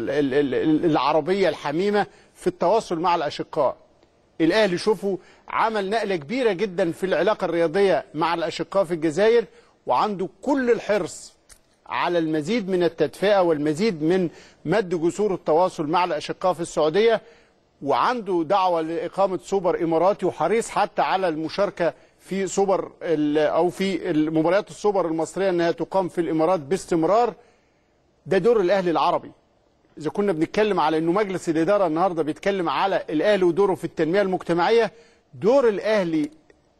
العربية الحميمة في التواصل مع الأشقاء. الأهلي شوفوا عمل نقلة كبيرة جدا في العلاقة الرياضية مع الأشقاء في الجزائر، وعنده كل الحرص على المزيد من التدفئة والمزيد من مد جسور التواصل مع الأشقاء في السعودية، وعنده دعوة لإقامة سوبر إماراتي، وحريص حتى على المشاركة في سوبر او في المباريات السوبر المصريه انها تقام في الامارات باستمرار. ده دور الاهلي العربي. اذا كنا بنتكلم على انه مجلس الاداره النهارده بيتكلم على الاهلي ودوره في التنميه المجتمعيه، دور الاهلي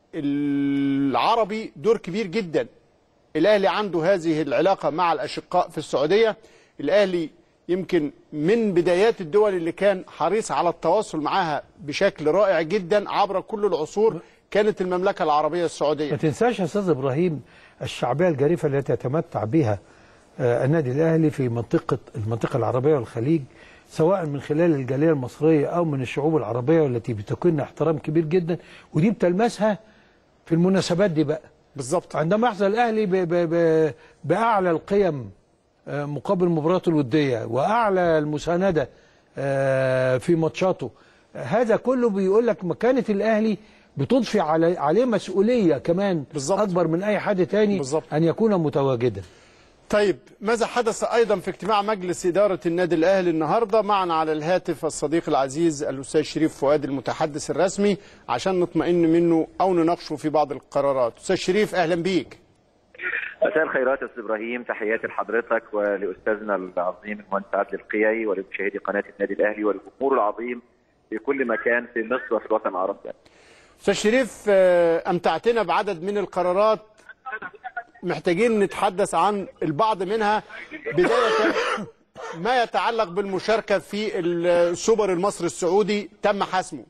العربي دور كبير جدا. الاهلي عنده هذه العلاقه مع الاشقاء في السعوديه. الاهلي يمكن من بدايات الدول اللي كان حريص على التواصل معها بشكل رائع جدا عبر كل العصور كانت المملكة العربية السعودية. ما تنساش يا أستاذ إبراهيم الشعبية الجريفة التي يتمتع بها النادي الأهلي في منطقة المنطقة العربية والخليج، سواء من خلال الجالية المصرية أو من الشعوب العربية والتي بتكن احترام كبير جدا، ودي بتلمسها في المناسبات دي بقى. بالظبط. عندما يحظى الأهلي ب ب ب بأعلى القيم مقابل المباريات الودية وأعلى المساندة في ماتشاته، هذا كله بيقول لك مكانة الأهلي بتضفي علي عليه مسؤولية كمان بالزبط. أكبر من أي حد تاني بالزبط. أن يكون متواجدا. طيب ماذا حدث أيضا في اجتماع مجلس إدارة النادي الأهلي النهاردة؟ معنا على الهاتف الصديق العزيز الأستاذ شريف فؤاد المتحدث الرسمي عشان نطمئن منه أو نناقشه في بعض القرارات. أستاذ شريف أهلا بيك. مساء الخيرات يا أستاذ إبراهيم، تحياتي لحضرتك ولأستاذنا العظيم المهندس عادل القيعي ولمشاهدي قناة النادي الأهلي وللجمهور العظيم في كل مكان في مصر وفي الوطن العربي. أستاذ شريف أمتعتنا بعدد من القرارات، محتاجين نتحدث عن البعض منها، بداية ما يتعلق بالمشاركة في السوبر المصري السعودي تم حسمه.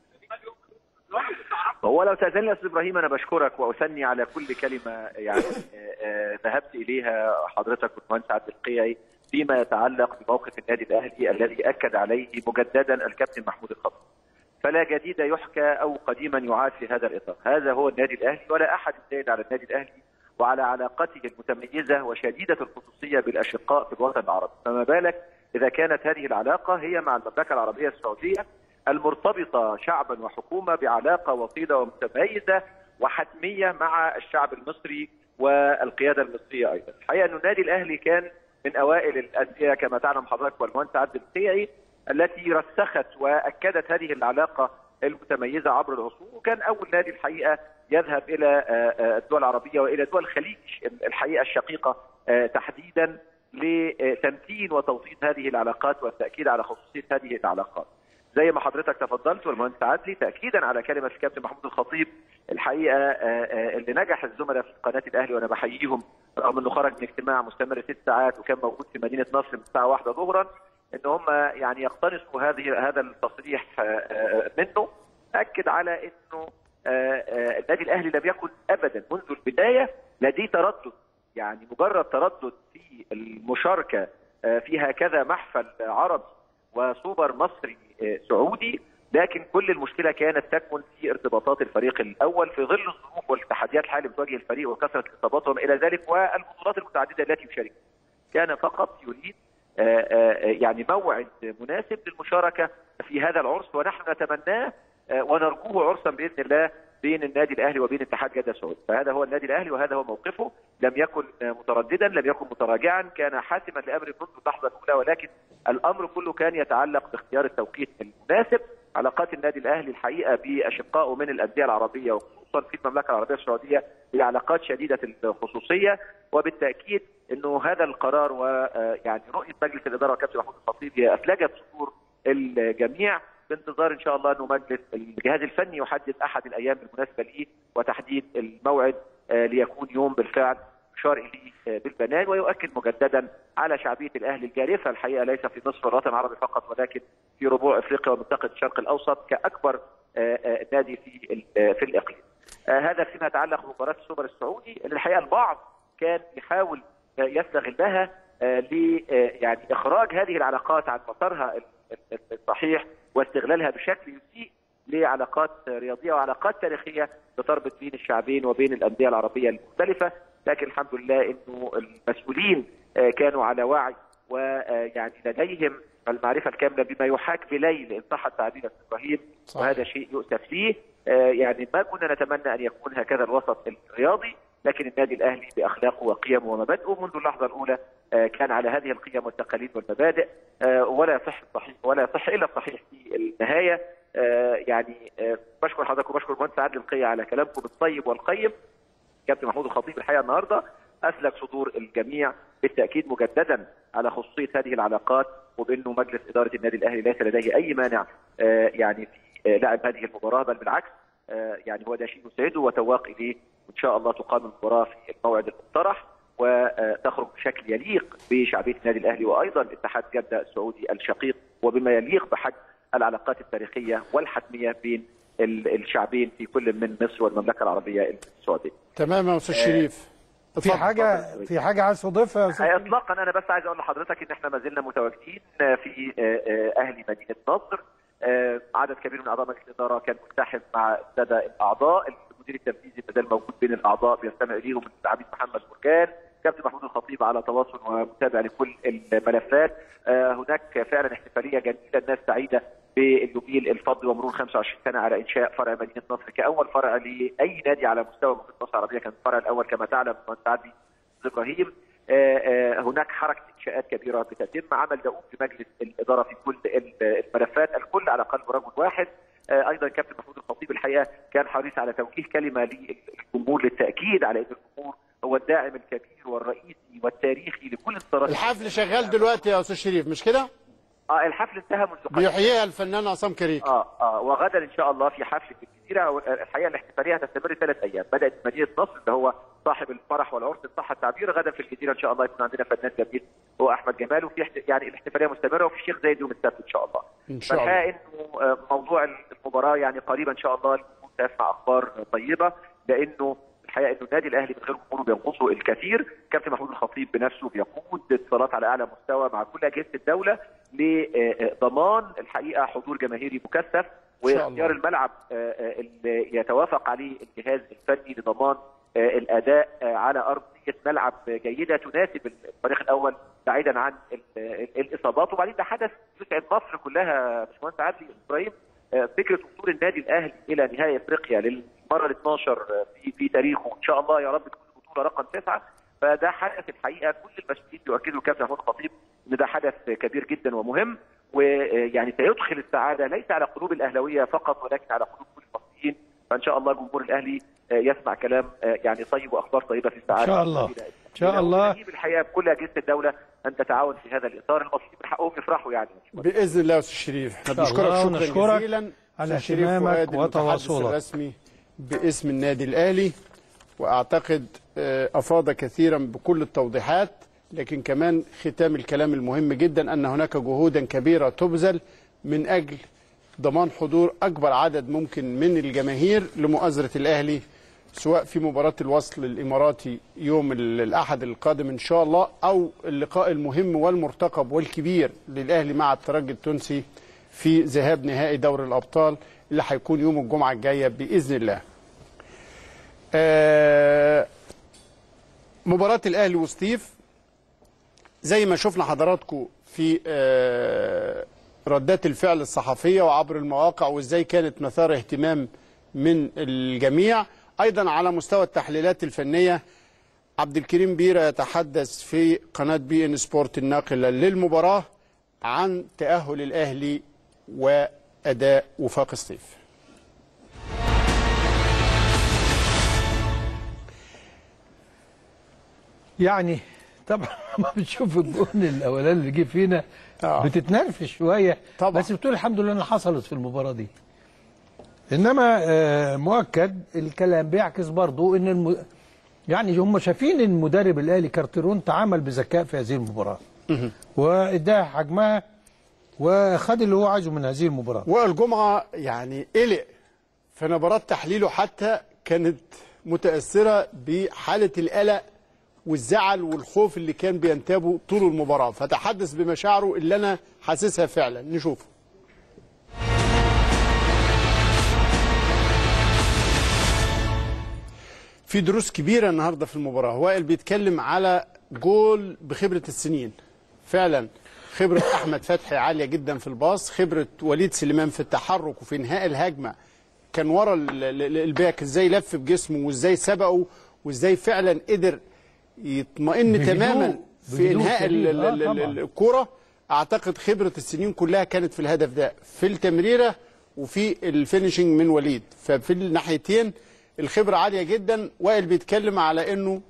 هو لو تأذن يا أستاذ إبراهيم أنا بشكرك وأثني على كل كلمة يعني ذهبت إليها حضرتك والمهندس عادل القيعي فيما يتعلق بموقف النادي الأهلي الذي أكد عليه مجددا الكابتن محمود الخطيب. فلا جديد يحكى أو قديما يعاد في هذا الإطار. هذا هو النادي الأهلي ولا أحد يزايد على النادي الأهلي وعلى علاقته المتميزة وشديدة الخصوصية بالأشقاء في الوطن العربي، فما بالك إذا كانت هذه العلاقة هي مع المملكة العربية السعودية المرتبطة شعبا وحكومة بعلاقة وطيدة ومتميزة وحتمية مع الشعب المصري والقيادة المصرية أيضا. الحقيقة أن النادي الأهلي كان من أوائل الأندية كما تعلم حضرتك والمهندس عادل القيعي التي رسخت وأكدت هذه العلاقة المتميزة عبر العصور، وكان أول نادي الحقيقة يذهب إلى الدول العربية وإلى دول الخليج الحقيقة الشقيقة تحديدا لتمتين وتوطيد هذه العلاقات والتأكيد على خصوصية هذه العلاقات. زي ما حضرتك تفضلت والمهندس عادلي تأكيدا على كلمة الكابتن محمود الخطيب الحقيقة اللي نجح الزملاء في قناة الأهلي وأنا بحييهم رغم أنه خرج من اجتماع مستمر ست ساعات وكان موجود في مدينة نصر من الساعة واحدة ظهرا ان هم يعني يقتنصوا هذه هذا التصريح منه. اكد على انه النادي الاهلي لم يكن ابدا منذ البدايه لديه تردد، يعني مجرد تردد في المشاركه في هكذا محفل عربي وسوبر مصري سعودي، لكن كل المشكله كانت تكمن في ارتباطات الفريق الاول في ظل الظروف والتحديات الحاليه اللي بتواجه الفريق وكثره الاصابات وما الى ذلك والبطولات المتعدده التي يشارك. كان فقط يريد يعني موعد مناسب للمشاركة في هذا العرس، ونحن نتمناه ونرجوه عرسا بإذن الله بين النادي الأهلي وبين اتحاد جدة السعودي. فهذا هو النادي الأهلي وهذا هو موقفه، لم يكن مترددا لم يكن متراجعا، كان حاسما لأمر منذ اللحظة الأولى، ولكن الأمر كله كان يتعلق باختيار التوقيت المناسب. علاقات النادي الأهلي الحقيقة بأشقائه من الأندية العربية وخصوصا في المملكة العربية السعودية هي علاقات شديدة الخصوصية، وبالتأكيد انه هذا القرار ويعني رؤيه مجلس الاداره وكابتن محمود الخطيب هي افلجت صدور الجميع، بانتظار ان شاء الله انه مجلس الجهاز الفني يحدد احد الايام المناسبه ليه وتحديد الموعد ليكون يوم بالفعل اشار اليه بالبنان، ويؤكد مجددا على شعبيه الاهلي الجارفه الحقيقه ليس في نصف الوطن العربي فقط ولكن في ربوع افريقيا ومنطقه الشرق الاوسط كاكبر نادي في في الاقليم. هذا فيما يتعلق بمباراه السوبر السعودي اللي الحقيقه البعض كان يحاول يستغلها ل يعني اخراج هذه العلاقات عن مسارها الصحيح واستغلالها بشكل يسيء لعلاقات رياضيه وعلاقات تاريخيه بتربط بين الشعبين وبين الانديه العربيه المختلفه، لكن الحمد لله انه المسؤولين كانوا على وعي ويعني لديهم المعرفه الكامله بما يحاك بليل ان صح التعبير يا ابراهيم، وهذا شيء يؤسف ليه. يعني ما كنا نتمنى ان يكون هكذا الوسط الرياضي، لكن النادي الاهلي باخلاقه وقيمه ومبادئه منذ اللحظه الاولى كان على هذه القيم والتقاليد والمبادئ، ولا يصح الصحيح ولا يصح الا الصحيح في النهايه. يعني بشكر حضرتك وبشكر المهندس عادل القيعي على كلامكم الطيب والقيم. كابتن محمود الخطيب الحقيقه النهارده اسلك صدور الجميع بالتاكيد مجددا على خصوصيه هذه العلاقات، وبانه مجلس اداره النادي الاهلي ليس لديه اي مانع يعني في لعب هذه المباراه، بل بالعكس يعني هو ده شيء يسعده وتواق اليه، وان شاء الله تقام المباراه في الموعد المقترح وتخرج بشكل يليق بشعبيه النادي الاهلي وايضا اتحاد جده السعودي الشقيق، وبما يليق بحجم العلاقات التاريخيه والحتميه بين الشعبين في كل من مصر والمملكه العربيه السعوديه. تمام يا استاذ شريف. في حاجه في حاجه عايز تضيفها يا استاذ؟ اطلاقا، انا بس عايز اقول لحضرتك ان احنا ما زلنا متواجدين في اهلي مدينه نصر. عدد كبير من اعضاء مجلس الاداره كان ملتحم مع الساده الاعضاء، المدير التنفيذي ما زال موجود بين الاعضاء بيستمع اليهم العميد محمد بركان، كابتن محمود الخطيب على تواصل ومتابع لكل الملفات. هناك فعلا احتفاليه جميله، الناس سعيده باليوبيل الفضي ومرور خمسة وعشرين سنه على انشاء فرع مدينه نصر كاول فرع لاي نادي على مستوى محيط مصر العربيه، كان الفرع الاول كما تعلم المهندس عادل ابراهيم. هناك حركه انشاءات كبيره بتتم، عمل دؤوب بمجلس الاداره في كل الملفات، الكل على قلب رجل واحد. ايضا كابتن محمود الخطيب الحقيقه كان حريص على توجيه كلمه للجمهور للتاكيد على ان الجمهور هو الداعم الكبير والرئيسي والتاريخي لكل انتصارات. الحفل شغال دلوقتي يا استاذ شريف مش كده؟ اه الحفل انتهى منذ قليل. بيحييها الفنان عصام كريم. اه اه وغدا ان شاء الله في حفل في الجزيره. الحقيقه الاحتفاليه هتستمر ثلاث ايام، بدات في مدينه نصر اللي هو صاحب الفرح والعرس ان صح التعبير، غدا في الجزيره ان شاء الله يكون عندنا فنان جميل هو احمد جمال، وفي يعني الاحتفاليه مستمره، وفي الشيخ زايد يوم السبت ان شاء الله. ان شاء الله. فالحقيقه انه موضوع المباراه يعني قريبا ان شاء الله نكون سنسمع اخبار طيبه، لانه الحقيقه انه النادي الاهلي من غير جمهوره بينقصه الكثير. كابتن محمود الخطيب بنفسه بيقود اتصالات على اعلى مستوى مع كل اجهزه الدوله لضمان الحقيقه حضور جماهيري مكثف، واختيار الملعب اللي يتوافق عليه الجهاز الفني لضمان الاداء على ارضيه ملعب جيده تناسب الفريق الاول بعيدا عن الاصابات. وبعدين ده حدث يسعد مصر كلها باشمهندس عادل ابراهيم، فكره وصول النادي الاهلي الى نهائي افريقيا للمره ال اثناشر في في تاريخه، ان شاء الله يا رب تكون البطوله رقم تسعه. فده حدث الحقيقه كل المسؤولين بيؤكدوا الكابتن محمود الخطيب ان ده حدث كبير جدا ومهم، ويعني سيدخل السعاده ليس على قلوب الاهلاويه فقط ولكن على قلوب كل المصريين. فان شاء الله جمهور الاهلي يسمع كلام يعني طيب واخبار طيبه في السعاده. ان شاء الله ان شاء الله. الحقيقه بكل اجهزه الدوله ان تتعاون في هذا الاطار، المصريين من حقهم يفرحوا يعني. باذن الله يا استاذ شريف. بنشكرك شكرا جزيلا على اهتمامك وتواصلك الرسمي باسم النادي الاهلي، واعتقد افاض كثيرا بكل التوضيحات، لكن كمان ختام الكلام المهم جدا ان هناك جهودا كبيره تبذل من اجل ضمان حضور اكبر عدد ممكن من الجماهير لمؤازره الاهلي، سواء في مباراه الوصل الاماراتي يوم الاحد القادم ان شاء الله، او اللقاء المهم والمرتقب والكبير للاهلي مع الترجي التونسي في ذهاب نهائي دوري الابطال اللي هيكون يوم الجمعه الجايه باذن الله. آه مباراه الاهلي وسطيف زي ما شفنا حضراتكم في آه ردات الفعل الصحفيه وعبر المواقع، وازاي كانت مثار اهتمام من الجميع. ايضا على مستوى التحليلات الفنيه، عبد الكريم بيرة يتحدث في قناه بي ان سبورت الناقله للمباراه عن تاهل الاهلي واداء وفاق سطيف. يعني طبعا ما بتشوف الجون الاولاني اللي جه فينا آه. بتتنرفز شويه طبعا. بس بتقول الحمد لله انها حصلت في المباراه دي. انما آه مؤكد الكلام بيعكس برضو ان الم... يعني هم شايفين ان المدرب الاهلي كارتيرون تعامل بذكاء في هذه المباراه واداها حجمها وخد اللي هو عايزه من هذه المباراه. وائل جمعه يعني قلق في نبرات تحليله، حتى كانت متاثره بحاله القلق والزعل والخوف اللي كان بينتابه طول المباراه، فتحدث بمشاعره اللي انا حاسسها فعلا. نشوفه. في دروس كبيره النهارده في المباراه. وائل بيتكلم على جول بخبره السنين، فعلا خبره احمد فتحي عاليه جدا في الباص، خبره وليد سليمان في التحرك وفي انهاء الهجمه، كان ورا الباك ازاي لف بجسمه وازاي سبقه وازاي فعلا قدر يطمئن تماما في انهاء الكره. اعتقد خبره السنين كلها كانت في الهدف ده، في التمريره وفي الفينيشنج من وليد، ففي الناحيتين الخبره عاليه جدا. وائل بيتكلم على انه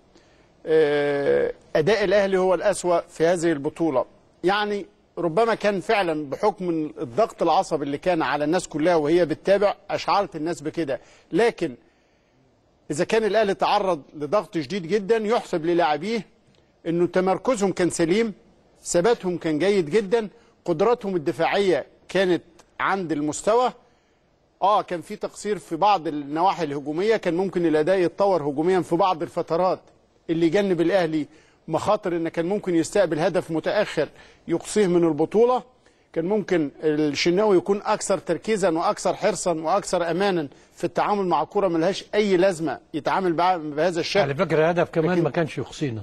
اداء الاهلي هو الاسوأ في هذه البطوله، يعني ربما كان فعلا بحكم الضغط العصبي اللي كان على الناس كلها وهي بتتابع اشعرت الناس بكده، لكن اذا كان الاهلي تعرض لضغط شديد جدا يحسب للاعبيه انه تمركزهم كان سليم، ثباتهم كان جيد جدا، قدراتهم الدفاعيه كانت عند المستوى. اه كان في تقصير في بعض النواحي الهجوميه، كان ممكن الاداء يتطور هجوميا في بعض الفترات اللي جنب الاهلي مخاطر ان كان ممكن يستقبل هدف متاخر يقصيه من البطوله، كان ممكن الشناوي يكون اكثر تركيزا واكثر حرصا واكثر امانا في التعامل مع كره ملهاش اي لازمه يتعامل بهذا الشكل. على فكره الهدف كمان لكن... ما كانش يقصينا.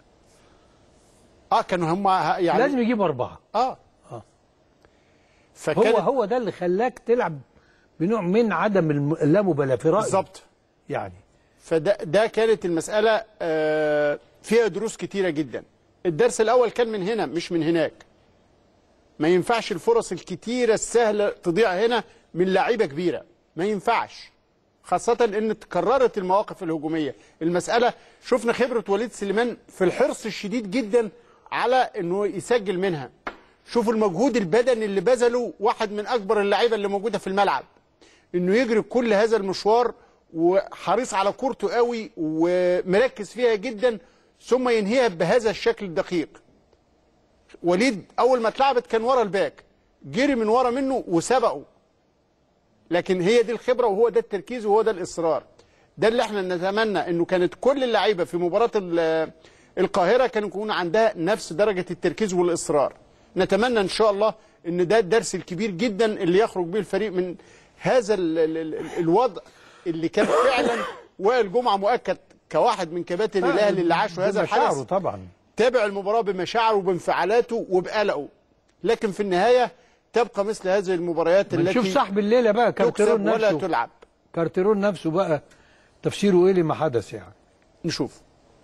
اه كانوا هم يعني لازم يجيب اربعه. اه اه فكان هو هو ده اللي خلاك تلعب بنوع من عدم اللامبالاه في رايي بالظبط يعني. فده ده كانت المساله آه فيها دروس كتيره جدا. الدرس الاول كان من هنا مش من هناك. ما ينفعش الفرص الكتيره السهله تضيع هنا من لعيبه كبيره، ما ينفعش، خاصه ان تكررت المواقف الهجوميه. المساله شفنا خبره وليد سليمان في الحرص الشديد جدا على انه يسجل منها. شوفوا المجهود البدني اللي بذله واحد من اكبر اللعيبه اللي موجوده في الملعب، انه يجري كل هذا المشوار وحريص على كورته قوي ومركز فيها جدا ثم ينهيها بهذا الشكل الدقيق. وليد اول ما اتلعبت كان ورا الباك، جري من ورا منه وسبقه، لكن هي دي الخبره وهو ده التركيز وهو ده الاصرار. ده اللي احنا نتمنى انه كانت كل اللعيبه في مباراه القاهره كان يكون عندها نفس درجه التركيز والاصرار. نتمنى ان شاء الله ان ده الدرس الكبير جدا اللي يخرج به الفريق من هذا ال ال ال الوضع اللي كان فعلا. وائل جمعه مؤكد كواحد من كباتن الاهلي اللي عاشوا هذا الحدث طبعا تابع المباراه بمشاعره وبانفعالاته وبقلقه، لكن في النهايه تبقى مثل هذه المباريات التي نشوف صاحب الليله بقى كارتيرون نفسه ولا تلعب. كارتيرون نفسه بقى تفسيره ايه لما حدث يعني. نشوف.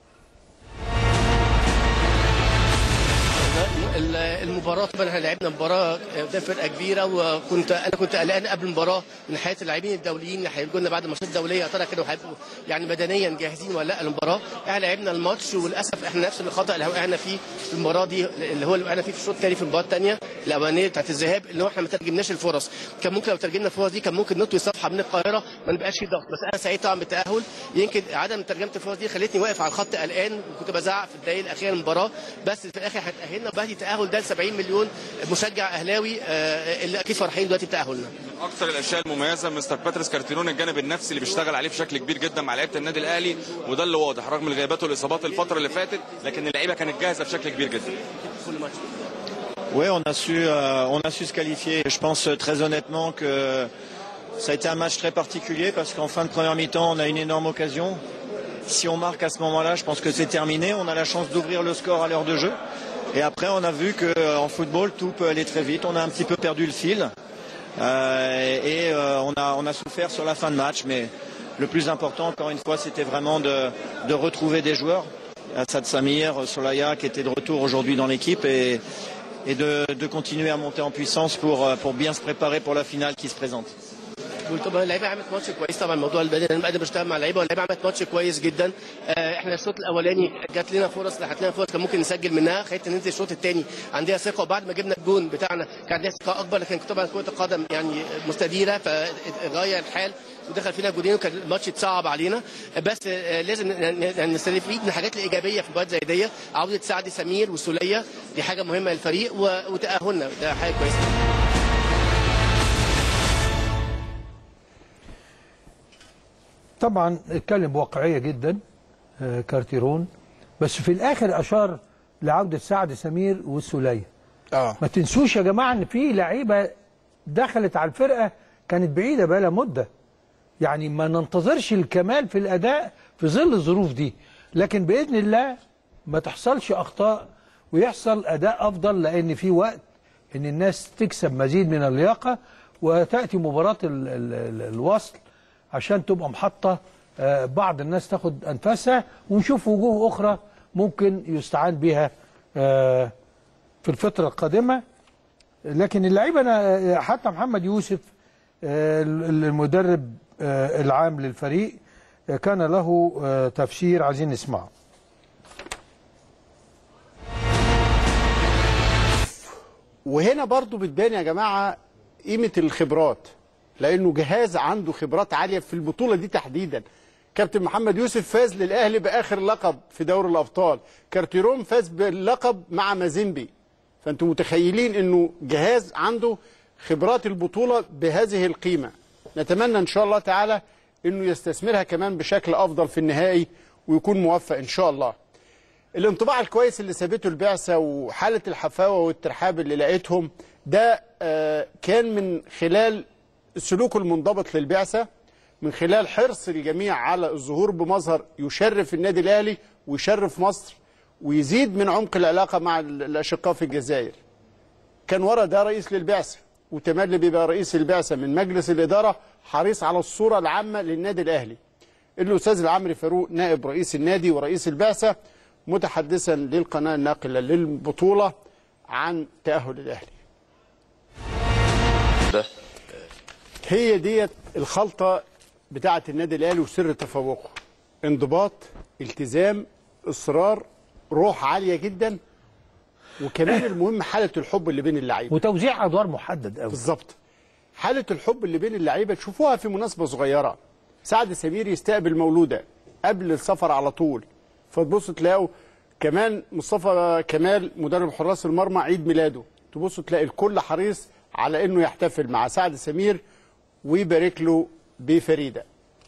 المباراه طبعا احنا لعبنا مباراه قدام فرقه كبيره، وكنت انا كنت قلقان قبل المباراه من حياه اللاعبين الدوليين اللي هيجوا لنا بعد الماتشات الدوليه، يا ترى كانوا هيبقوا يعني بدنيا جاهزين ولا لا المباراه. احنا لعبنا الماتش وللاسف احنا نفس الخطا اللي وقعنا فيه في المباراه دي، اللي هو اللي وقعنا فيه في الشوط الثاني في المباراه الثانيه الاولانيه بتاعت الذهاب، اللي هو احنا ما ترجمناش الفرص. كان ممكن لو ترجمنا الفرص دي كان ممكن نطوي صفحه من القاهره ما نبقاش في ضغط، بس انا سعيد طبعا بالتاهل. يمكن عدم ترجمه الفرص دي خلتني واقف على الخط قلقان وكنت بزعق في الدقائق الاخيره من المباراه، بس في الاخر هتاهلنا وبهدي التاهل ده ل سبعين مليون مشجع اهلاوي اللي اكيد فرحين دلوقتي بتاهلنا. اكثر الاشياء المميزه مستر باتريس كارتيرون الجانب النفسي اللي بيشتغل عليه بشكل كبير جدا مع لعيبه النادي الاهلي، وده اللي واضح رغم الغيابات والاصابات الفتره اللي فاتت، لكن اللعيبه كانت جاهزه بشكل كبير جدا. Oui, on a su, euh, on a su se qualifier. Je pense très honnêtement que ça a été un match très particulier parce qu'en fin de première mi-temps, on a une énorme occasion. Si on marque à ce moment-là, je pense que c'est terminé. On a la chance d'ouvrir le score à l'heure de jeu. Et après, on a vu qu'en football, tout peut aller très vite. On a un petit peu perdu le fil. Euh, et euh, on, a, on a souffert sur la fin de match. Mais le plus important, encore une fois, c'était vraiment de, de retrouver des joueurs. Assad Samir, Solaya, qui était de retour aujourd'hui dans l'équipe. Et, et de, de continuer à monter en puissance pour, pour bien se préparer pour la finale qui se présente. طبعا اللعيبه عملت ماتش كويس. طبعا موضوع البدني انا بقدر بشتغل مع اللعيبه واللعيبه عملت ماتش كويس جدا. آه احنا الشوط الاولاني جات لنا فرص لحت لنا فرص كان ممكن نسجل منها، خلينا ننزل الشوط الثاني عندنا ثقه، وبعد ما جبنا الجون بتاعنا كان عندنا ثقه اكبر. لكن طبعا كره القدم يعني مستديره فغير الحال ودخل فينا جولين وكان الماتش اتصعب علينا. بس لازم نستفيد من الحاجات الايجابيه في مباراه زي دي. عوده سعد سمير وسوليه دي حاجه مهمه للفريق، وتاهلنا ده حاجه كويسه. طبعا اتكلم بواقعيه جدا كارتيرون، بس في الاخر اشار لعوده سعد سمير والسوليه. اه ما تنسوش يا جماعه ان في لعيبه دخلت على الفرقه كانت بعيده بقالها مده، يعني ما ننتظرش الكمال في الاداء في ظل الظروف دي، لكن باذن الله ما تحصلش اخطاء ويحصل اداء افضل، لان في وقت ان الناس تكسب مزيد من اللياقه وتاتي مباراه ال ال ال الوصل عشان تبقى محطه بعض الناس تاخد انفاسها، ونشوف وجوه اخرى ممكن يستعان بها في الفتره القادمه. لكن اللعيبه انا حتى محمد يوسف المدرب العام للفريق كان له تفسير عايزين نسمعه. وهنا برضو بتبان يا جماعه قيمه الخبرات، لانه جهاز عنده خبرات عاليه في البطوله دي تحديدا. كابتن محمد يوسف فاز للاهلي باخر لقب في دوري الابطال، كارتيرون فاز باللقب مع مازيمبي، فانتم متخيلين انه جهاز عنده خبرات البطوله بهذه القيمه. نتمنى ان شاء الله تعالى انه يستثمرها كمان بشكل افضل في النهائي ويكون موفق ان شاء الله. الانطباع الكويس اللي سابته البعثه وحاله الحفاوه والترحاب اللي لقيتهم ده كان من خلال السلوك المنضبط للبعثه، من خلال حرص الجميع على الظهور بمظهر يشرف النادي الاهلي ويشرف مصر ويزيد من عمق العلاقه مع الاشقاء في الجزائر. كان ورا ده رئيس للبعثه، وتملي بيبقى رئيس البعثه من مجلس الاداره حريص على الصوره العامه للنادي الاهلي. الاستاذ العمري فاروق نائب رئيس النادي ورئيس البعثه متحدثا للقناه الناقله للبطوله عن تاهل الاهلي. ده هي ديت الخلطه بتاعه النادي الاهلي وسر تفوقه، انضباط، التزام، اصرار، روح عاليه جدا، وكمان المهم حاله الحب اللي بين اللعيبه وتوزيع ادوار محدد قوي. بالظبط. حاله الحب اللي بين اللعيبه تشوفوها في مناسبه صغيره. سعد سمير يستقبل مولوده قبل السفر على طول، فتبصوا تلاقوا كمان مصطفى كمال مدرب حراس المرمى عيد ميلاده، تبصوا تلاقي الكل حريص على انه يحتفل مع سعد سمير ويبارك له بفريده.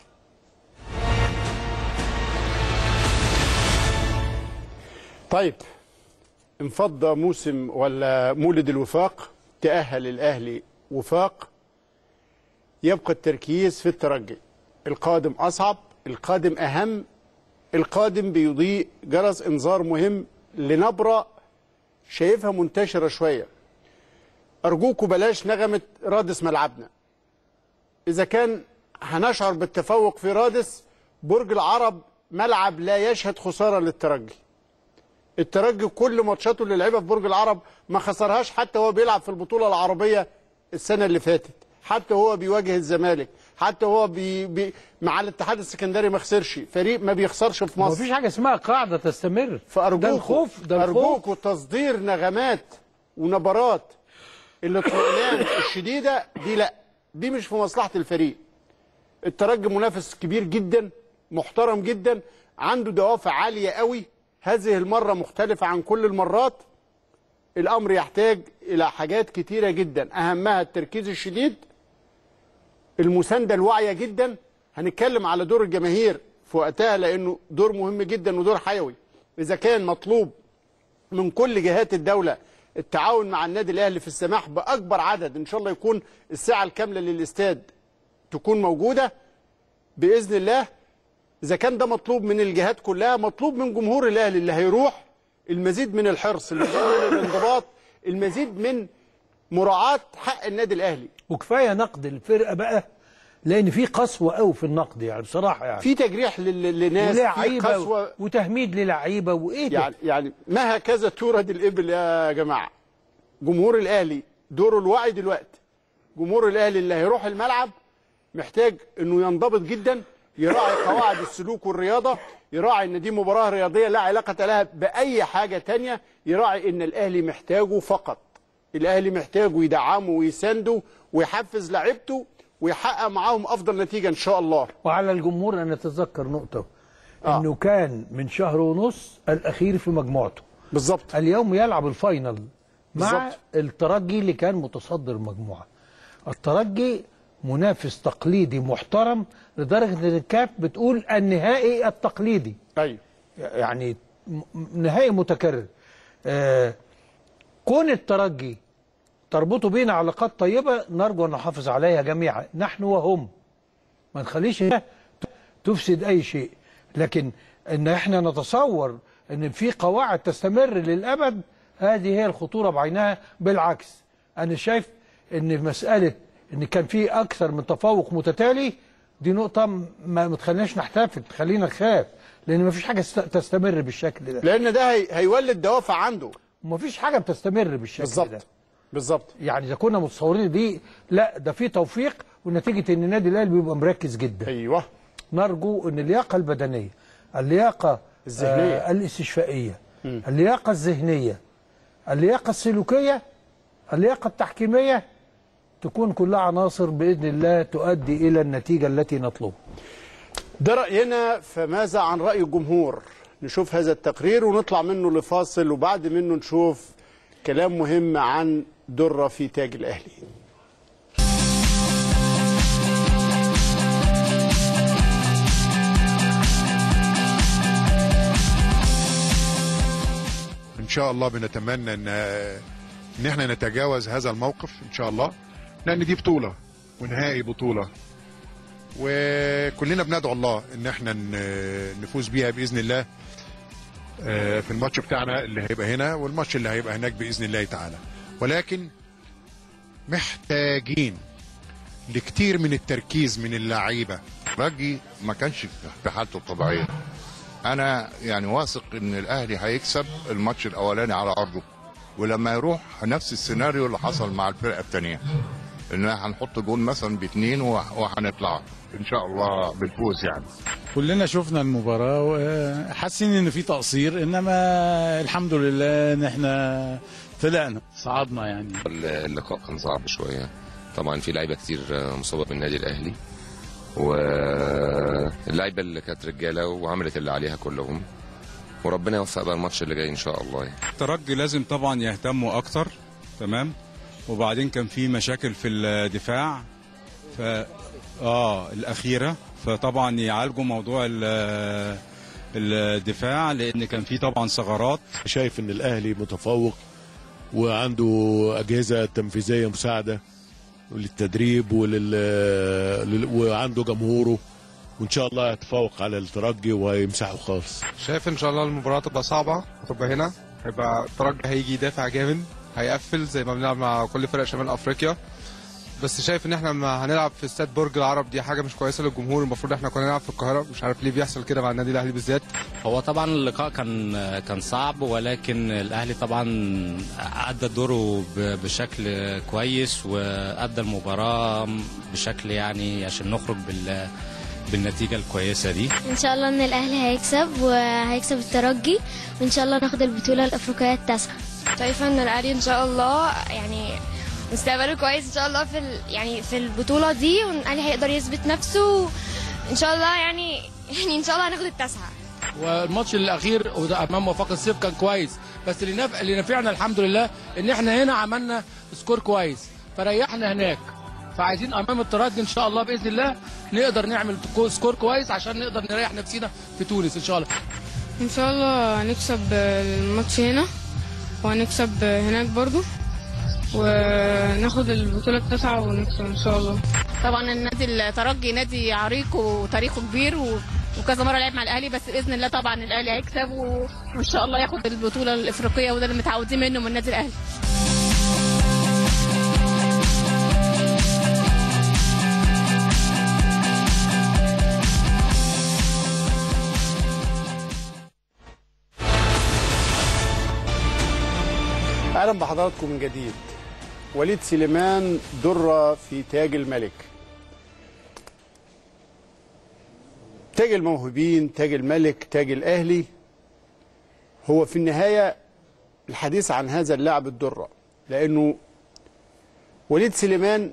طيب، انفض موسم ولا مولد الوفاق، تأهل الأهلي وفاق، يبقى التركيز في الترجي. القادم أصعب، القادم أهم، القادم بيضيء جرس إنذار مهم لنبرة شايفها منتشرة شوية. أرجوكوا بلاش نغمة رادس ملعبنا. إذا كان هنشعر بالتفوق في رادس، برج العرب ملعب لا يشهد خسارة للترجي. الترجي كل ماتشاته اللي لعبها في برج العرب ما خسرهاش، حتى هو بيلعب في البطولة العربية السنة اللي فاتت، حتى هو بيواجه الزمالك، حتى هو بي بي مع الاتحاد السكندري ما خسرش. فريق ما بيخسرش في مصر. مفيش حاجة اسمها قاعدة تستمر. فأرجوكوا ده الخوف ده الخوف. أرجوكوا تصدير نغمات ونبرات الاطمئنان الشديدة دي، لا، دي مش في مصلحة الفريق. الترجي منافس كبير جدا، محترم جدا، عنده دوافع عالية قوي، هذه المرة مختلفة عن كل المرات. الأمر يحتاج إلى حاجات كتيرة جدا، أهمها التركيز الشديد، المساندة الواعية جدا. هنتكلم على دور الجماهير في وقتها لأنه دور مهم جدا ودور حيوي. إذا كان مطلوب من كل جهات الدولة التعاون مع النادي الأهلي في السماح بأكبر عدد، إن شاء الله يكون الساعة الكاملة للاستاد تكون موجودة بإذن الله. إذا كان ده مطلوب من الجهات كلها، مطلوب من جمهور الأهلي اللي هيروح المزيد من الحرص، المزيد من الانضباط، المزيد من مراعاة حق النادي الأهلي. وكفاية نقد الفرقة بقى، لأن في قسوة قوي في النقد، يعني بصراحة يعني في تجريح لناس، في قسوة وتهميد للعيبة وإيه ده؟ يعني يعني ما هكذا تورد الإبل يا جماعة. جمهور الأهلي دوره الوعي دلوقتي. جمهور الأهلي اللي هيروح الملعب محتاج انه ينضبط جدا، يراعي قواعد السلوك والرياضه، يراعي ان دي مباراه رياضيه لا علاقه لها باي حاجه تانية، يراعي ان الاهلي محتاجه فقط. الاهلي محتاجه يدعمه ويسانده ويحفز لاعيبته ويحقق معاهم افضل نتيجه ان شاء الله. وعلى الجمهور ان نتذكر نقطه آه. انه كان من شهر ونص الاخير في مجموعته بالظبط. اليوم يلعب الفاينل مع بالزبط. الترجي اللي كان متصدر المجموعه. الترجي منافس تقليدي محترم لدرجه ان الكاف بتقول النهائي التقليدي. ايوه يعني نهائي متكرر. آه كون الترجي تربطوا بينا علاقات طيبه نرجو ان نحافظ عليها جميعا نحن وهم، ما نخليش تفسد اي شيء، لكن ان احنا نتصور ان في قواعد تستمر للابد هذه هي الخطوره بعينها. بالعكس انا شايف ان مساله ان كان في اكثر من تفوق متتالي دي نقطه ما تخليناش نحتفل، تخلينا نخاف، لان ما فيش حاجه تستمر بالشكل ده، لان ده هي... هيولد دوافع عنده، وما فيش حاجه بتستمر بالشكل بالزبط. ده بالظبط. يعني اذا كنا متصورين دي لا ده في توفيق، ونتيجه ان النادي الاهلي بيبقى مركز جدا. ايوه نرجو ان اللياقه البدنيه، اللياقه الذهنيه، آه الاستشفائيه، م. اللياقه الذهنيه، اللياقه السلوكيه، اللياقه التحكيميه تكون كلها عناصر باذن الله تؤدي الى النتيجه التي نطلبها. ده راينا، فماذا عن راي الجمهور؟ نشوف هذا التقرير ونطلع منه لفاصل، وبعد منه نشوف كلام مهم عن درة في تاج الأهلي. إن شاء الله بنتمنى إن إن إحنا نتجاوز هذا الموقف إن شاء الله، لأن دي بطولة ونهائي بطولة، وكلنا بندعو الله إن إحنا نفوز بيها بإذن الله في الماتش بتاعنا اللي هيبقى هنا والماتش اللي هيبقى هناك بإذن الله تعالى. ولكن محتاجين لكتير من التركيز من اللعيبة. راجي ما كانش في حالته الطبيعية. أنا يعني واثق إن الأهلي هيكسب الماتش الأولاني على أرضه، ولما يروح نفس السيناريو اللي حصل مع الفرقة الثانية، إن هنحط جول مثلا باتنين وهنطلع إن شاء الله بالفوز. يعني كلنا شفنا المباراة وحاسين ان في تقصير، انما الحمد لله ان احنا طلعنا صعدنا. يعني اللقاء كان صعب شوية طبعا، في لعيبة كتير مصابة بالنادي الاهلي، واللعيبة اللي كانت رجالة وعملت اللي عليها كلهم، وربنا يوفق بقى الماتش اللي جاي ان شاء الله. يعني الترجي لازم طبعا يهتموا اكتر، تمام، وبعدين كان في مشاكل في الدفاع ف اه الاخيره، فطبعا يعالجوا موضوع الدفاع لان كان في طبعا ثغرات. شايف ان الاهلي متفوق وعنده اجهزه تنفيذيه مساعده للتدريب ولل... وعنده جمهوره، وان شاء الله يتفوق على الترجي وهيمسحه خالص. شايف ان شاء الله المباراه تبقى صعبه، هتبقى هنا هيبقى الترجي هيجي يدافع جامد، هيقفل زي ما بنلعب مع كل فرق شمال افريقيا. بس شايف ان احنا لما هنلعب في استاد برج العرب دي حاجه مش كويسه للجمهور، المفروض احنا كنا نلعب في القاهره، مش عارف ليه بيحصل كده مع النادي الاهلي بالذات. هو طبعا اللقاء كان كان صعب، ولكن الاهلي طبعا ادى دوره بشكل كويس وادى المباراه بشكل يعني عشان نخرج بال بالنتيجه الكويسه دي. ان شاء الله ان الاهلي هيكسب وهيكسب الترجي، وان شاء الله ناخد البطوله الافريقيه التاسعه. شايفه ان الاهلي ان شاء الله يعني مستقبله كويس ان شاء الله في ال... يعني في البطوله دي، والاهلي هيقدر يثبت نفسه ان شاء الله. يعني يعني ان شاء الله هناخد التاسعه. والماتش الاخير امام وفاق الصيف كان كويس، بس اللي نف... اللي نفعنا الحمد لله ان احنا هنا عملنا سكور كويس فريحنا هناك، فعايزين امام الترجي ان شاء الله باذن الله نقدر نعمل سكور كويس عشان نقدر نريح نفسينا في تونس ان شاء الله. ان شاء الله هنكسب الماتش هنا وهنكسب هناك برضو، وناخد البطولة التاسعة ونكسب إن شاء الله. طبعا النادي الترجي نادي عريق وتاريخه كبير وكذا مرة لعب مع الأهلي، بس بإذن الله طبعا الأهلي هيكسب وإن شاء الله ياخد البطولة الإفريقية، وده اللي متعودين منه من النادي الأهلي. أهلا بحضراتكم من جديد. وليد سليمان درة في تاج الملك. تاج الموهوبين، تاج الملك، تاج الأهلي، هو في النهاية الحديث عن هذا اللاعب الدرة، لأنه وليد سليمان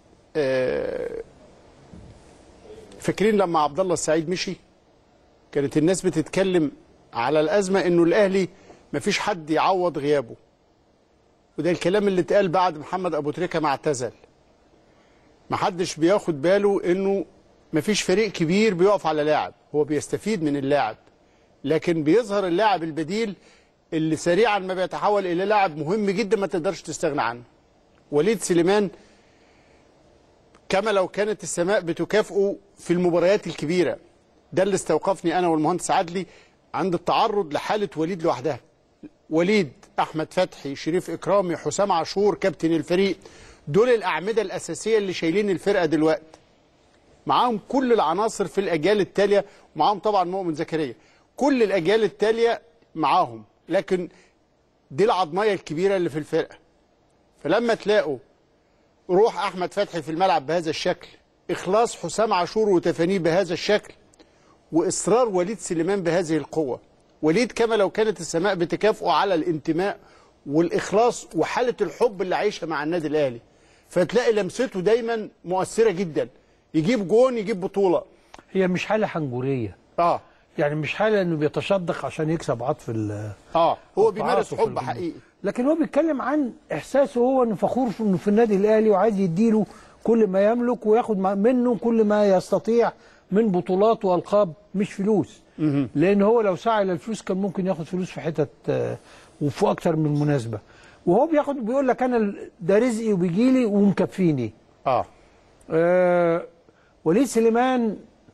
فاكرين لما عبد الله السعيد مشي كانت الناس بتتكلم على الأزمة إنه الأهلي مفيش حد يعوض غيابه، وده الكلام اللي اتقال بعد محمد أبو تريكة ما اعتزل. محدش بياخد باله إنه مفيش فريق كبير بيقف على لاعب، هو بيستفيد من اللاعب، لكن بيظهر اللاعب البديل اللي سريعا ما بيتحول إلى لاعب مهم جدا ما تقدرش تستغنى عنه. وليد سليمان كما لو كانت السماء بتكافئه في المباريات الكبيرة، ده اللي استوقفني أنا والمهندس عدلي عند التعرض لحالة وليد لوحدها. وليد، أحمد فتحي، شريف إكرامي، حسام عاشور كابتن الفريق، دول الأعمدة الأساسية اللي شايلين الفرقة دلوقتي، معاهم كل العناصر في الأجيال التالية، ومعاهم طبعا مؤمن زكريا، كل الأجيال التالية معاهم، لكن دي العضمية الكبيرة اللي في الفرقة. فلما تلاقوا روح أحمد فتحي في الملعب بهذا الشكل، إخلاص حسام عاشور وتفانيه بهذا الشكل، وإصرار وليد سليمان بهذه القوة، وليد كما لو كانت السماء بتكافئه على الانتماء والإخلاص وحالة الحب اللي عايشها مع النادي الأهلي، فتلاقي لمسته دايما مؤثرة جدا، يجيب جون يجيب بطولة. هي مش حالة حنجورية، اه يعني مش حالة انه بيتشدق عشان يكسب عطف ال اه هو بيمارس حب حقيقي، لكن هو بيتكلم عن احساسه هو انه فخور انه في النادي الاهلي وعايز يديله كل ما يملك وياخد منه كل ما يستطيع من بطولات والقاب، مش فلوس. لان هو لو سعى للفلوس كان ممكن ياخد فلوس في حتت وفي اكتر من مناسبه، وهو بياخد بيقول لك انا ده رزقي وبيجي لي ومكفيني. اه, آه وليد سليمان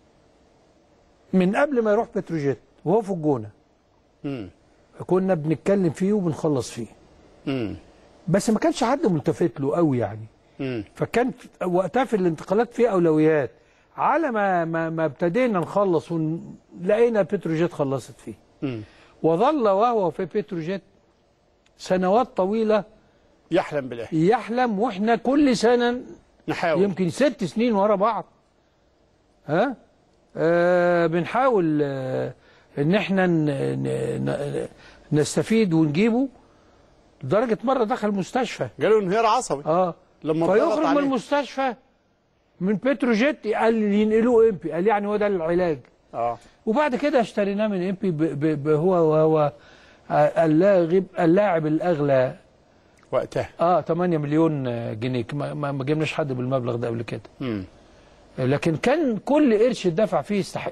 من قبل ما يروح بتروجيت وهو في الجونه امم كنا بنتكلم فيه وبنخلص فيه، امم بس ما كانش حد ملتفت له قوي يعني. امم فكان وقتها في الانتقالات في اولويات، على ما ما, ما ابتدينا نخلص ولقينا بتروجيت خلصت فيه. امم وظل وهو في بتروجيت سنوات طويله يحلم بالاهلي، يحلم، واحنا كل سنه نحاول، يمكن ست سنين ورا بعض ها آه بنحاول آه ان احنا ن ن نستفيد ونجيبه، لدرجه مره دخل مستشفى جاله انهيار عصبي اه لما فيخرج من المستشفى من بتروجيت قال لي ينقلوه امبي، قال يعني هو ده العلاج. اه وبعد كده اشتريناه من امبي هو وهو اللاعب اللاعب الاغلى وقتها اه ثمانية مليون جنيه، ما, ما جبناش حد بالمبلغ ده قبل كده. امم لكن كان كل قرش اتدفع فيه يستحقه،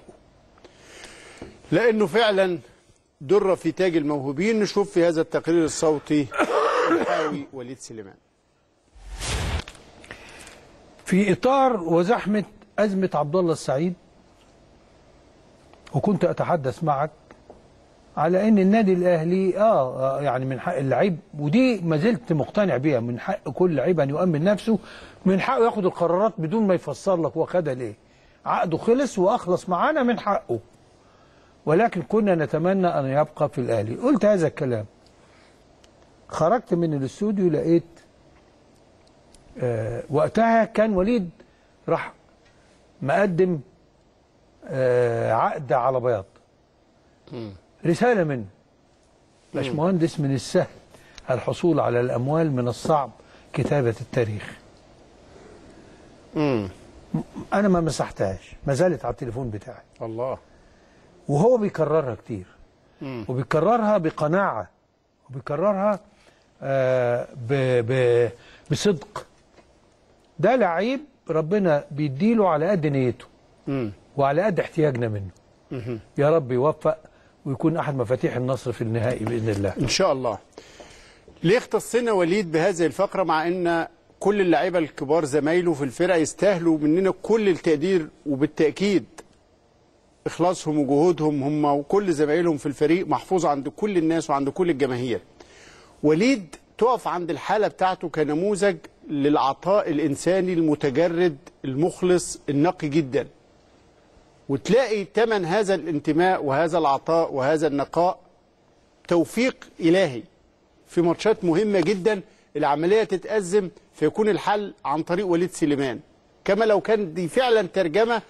لانه فعلا درة في تاج الموهوبين. نشوف في هذا التقرير الصوتي الحاوي وليد سليمان. في اطار وزحمه ازمه عبد الله السعيد، وكنت اتحدث معك على ان النادي الاهلي اه يعني من حق اللعيب، ودي ما زلت مقتنع بيها، من حق كل لعيب ان يؤمن نفسه، من حقه ياخد القرارات بدون ما يفسر لك هو خدها ليه. عقده خلص واخلص معانا، من حقه، ولكن كنا نتمنى ان يبقى في الاهلي. قلت هذا الكلام، خرجت من الاستوديو لقيت آه وقتها كان وليد راح مقدم آه عقد على بياض، رسالة منه: باشمهندس، من السهل الحصول على الأموال، من الصعب كتابة التاريخ. امم أنا ما مسحتهاش، ما زالت على التليفون بتاعي. الله. وهو بيكررها كتير، مم. وبيكررها بقناعة، وبيكررها آه ب ب بصدق. ده لعيب ربنا بيديله على قد نيته مم. وعلى قد احتياجنا منه. مم. يا رب يوفق ويكون أحد مفاتيح النصر في النهائي بإذن الله إن شاء الله. ليه اختصنا وليد بهذه الفقرة مع أن كل اللعيبة الكبار زمايله في الفرقة يستاهلوا مننا كل التقدير، وبالتأكيد إخلاصهم وجهودهم هم وكل زمايلهم في الفريق محفوظ عند كل الناس وعند كل الجماهير. وليد تقف عند الحالة بتاعته كنموذج للعطاء الإنساني المتجرد المخلص النقي جدا، وتلاقي ثمن هذا الانتماء وهذا العطاء وهذا النقاء توفيق إلهي في ماتشات مهمة جدا العملية تتأزم فيكون الحل عن طريق وليد سليمان، كما لو كان دي فعلا ترجمة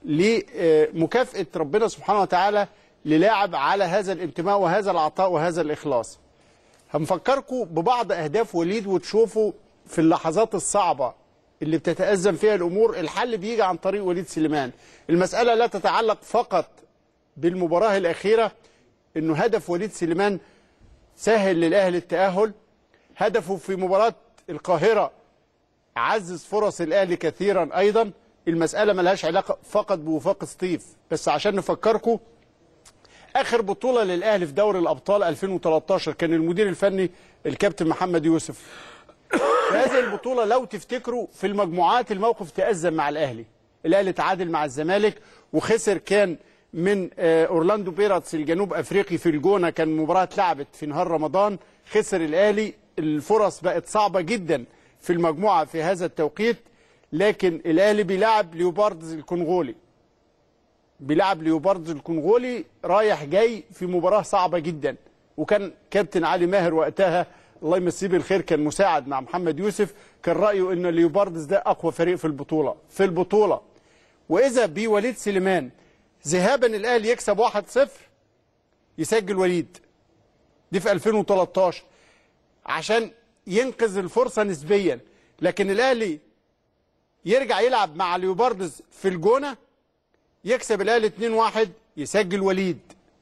لمكافاه ربنا سبحانه وتعالى للاعب على هذا الانتماء وهذا العطاء وهذا الاخلاص. هنفكركم ببعض اهداف وليد وتشوفوا في اللحظات الصعبه اللي بتتأزم فيها الامور الحل بيجي عن طريق وليد سليمان. المساله لا تتعلق فقط بالمباراه الاخيره، انه هدف وليد سليمان سهل للاهلي التأهل، هدفه في مباراه القاهره عزز فرص الاهلي كثيرا ايضا. المساله ملهاش علاقه فقط بوفاق سطيف، بس عشان نفكركم اخر بطوله للاهلي في دوري الابطال ألفين وثلاثة عشر كان المدير الفني الكابتن محمد يوسف. في هذه البطوله لو تفتكروا في المجموعات الموقف تأزم مع الاهلي، الاهلي تعادل مع الزمالك وخسر كان من اورلاندو بيراتس الجنوب افريقي في الجونه، كان مباراه اتلعبت في نهار رمضان، خسر الاهلي، الفرص بقت صعبه جدا في المجموعه في هذا التوقيت، لكن الاهلي بيلعب ليوباردز الكونغولي بيلعب ليوباردز الكونغولي رايح جاي في مباراه صعبه جدا، وكان كابتن علي ماهر وقتها الله يمسيه بالخير كان مساعد مع محمد يوسف، كان رايه ان ليوباردز ده اقوى فريق في البطوله في البطوله واذا بوليد سليمان ذهابا الاهلي يكسب واحد صفر يسجل وليد دي في ألفين وثلاثة عشر عشان ينقذ الفرصه نسبيا، لكن الاهلي يرجع يلعب مع ليوباردز في الجونه يكسب الاهلي اتنين واحد يسجل وليد.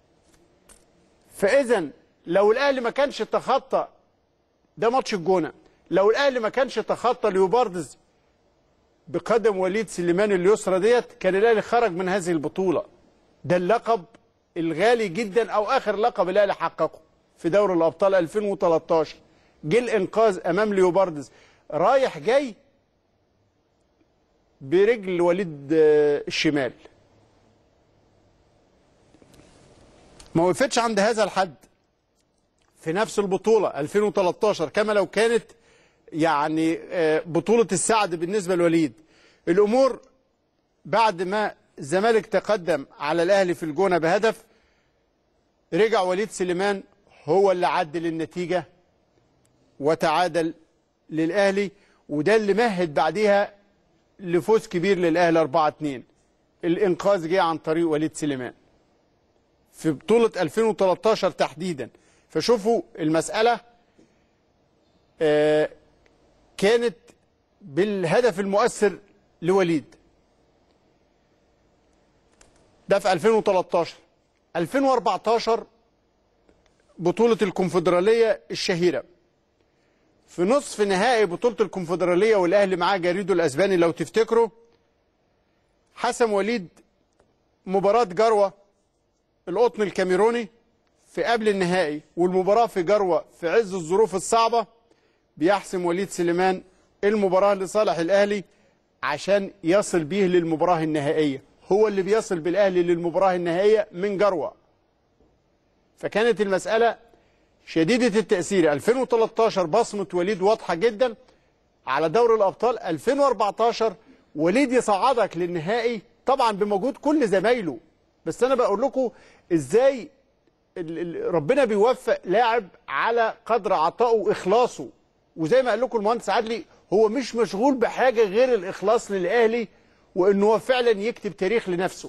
فاذا لو الاهلي ما كانش تخطى ده ماتش الجونه، لو الاهلي ما كانش تخطى ليوباردز بقدم وليد سليمان اليسرى ديت كان الاهلي خرج من هذه البطوله. ده اللقب الغالي جدا او اخر لقب الاهلي حققه في دوري الابطال ألفين وثلاثة عشر. جه الانقاذ امام ليوباردز رايح جاي برجل وليد الشمال. ما وقفتش عند هذا الحد في نفس البطوله ألفين وثلاثة عشر كما لو كانت يعني بطوله السعد بالنسبه لوليد. الامور بعد ما الزمالك تقدم على الاهلي في الجونه بهدف رجع وليد سليمان هو اللي عدل النتيجه وتعادل للاهلي، وده اللي مهد بعديها لفوز كبير للاهلي أربعة اتنين. الانقاذ جه عن طريق وليد سليمان في بطوله ألفين وثلاثة عشر تحديدا. فشوفوا المساله آه كانت بالهدف المؤثر لوليد ده في ألفين وثلاثة عشر. ألفين وأربعة عشر بطولة الكونفدرالية الشهيرة، في نصف نهائي بطولة الكونفدرالية والأهلي معاه جريدو الأسباني لو تفتكروا، حسم وليد مباراة جروة القطن الكاميروني في قبل النهائي، والمباراة في جروة في عز الظروف الصعبة بيحسم وليد سليمان المباراة لصالح الأهلي عشان يصل بيه للمباراة النهائية، هو اللي بيصل بالأهلي للمباراة النهائية من جروة. فكانت المسألة شديدة التأثير. ألفين وثلاثة عشر بصمة وليد واضحة جدا على دوري الأبطال. ألفين وأربعة عشر وليد يصعدك للنهائي طبعا بموجود كل زمايله، بس أنا بقول لكم إزاي ربنا بيوفق لاعب على قدر عطائه وإخلاصه، وزي ما قال لكم المهندس عدلي هو مش مشغول بحاجة غير الإخلاص للأهلي وإنه هو فعلا يكتب تاريخ لنفسه.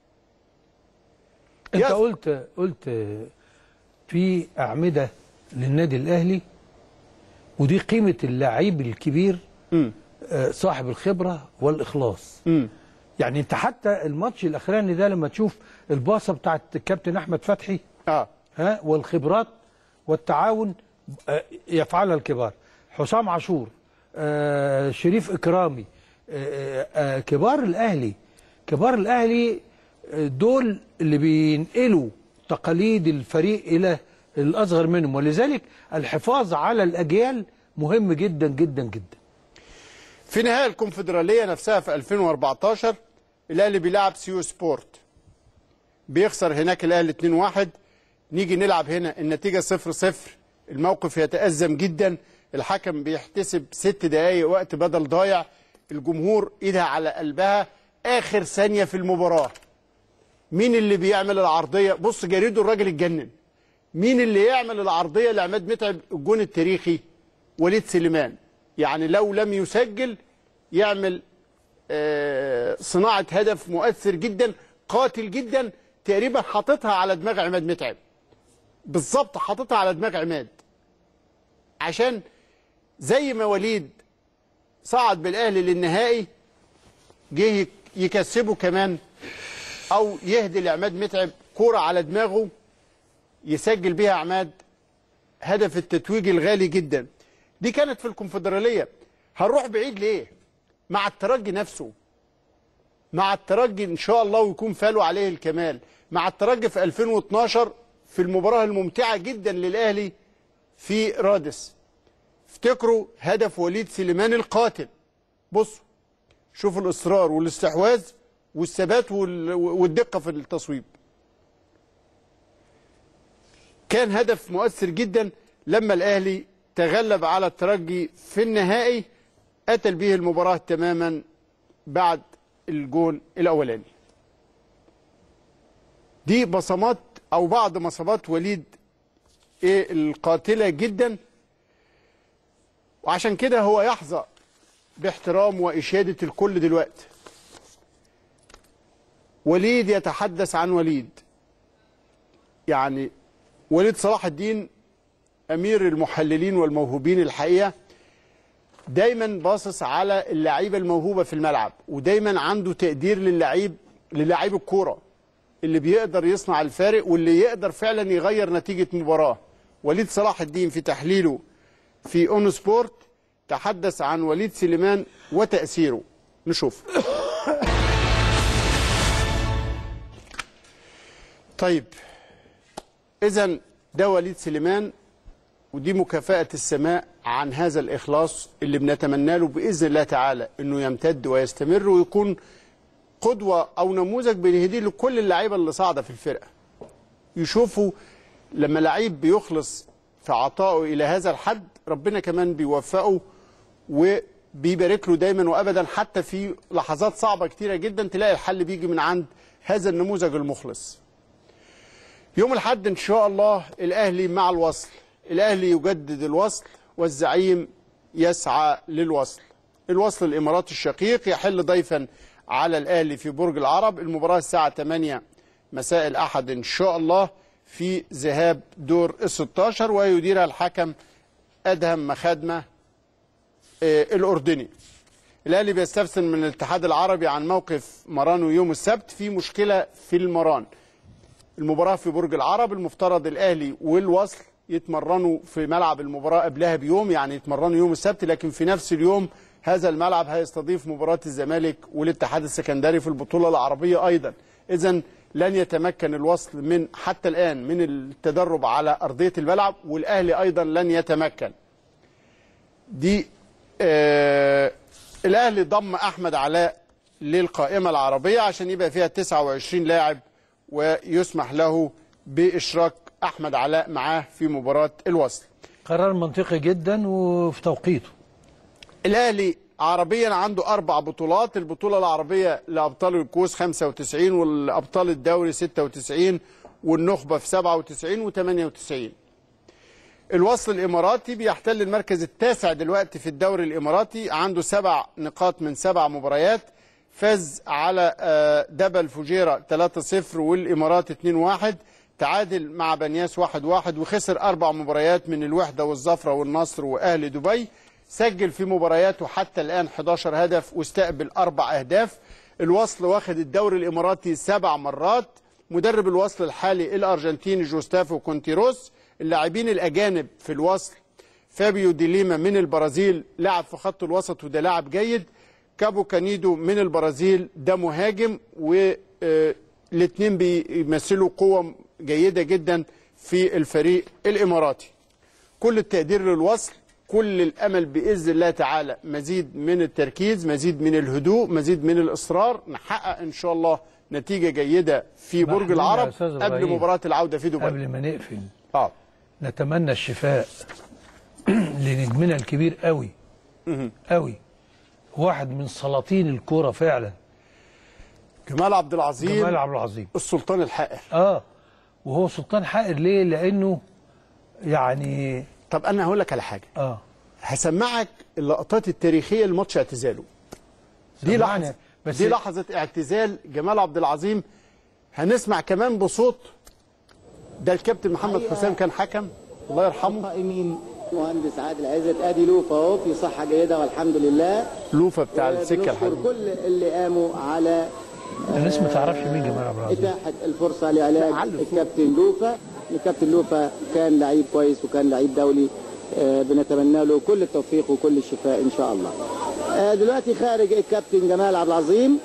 أنت قلت قلت في أعمدة للنادي الأهلي، ودي قيمة اللاعب الكبير م. صاحب الخبرة والإخلاص. م. يعني أنت حتى الماتش الأخراني ده لما تشوف الباصة بتاعت الكابتن أحمد فتحي آه. ها والخبرات والتعاون يفعلها الكبار، حسام عاشور، آه شريف إكرامي، آه آه كبار الأهلي كبار الأهلي دول اللي بينقلوا تقاليد الفريق إلى الأصغر منهم، ولذلك الحفاظ على الأجيال مهم جدا جدا جدا. في نهاية الكونفدرالية نفسها في ألفين وأربعة عشر الأهلي بيلعب سيو سبورت، بيخسر هناك الأهلي اتنين واحد، نيجي نلعب هنا النتيجة صفر صفر، الموقف يتأزم جدا، الحكم بيحتسب ست دقايق وقت بدل ضايع، الجمهور ايدها على قلبها، آخر ثانية في المباراة مين اللي بيعمل العرضية؟ بص جريده الراجل اتجنن، مين اللي يعمل العرضية لعماد متعب الجون التاريخي؟ وليد سليمان. يعني لو لم يسجل يعمل آه صناعه هدف مؤثر جدا قاتل جدا، تقريبا حاططها على دماغ عماد متعب بالظبط، حاططها على دماغ عماد، عشان زي ما وليد صعد بالاهلي للنهائي جه يكسبه كمان، او يهدي لعماد متعب كوره على دماغه يسجل بيها عماد هدف التتويج الغالي جدا. دي كانت في الكونفدراليه. هنروح بعيد ليه؟ مع الترجي نفسه، مع الترجي ان شاء الله ويكون فالوا عليه الكمال، مع الترجي في ألفين واثناشر في المباراه الممتعه جدا للاهلي في رادس. افتكروا هدف وليد سليمان القاتل. بصوا شوفوا الاصرار والاستحواذ والثبات والدقه في التصويب. كان هدف مؤثر جدا لما الاهلي تغلب على الترجي في النهائي، قتل به المباراه تماما بعد الجون الاولاني. دي بصمات او بعض بصمات وليد ايه القاتله جدا، وعشان كده هو يحظى باحترام واشاده الكل دلوقتي. وليد يتحدث عن وليد، يعني وليد صلاح الدين امير المحللين والموهوبين الحقيقه، دايما باصص على اللعيبه الموهوبه في الملعب، ودايما عنده تقدير للعيب للاعيب الكوره اللي بيقدر يصنع الفارق واللي يقدر فعلا يغير نتيجه مباراه. وليد صلاح الدين في تحليله في اون سبورت تحدث عن وليد سليمان وتاثيره. نشوف. طيب اذا ده وليد سليمان، ودي مكافأة السماء عن هذا الإخلاص اللي بنتمنى له بإذن الله تعالى إنه يمتد ويستمر ويكون قدوة أو نموذج بنهديه لكل اللعيبة اللي صاعدة في الفرقة. يشوفوا لما لعيب بيخلص في عطائه إلى هذا الحد ربنا كمان بيوفقه وبيبارك له دايما وأبدا، حتى في لحظات صعبة كتيرة جدا تلاقي الحل بيجي من عند هذا النموذج المخلص. يوم الأحد إن شاء الله الأهلي مع الوصل، الأهلي يجدد الوصل والزعيم يسعى للوصل. الوصل الإماراتي الشقيق يحل ضيفا على الأهلي في برج العرب. المباراة الساعة ثمانية مساء الأحد إن شاء الله في ذهاب دور الستاشر، ويديرها الحكم أدهم مخادمة الأردني. الأهلي بيستفسر من الاتحاد العربي عن موقف مرانو يوم السبت في مشكلة في المران. المباراة في برج العرب، المفترض الأهلي والوصل يتمرنوا في ملعب المباراة قبلها بيوم، يعني يتمرنوا يوم السبت، لكن في نفس اليوم هذا الملعب هيستضيف مباراة الزمالك والاتحاد السكندري في البطولة العربية أيضا. إذن لن يتمكن الوصل من حتى الآن من التدرب على أرضية الملعب، والأهلي أيضا لن يتمكن. دي آه الأهلي ضم أحمد علاء للقائمة العربية عشان يبقى فيها تسعة وعشرين لاعب ويسمح له بإشراك أحمد علاء معاه في مباراة الوصل. قرار منطقي جدا وفي توقيته. الأهلي عربيا عنده أربع بطولات، البطولة العربية لأبطال الكؤوس خمسة وتسعين، والأبطال الدوري ستة وتسعين، والنخبة في سبعة وتسعين وثمانية وتسعين. الوصل الإماراتي بيحتل المركز التاسع دلوقتي في الدوري الإماراتي، عنده سبع نقاط من سبع مباريات، فاز على دبل فجيرة ثلاثة صفر والإمارات اثنين واحد، تعادل مع بنياس واحد واحد، وخسر أربع مباريات من الوحدة والظفرة والنصر وأهل دبي. سجل في مبارياته حتى الآن إحدى عشر هدف واستقبل أربع أهداف. الوصل واخد الدوري الإماراتي سبع مرات. مدرب الوصل الحالي الأرجنتيني جوستافو كونتيروس. اللاعبين الأجانب في الوصل فابيو دي ليما من البرازيل لعب في خط الوسط وده لاعب جيد. كابو كانيدو من البرازيل ده مهاجم، والاثنين بيمثلوا قوة جيدة جدا في الفريق الإماراتي. كل التقدير للوصل، كل الأمل بإذن الله تعالى مزيد من التركيز، مزيد من الهدوء، مزيد من الإصرار، نحقق إن شاء الله نتيجة جيدة في برج العرب قبل مباراة العودة في دبي. قبل ما نقفل اه نتمنى الشفاء لنجمنا الكبير قوي قوي، واحد من سلاطين الكوره فعلا، جمال عبد العظيم. جمال عبد العظيم السلطان الحائر. اه وهو سلطان حائر ليه؟ لانه يعني طب انا هقول لك على حاجه. اه هسمعك اللقطات التاريخيه لماتش اعتزاله. دي لحظه بس دي لحظه اعتزال جمال عبد العظيم. هنسمع كمان بصوت ده الكابتن محمد حسام كان حكم الله يرحمه. قائمين مهندس عادل عزت ادي لوفا اهو في صحه جيده والحمد لله. لوفا بتاع السكه الحديد. كل اللي قاموا على الناس ما تعرفش مين جمال عبد العظيم. اتاحه الفرصه لعلاج الكابتن لوفا. الكابتن لوفا كان لعيب كويس وكان لعيب دولي، آه بنتمنى له كل التوفيق وكل الشفاء ان شاء الله. آه دلوقتي خارج الكابتن جمال عبد العظيم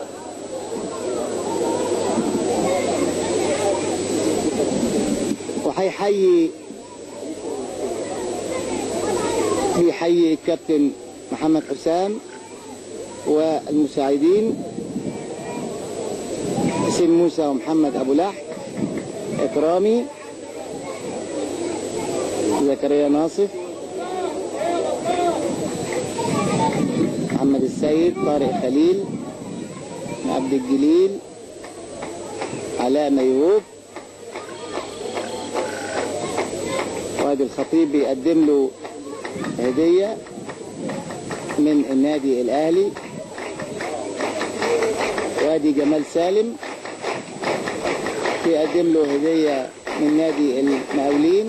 وهيحيي بيحيي الكابتن محمد حسام والمساعدين حسين موسى ومحمد ابو لحم، اكرامي، زكريا ناصف، محمد السيد، طارق خليل، عبد الجليل، علاء ميهوب. وادي الخطيب بيقدم له هدية من النادي الأهلي. وادي جمال سالم بيقدم له هدية من نادي المقاولين.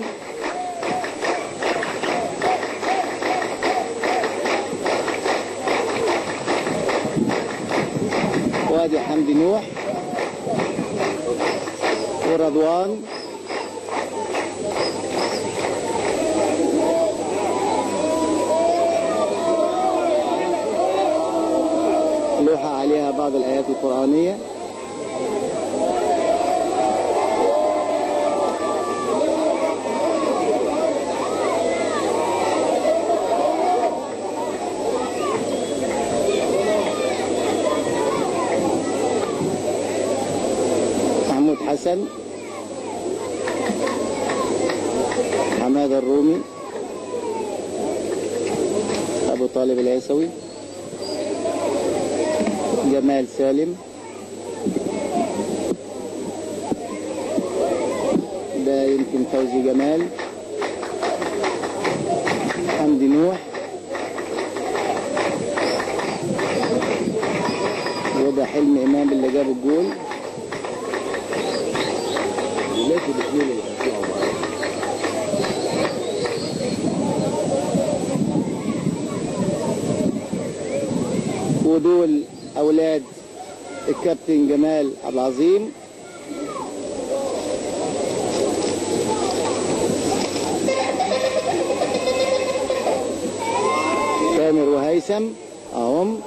وادي حمدي نوح ورضوان. لوحة عليها بعض الآيات القرآنية. محمود حسن، حمادة الرومي، أبو طالب العيسوي، جمال سالم، ده يمكن فوزي جمال، حمدي نوح، وده حلمي إمام اللي جاب الجول. ودول أولاد الكابتن جمال عبد العظيم. تامر وهيثم اهم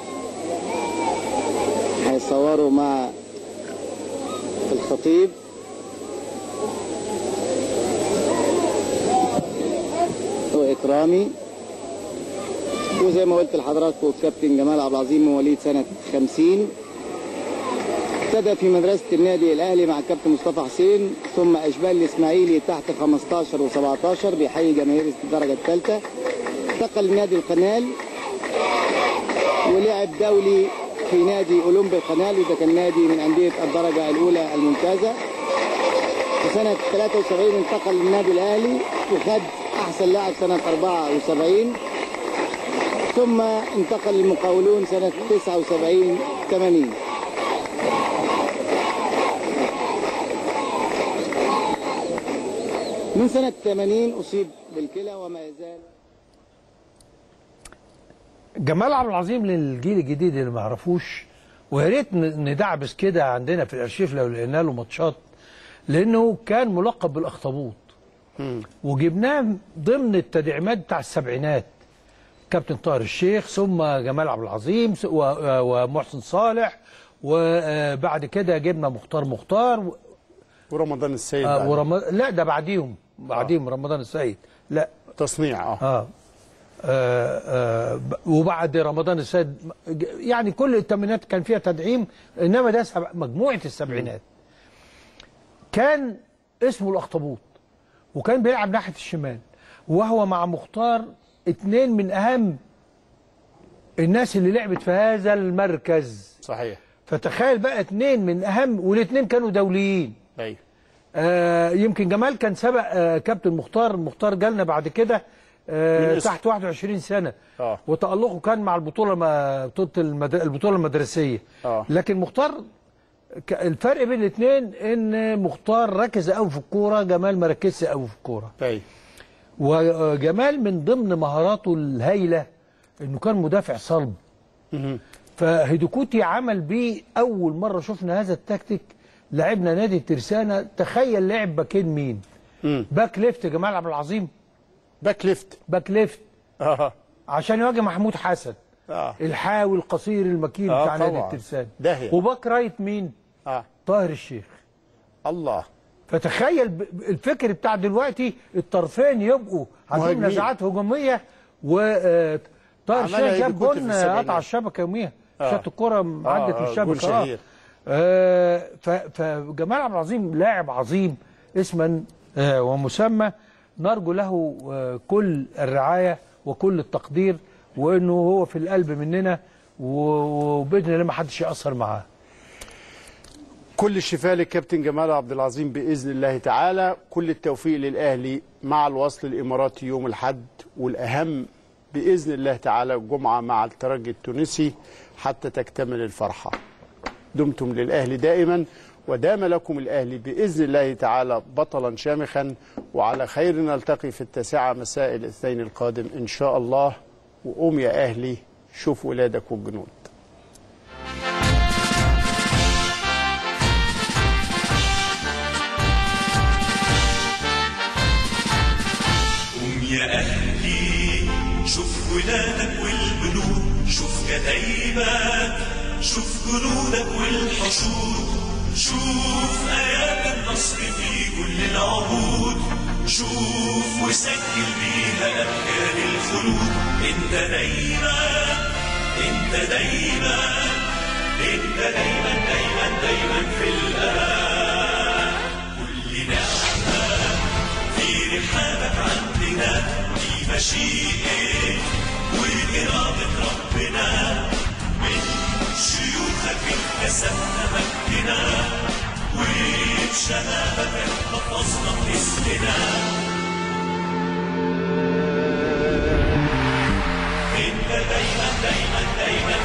هيصوروا مع الخطيب. وإكرامي. وزي ما قلت لحضراتكم الكابتن جمال عبد العظيم مواليد سنة خمسين. ابتدى في مدرسة النادي الأهلي مع الكابتن مصطفى حسين، ثم أشبال الإسماعيلي تحت خمستاشر وسبعتاشر بيحيي جماهير الدرجة الثالثة. انتقل لنادي القنال ولعب دولي في نادي أولمبي القنال، وده كان نادي من أندية الدرجة الأولى الممتازة. في سنة ثلاثة وسبعين انتقل للنادي الأهلي وخد أحسن لاعب سنة أربعة وسبعين، ثم انتقل للمقاولون سنة تسعة وسبعين ثمانين. من سنة ثمانين أصيب بالكلى وما يزال. جمال عبد العظيم للجيل الجديد اللي ما يعرفوش، ويا ريت ندعبس كده عندنا في الارشيف لو لقينا له ماتشات، لانه كان ملقب بالاخطبوط وجبناه ضمن التدعيمات بتاع السبعينات. كابتن طاهر الشيخ، ثم جمال عبد العظيم ومحسن صالح، وبعد كده جبنا مختار مختار ورمضان السيد. آه ورم... لا ده بعديهم بعديهم آه. رمضان السيد لا تصنيع اه, آه. آه آه وبعد رمضان السيد يعني كل الثمانينات كان فيها تدعيم، انما ده سبع... مجموعه السبعينات. كان اسمه الاخطبوط وكان بيلعب ناحيه الشمال، وهو مع مختار اثنين من اهم الناس اللي لعبت في هذا المركز. صحيح. فتخيل بقى اثنين من اهم، والاثنين كانوا دوليين. ايوه. آه يمكن جمال كان سبق آه كابتن مختار، مختار جالنا بعد كده آه تحت واحد وعشرين سنه آه. وتألقه كان مع البطوله ما بطوله المدر... البطوله المدرسيه آه. لكن مختار الفرق بين الاثنين ان مختار ركز قوي في الكوره، جمال ما ركزش قوي في الكوره. طيب وجمال من ضمن مهاراته الهائله انه كان مدافع صلب. فهيدوكوتي عمل بيه اول مره شفنا هذا التكتيك، لعبنا نادي الترسانه. تخيل لعب باكين مين؟ مم. باك ليفت جمال عبد العظيم، باك ليفت باك ليفت اه عشان يواجه محمود حسن اه الحاوي القصير المكين آه بتاع نادي طبعاً. الترسانه. داهية. وباك رايت مين؟ اه طاهر الشيخ. الله. فتخيل ب- الفكر بتاع دلوقتي الطرفين يبقوا عندهم مهاجمين. نزاعات هجوميه، وطاهر عملها الشيخ جاب هيدوكوتي في جون السبعينات. قطع الشبكه يوميها. آه. شاط الكره عدت آه، من آه، الشبكه. جول شهير. آه ف- فجمال عبد العظيم لاعب عظيم اسما آه ومسمى، نرجو له آه كل الرعايه وكل التقدير، وانه هو في القلب مننا، وباذن الله ما حدش ياثر معاه. كل الشفاء للكابتن جمال عبد العظيم باذن الله تعالى. كل التوفيق للاهلي مع الوصل الاماراتي يوم الاحد، والاهم باذن الله تعالى الجمعه مع الترجي التونسي حتى تكتمل الفرحه. دمتم للاهلي دائما، ودام لكم الاهلي باذن الله تعالى بطلا شامخا. وعلى خير نلتقي في التاسعه مساء الاثنين القادم ان شاء الله. وقوم يا اهلي شوف ولادك والجنود. يا أهلي شوف ولادك والبنود، شوف كتايبك، شوف جنودك والحشود، شوف آيات النصر في كل العهود، شوف وسجل بيها أبكار الخلود. انت دايما انت دايما انت دايما دايما دايما في الآن. كل نعمة في رحابك عندنا دي مشيئة وإرادة ربنا، من شيوخك اكتسبنا مجدنا، وبشبابك حفظنا باسمنا. انت دايما دايما دايما